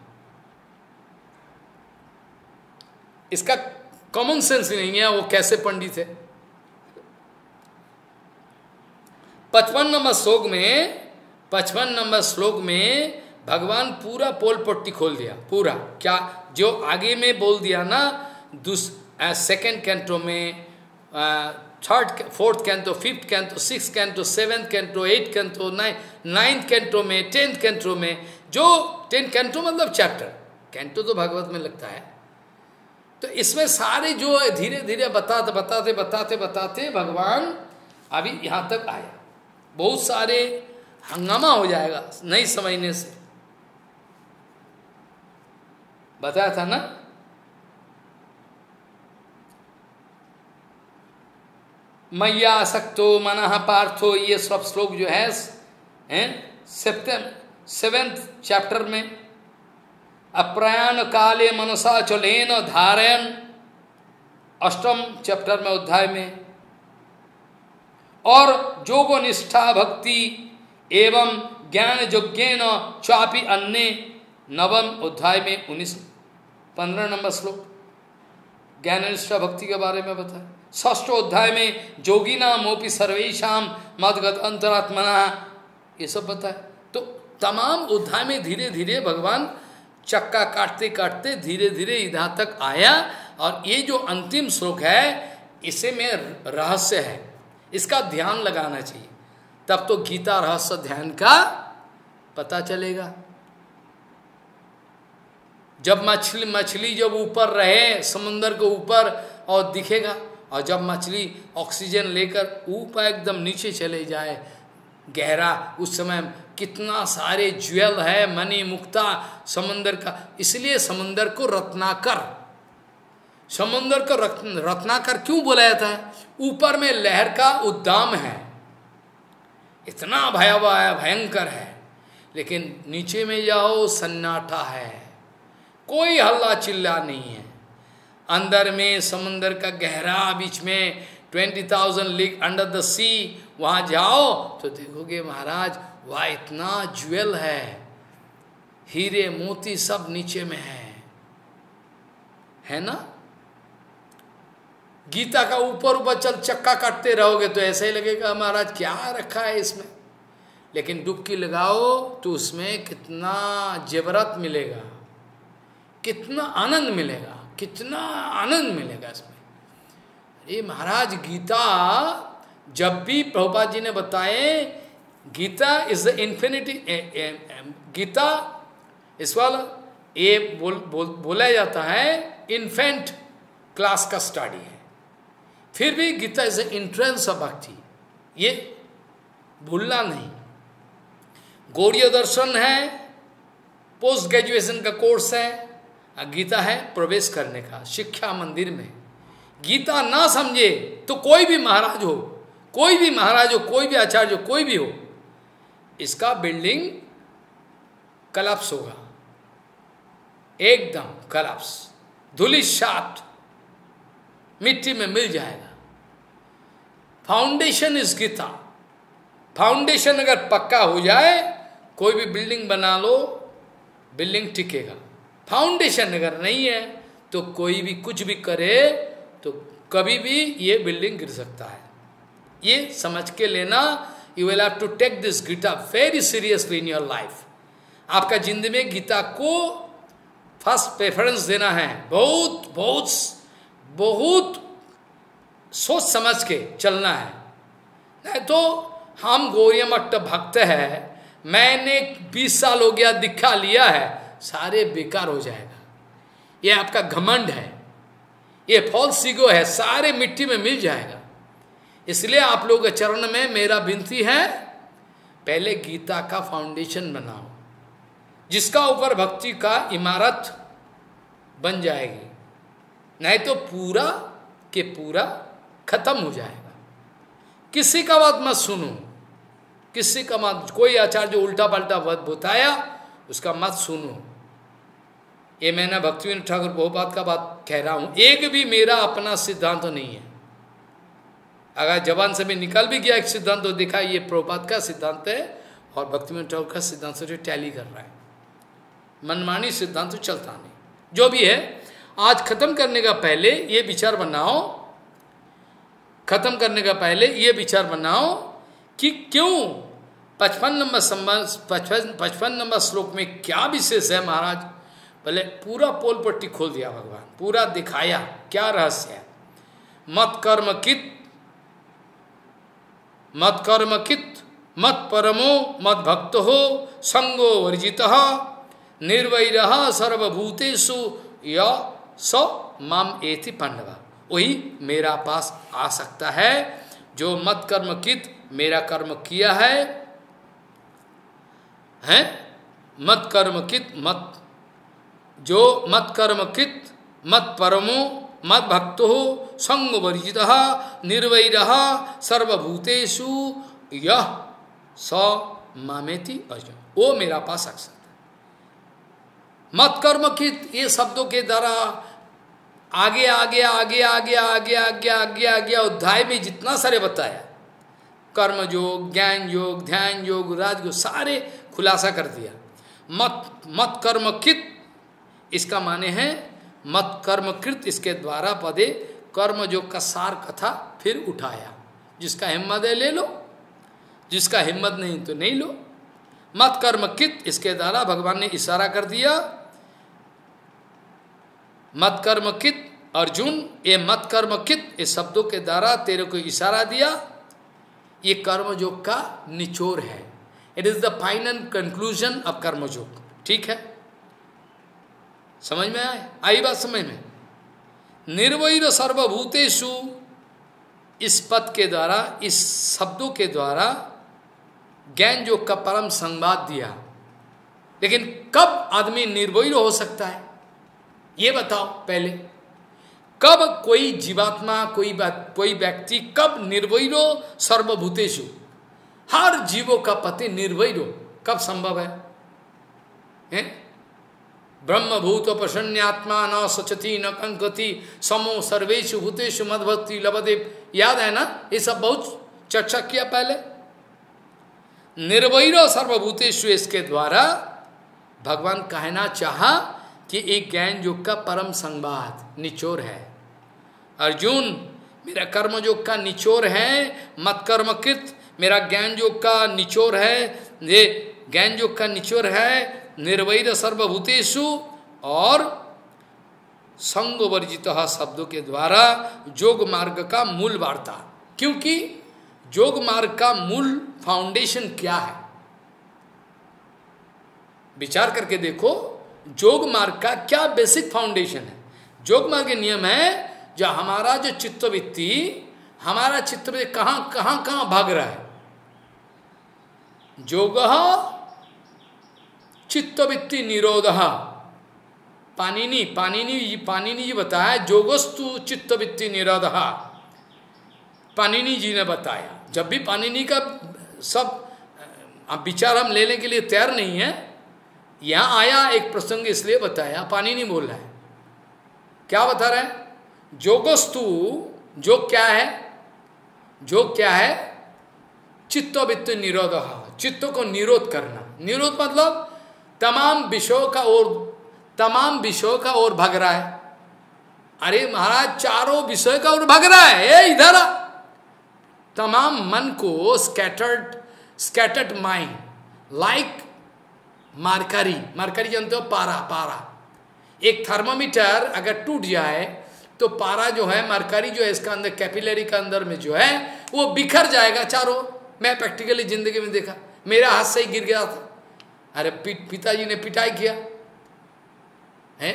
इसका कॉमन सेंस नहीं है, वो कैसे पंडित है। पचपन नंबर श्लोक में पचपन नंबर श्लोक में भगवान पूरा पोल पट्टी खोल दिया, पूरा क्या जो आगे में बोल दिया ना, सेकेंड कैंटो में, third fourth canto, fifth canto, six canto, seventh canto, eight canto, nine ninth canto में, टेंथ कैंटो में, जो टेंथ कैंटो मतलब चैप्टर, कैंटो तो भागवत में लगता है, तो इसमें सारे जो धीरे धीरे बताते बताते बताते बताते भगवान अभी यहाँ तक आया। बहुत सारे हंगामा हो जाएगा नहीं समझने से, बताया था ना। मैया आसक्तो मनः पार्थो, ये सब श्लोक जो है हैं सप्तम सेवेंथ चैप्टर में, अप्रयाण काले मनसा चलेन धारयन, अष्टम चैप्टर में अध्याय में, और जोगो निष्ठा भक्ति एवं ज्ञान यज्ञेन चापि अन्य, नवम अध्याय में उन्नीस पंद्रह नंबर श्लोक ज्ञान निष्ठा भक्ति के बारे में बताया। षष्ठ अध्याय में जोगिना मोपि सर्वेशाम मदगत अंतरात्मना, ये सब बताया। तो तमाम अध्याय में धीरे धीरे भगवान चक्का काटते काटते धीरे धीरे इधर तक आया, और ये जो अंतिम श्लोक है इसे में रहस्य है, इसका ध्यान लगाना चाहिए, तब तो गीता रहस्य ध्यान का पता चलेगा। जब मछली मछली जब ऊपर रहे समुद्र के ऊपर और दिखेगा, और जब मछली ऑक्सीजन लेकर ऊपर एकदम नीचे चले जाए गहरा, उस समय कितना सारे ज्वेल है, मणि मुक्ता समुद्र का, इसलिए समुद्र को रत्नाकर, समुद्र को रत्नाकर क्यों बोला जाता है? ऊपर में लहर का उद्दाम है, इतना भयावह है, भयंकर है, लेकिन नीचे में जाओ सन्नाटा है, कोई हल्ला चिल्ला नहीं है। अंदर में समुद्र का गहरा, बीच में twenty thousand league under the sea, वहां जाओ तो देखोगे महाराज वहाँ इतना ज्वेल है, हीरे मोती सब नीचे में है, है ना? गीता का ऊपर ऊपर चल चक्का काटते रहोगे तो ऐसा ही लगेगा महाराज क्या रखा है इसमें। लेकिन डुबकी लगाओ तो उसमें कितना जेवरत मिलेगा, कितना आनंद मिलेगा, कितना आनंद मिलेगा इसमें। ये महाराज गीता जब भी प्रभुपाद जी ने बताए, Gita is the infinity, Gita इस वाला ये बोल, बोल, बोला जाता है इन्फेंट क्लास का स्टडी है, फिर भी Gita is the entrance of bhakti, ये भूलना नहीं। गौड़ीय दर्शन है, पोस्ट ग्रेजुएशन का कोर्स है, गीता है प्रवेश करने का शिक्षा मंदिर में। गीता ना समझे तो कोई भी महाराज हो, कोई भी महाराज हो, कोई भी आचार्य हो, कोई भी हो, इसका बिल्डिंग कलप्स होगा, एकदम कलप्स, धूलिसात मिट्टी में मिल जाएगा। Foundation is Gita. फाउंडेशन अगर पक्का हो जाए, कोई भी बिल्डिंग बना लो, बिल्डिंग टिकेगा। फाउंडेशन अगर नहीं है तो कोई भी कुछ भी करे तो कभी भी ये बिल्डिंग गिर सकता है। ये समझ के लेना, you will have to take this Gita very seriously in your life. आपका जिंदगी में गीता को फर्स्ट प्रेफरेंस देना है, बहुत बहुत बहुत सोच समझ के चलना है। नहीं तो हम गौरी मठ भक्त है, मैंने बीस साल हो गया दीक्षा लिया है, सारे बेकार हो जाएगा। ये आपका घमंड है, ये फॉल्स ईगो है, सारे मिट्टी में मिल जाएगा। इसलिए आप लोगों के चरण में मेरा विनती है, पहले गीता का फाउंडेशन बनाओ, जिसका ऊपर भक्ति का इमारत बन जाएगी, नहीं तो पूरा के पूरा खत्म हो जाएगा। किसी का बात मत सुनो, किसी का मत, कोई आचार्य जो उल्टा पल्टा बात बताया उसका मत सुनो। ये मैंने भक्तिविनोद ठाकुर बहुपात का बात कह रहा हूं, एक भी मेरा अपना सिद्धांत तो नहीं है। अगर जबान से भी निकल भी गया एक सिद्धांत तो दिखा ये प्रभुपाद का सिद्धांत है और भक्तिविनोद ठाकुर का सिद्धांत से जो टैली कर रहा है, मनमानी सिद्धांत तो चलता नहीं। जो भी है, आज खत्म करने का पहले ये विचार बनाओ, खत्म करने का पहले ये विचार बनाओ कि क्यों पचपन नंबर पचपन पचपन नंबर श्लोक में क्या विशेष है महाराज। पहले पूरा पोल पट्टी खोल दिया भगवान, पूरा दिखाया क्या रहस्य है। मत कर्म कित मत कर्म कित मत परमो मत भक्त हो संगो वर्जितः निर्वैरः सर्वभूतेषु य स माम एति पांडवा। वही मेरा पास आ सकता है जो मत कर्म कित, मेरा कर्म किया है, हैं मत कर्म कित, मत जो मत कर्म कित मत परमो मत भक्तो संग वर्जितः निर्वैरः सर्वभूतेषु यह स मामेति अर्जुन, वो मेरा पास आ सकता है। मत कर्म कित ये शब्दों के द्वारा आगे आगे आगे आगे आगे आगे आगे आगे अध्याय में जितना सारे बताया, कर्म योग, ज्ञान योग, ध्यान योग, राजयोग, सारे खुलासा कर दिया। मत मत कर्म कित इसका माने है मत कर्म कृत, इसके द्वारा पदे कर्म योग का सार कथा फिर उठाया। जिसका हिम्मत है ले लो, जिसका हिम्मत नहीं तो नहीं लो। मत कर्म कित इसके द्वारा भगवान ने इशारा कर दिया, मत कर्म कित अर्जुन, ये मत कर्म कित इस शब्दों के द्वारा तेरे को इशारा दिया। ये कर्मयोग का निचोड़ है, it is the final conclusion of karmayoga. ठीक है, समझ में आए? आई बात समझ में? निर्वैर सर्वभूतेषु इस पद के द्वारा, इस शब्दों के द्वारा ज्ञान योग का परम संवाद दिया। लेकिन कब आदमी निर्वैर हो सकता है ये बताओ पहले। कब कोई जीवात्मा, कोई बात, कोई व्यक्ति कब निर्वैरो सर्वभूतेषु, हर जीवों का पति निर्वैरो कब संभव है, है? ब्रह्मभूत प्रसन्नात्मा न सचती न कंकति समो सर्वेषु भूतेषु मद्भक्ति लभते। याद है ना, ये सब बहुत चर्चा किया पहले। निर्वैरो सर्वभूतेषु, इसके द्वारा भगवान कहना चाहा कि एक ज्ञान योग का परम संवाद निचोर है। अर्जुन मेरा कर्म योग का निचोर है, मत कर्मकृत मेरा ज्ञान योग का निचोर है, ये ज्ञान योग का निचोर है निर्वैर सर्वभूतेषु और संग वर्जित शब्दों के द्वारा योग मार्ग का मूल वार्ता। क्योंकि योग मार्ग का मूल फाउंडेशन क्या है, विचार करके देखो, योग मार्ग का क्या बेसिक फाउंडेशन है। योग मार्ग के नियम है जो हमारा जो चित्तवृत्ति, हमारा चित्तवृत्ति कहां कहां कहां भाग रहा है। योग चित्तवृत्ति निरोध, पाणिनि पाणिनि पाणिनि जी बताया योगस्तु चित्तवृत्ति निरोध, पाणिनि जी ने बताया। जब भी पाणिनि का सब अब विचार हम लेने के लिए तैयार नहीं है, यहां आया एक प्रसंग इसलिए बताया, पाणिनि बोल रहा है। क्या बता रहे हैं? योगस्तु, योग क्या है? योग क्या है? चित्तवृत्ति निरोध, चित्त को निरोध करना। निरोध मतलब तमाम विषयों का ओर, तमाम विषयों का ओर भाग रहा है। अरे महाराज चारों विषय का ओर भाग रहा है, ए इधर तमाम मन को scattered scattered mind like mercury, mercury जानते हो, पारा, पारा। एक थर्मामीटर अगर टूट जाए तो पारा जो है, मरकरी जो है इसका अंदर कैपिलरी का अंदर में जो है वो बिखर जाएगा चारों। मैं प्रैक्टिकली जिंदगी में देखा, मेरा हाथ से ही गिर गया था, अरे पिताजी ने पिटाई किया है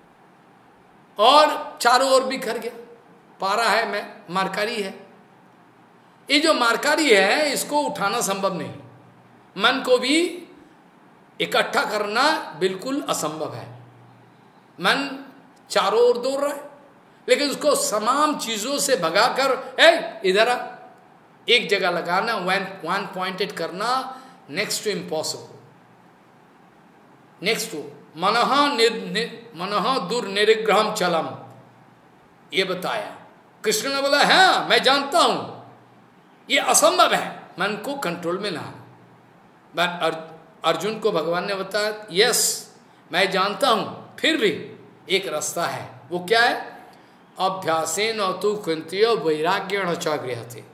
और चारों ओर बिखर गया। पारा है, मैं मरकरी है। ये जो मरकरी है इसको उठाना संभव नहीं, मन को भी इकट्ठा करना बिल्कुल असंभव है। मन चारों ओर दौड़ रहा है, लेकिन उसको तमाम चीजों से भगाकर ए इधर आ, एक जगह लगाना, वन वन पॉइंटेड करना, next to impossible. Next to मनः मनः दुर्निग्रहम चलम, ये बताया। कृष्ण ने बोला हाँ मैं जानता हूं ये असंभव है मन को कंट्रोल में लाना, बट अर्जुन को भगवान ने बताया यस मैं जानता हूं, फिर भी एक रास्ता है। वो क्या है? अभ्यासेन अतु कुंतीय वैराग्य थे।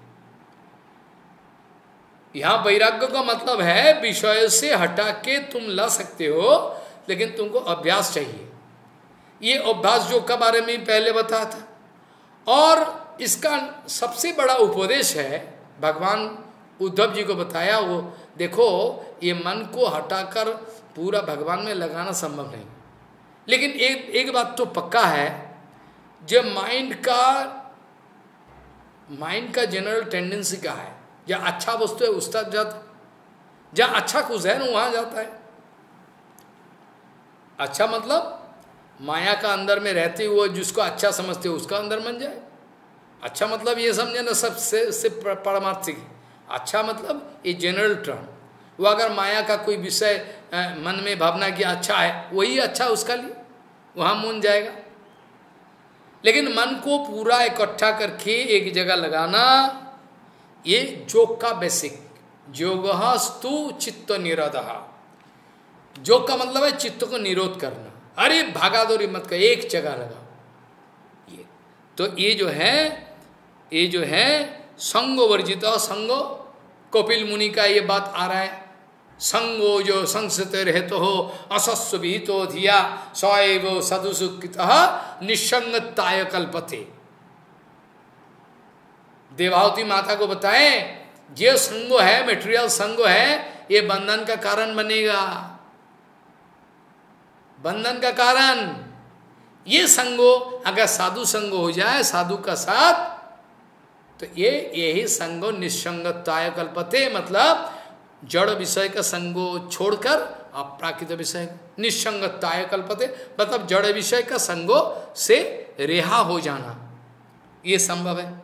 यहां वैराग्य का मतलब है विषय से हटा के तुम ला सकते हो, लेकिन तुमको अभ्यास चाहिए। ये अभ्यास योग के बारे में पहले बताया था, और इसका सबसे बड़ा उपदेश है भगवान उद्धव जी को बताया। वो देखो ये मन को हटाकर पूरा भगवान में लगाना संभव नहीं, लेकिन एक एक बात तो पक्का है, जब माइंड का माइंड का जनरल टेंडेंसी क्या है, जहाँ अच्छा वस्तु है उस तक जाता है, जहाँ अच्छा कुछ है ना वहाँ जाता है। अच्छा मतलब माया का अंदर में रहते हुए जिसको अच्छा समझते हो उसका अंदर मन जाए। अच्छा मतलब ये समझे ना सबसे से परमार्थिक। अच्छा मतलब ये जनरल टर्म, वो अगर माया का कोई विषय मन में भावना कि अच्छा है, वही अच्छा उसका लिए, वहाँ मन जाएगा। लेकिन मन को पूरा इकट्ठा करके एक जगह लगाना, ये योग का बेसिक। योगस्तु चित्त निरोधः, योग का मतलब है चित्त को निरोध करना। अरे भागा दौड़ी मत कर, एक जगह लगाओ। ये तो ये जो है ये जो है संगो वर्जित, संगो कपिल मुनि का ये बात आ रहा है। संगो जो संसते रहते हो असस्व विहितो धिया सएव सदुसुकृतः निसंगताय कल्पते। देवावती माता को बताए ये संगो है, मेटेरियल संगो है, ये बंधन का कारण बनेगा, बंधन का कारण। ये संगो अगर साधु संगो हो जाए, साधु का साथ, तो ये यही संगो निसंगताय कल्पते, मतलब जड़ विषय का संगो छोड़कर अप्राकृत विषय निसंगताय कल्पते, मतलब जड़ विषय का संगो से रिहा हो जाना, ये संभव है।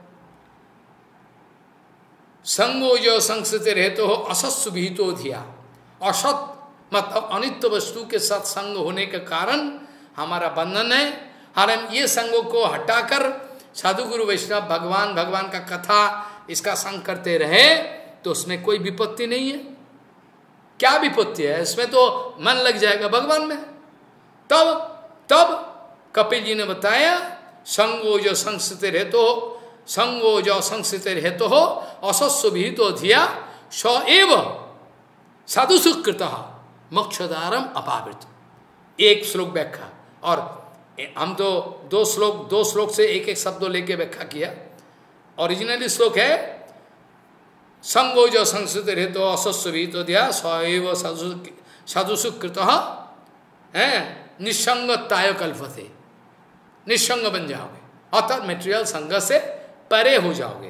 संगो जो संस्कृत रहते हो असत विहितो धिया, असत मतलब अनित्य वस्तु के साथ संग होने के कारण हमारा बंधन है। और हम ये संगों को हटाकर साधु गुरु वैष्णव भगवान भगवान का कथा इसका संग करते रहे तो उसमें कोई विपत्ति नहीं है। क्या विपत्ति है इसमें? तो मन लग जाएगा भगवान में, तब तब कपिल जी ने बताया संगो जो संस्थित हेतु हो, संगो जो संस्थित हेतु हो, असस्व भी तो धिया स एव साधु सुकृत मोक्षदारम अपावृत। एक श्लोक व्याख्या, और हम तो दो श्लोक दो श्लोक से एक एक शब्दों लेके व्याख्या किया। ओरिजिनली श्लोक है संगो जो संस्कृत हेतु असस्व भी तो दिया सैव साधु सुकृत है निसंग ताय कल्पते, निसंग बन जाओगे, अर्थात मेटेरियल संग से परे हो जाओगे।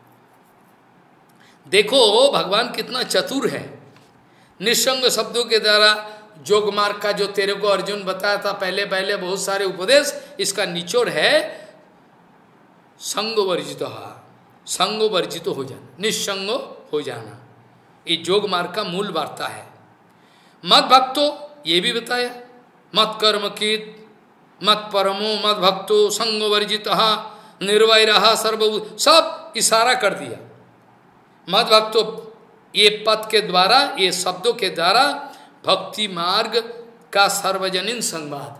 देखो भगवान कितना चतुर है। निसंग शब्दों के द्वारा जोग मार्ग का जो तेरे को अर्जुन बताया था पहले पहले बहुत सारे उपदेश, इसका निचोड़ है संग वर्जित, संग वर्जित हो जाना, निसंग हो जाना, ये जोग मार्ग का मूल वार्ता है। मत भक्तो ये भी बताया, मत कर्म कीत मत परमो मत भक्तो संग वर्जित निर्वैर सर्वभूत, सब इशारा कर दिया। मत भक्तो ये पद के द्वारा, ये शब्दों के द्वारा भक्ति मार्ग का सार्वजनीन संवाद,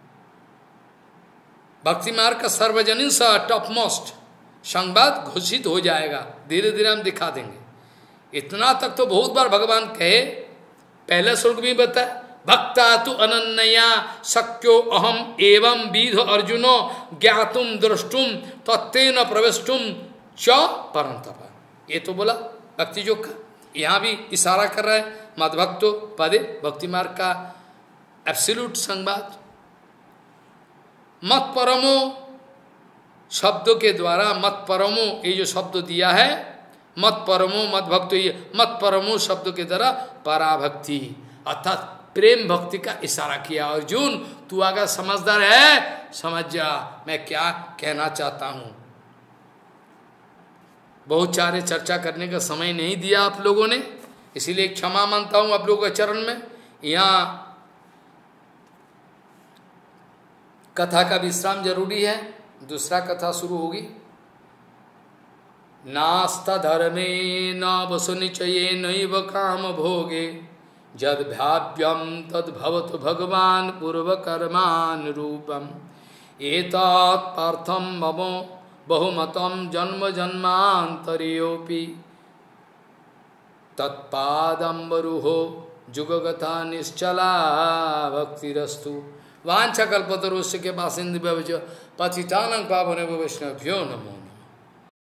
भक्ति मार्ग का सार्वजनीन सा टॉप मोस्ट संवाद घोषित हो जाएगा। धीरे धीरे हम दिखा देंगे। इतना तक तो बहुत बार भगवान कहे, पहले श्लोक भी बताया भक्ता तु अनन्या शक्यो अहम एवं विध अर्जुनो ज्ञातुम द्रष्टुम तत्तेन प्रवेष्टुम च परंतप। ये तो बोला भक्ति योग का, यहाँ भी इशारा कर रहा है मद्भक्तो पदे भक्ति मार्ग का एब्सोल्यूट संवाद। मत परमो शब्दों के द्वारा, मत परमो ये जो शब्द दिया है, मत परमो मत भक्तो, ये मत परमो शब्द के द्वारा पराभक्ति अर्थात प्रेम भक्ति का इशारा किया। अर्जुन तू अगर समझदार है समझ जा मैं क्या कहना चाहता हूं। बहुत सारे चर्चा करने का समय नहीं दिया आप लोगों ने, इसीलिए क्षमा मांगता हूं आप लोगों के चरण में। यहाँ कथा का विश्राम जरूरी है, दूसरा कथा शुरू होगी। नास्ता धर्मे न वसु निचये नैव काम भोगे जद भाव्यम तद भवतु भगवान पूर्व कर्मान रूपम एतत् पार्थम मम बहुमतम जन्म जन्मांतरियोपि तत्पादम्बरुहो जुगगता निश्चला भक्तिरस्तु। वांछा कल्पतरुस्य के पासिंद पतितानं पावनेभ्यो वैष्णवेभ्यो नमो।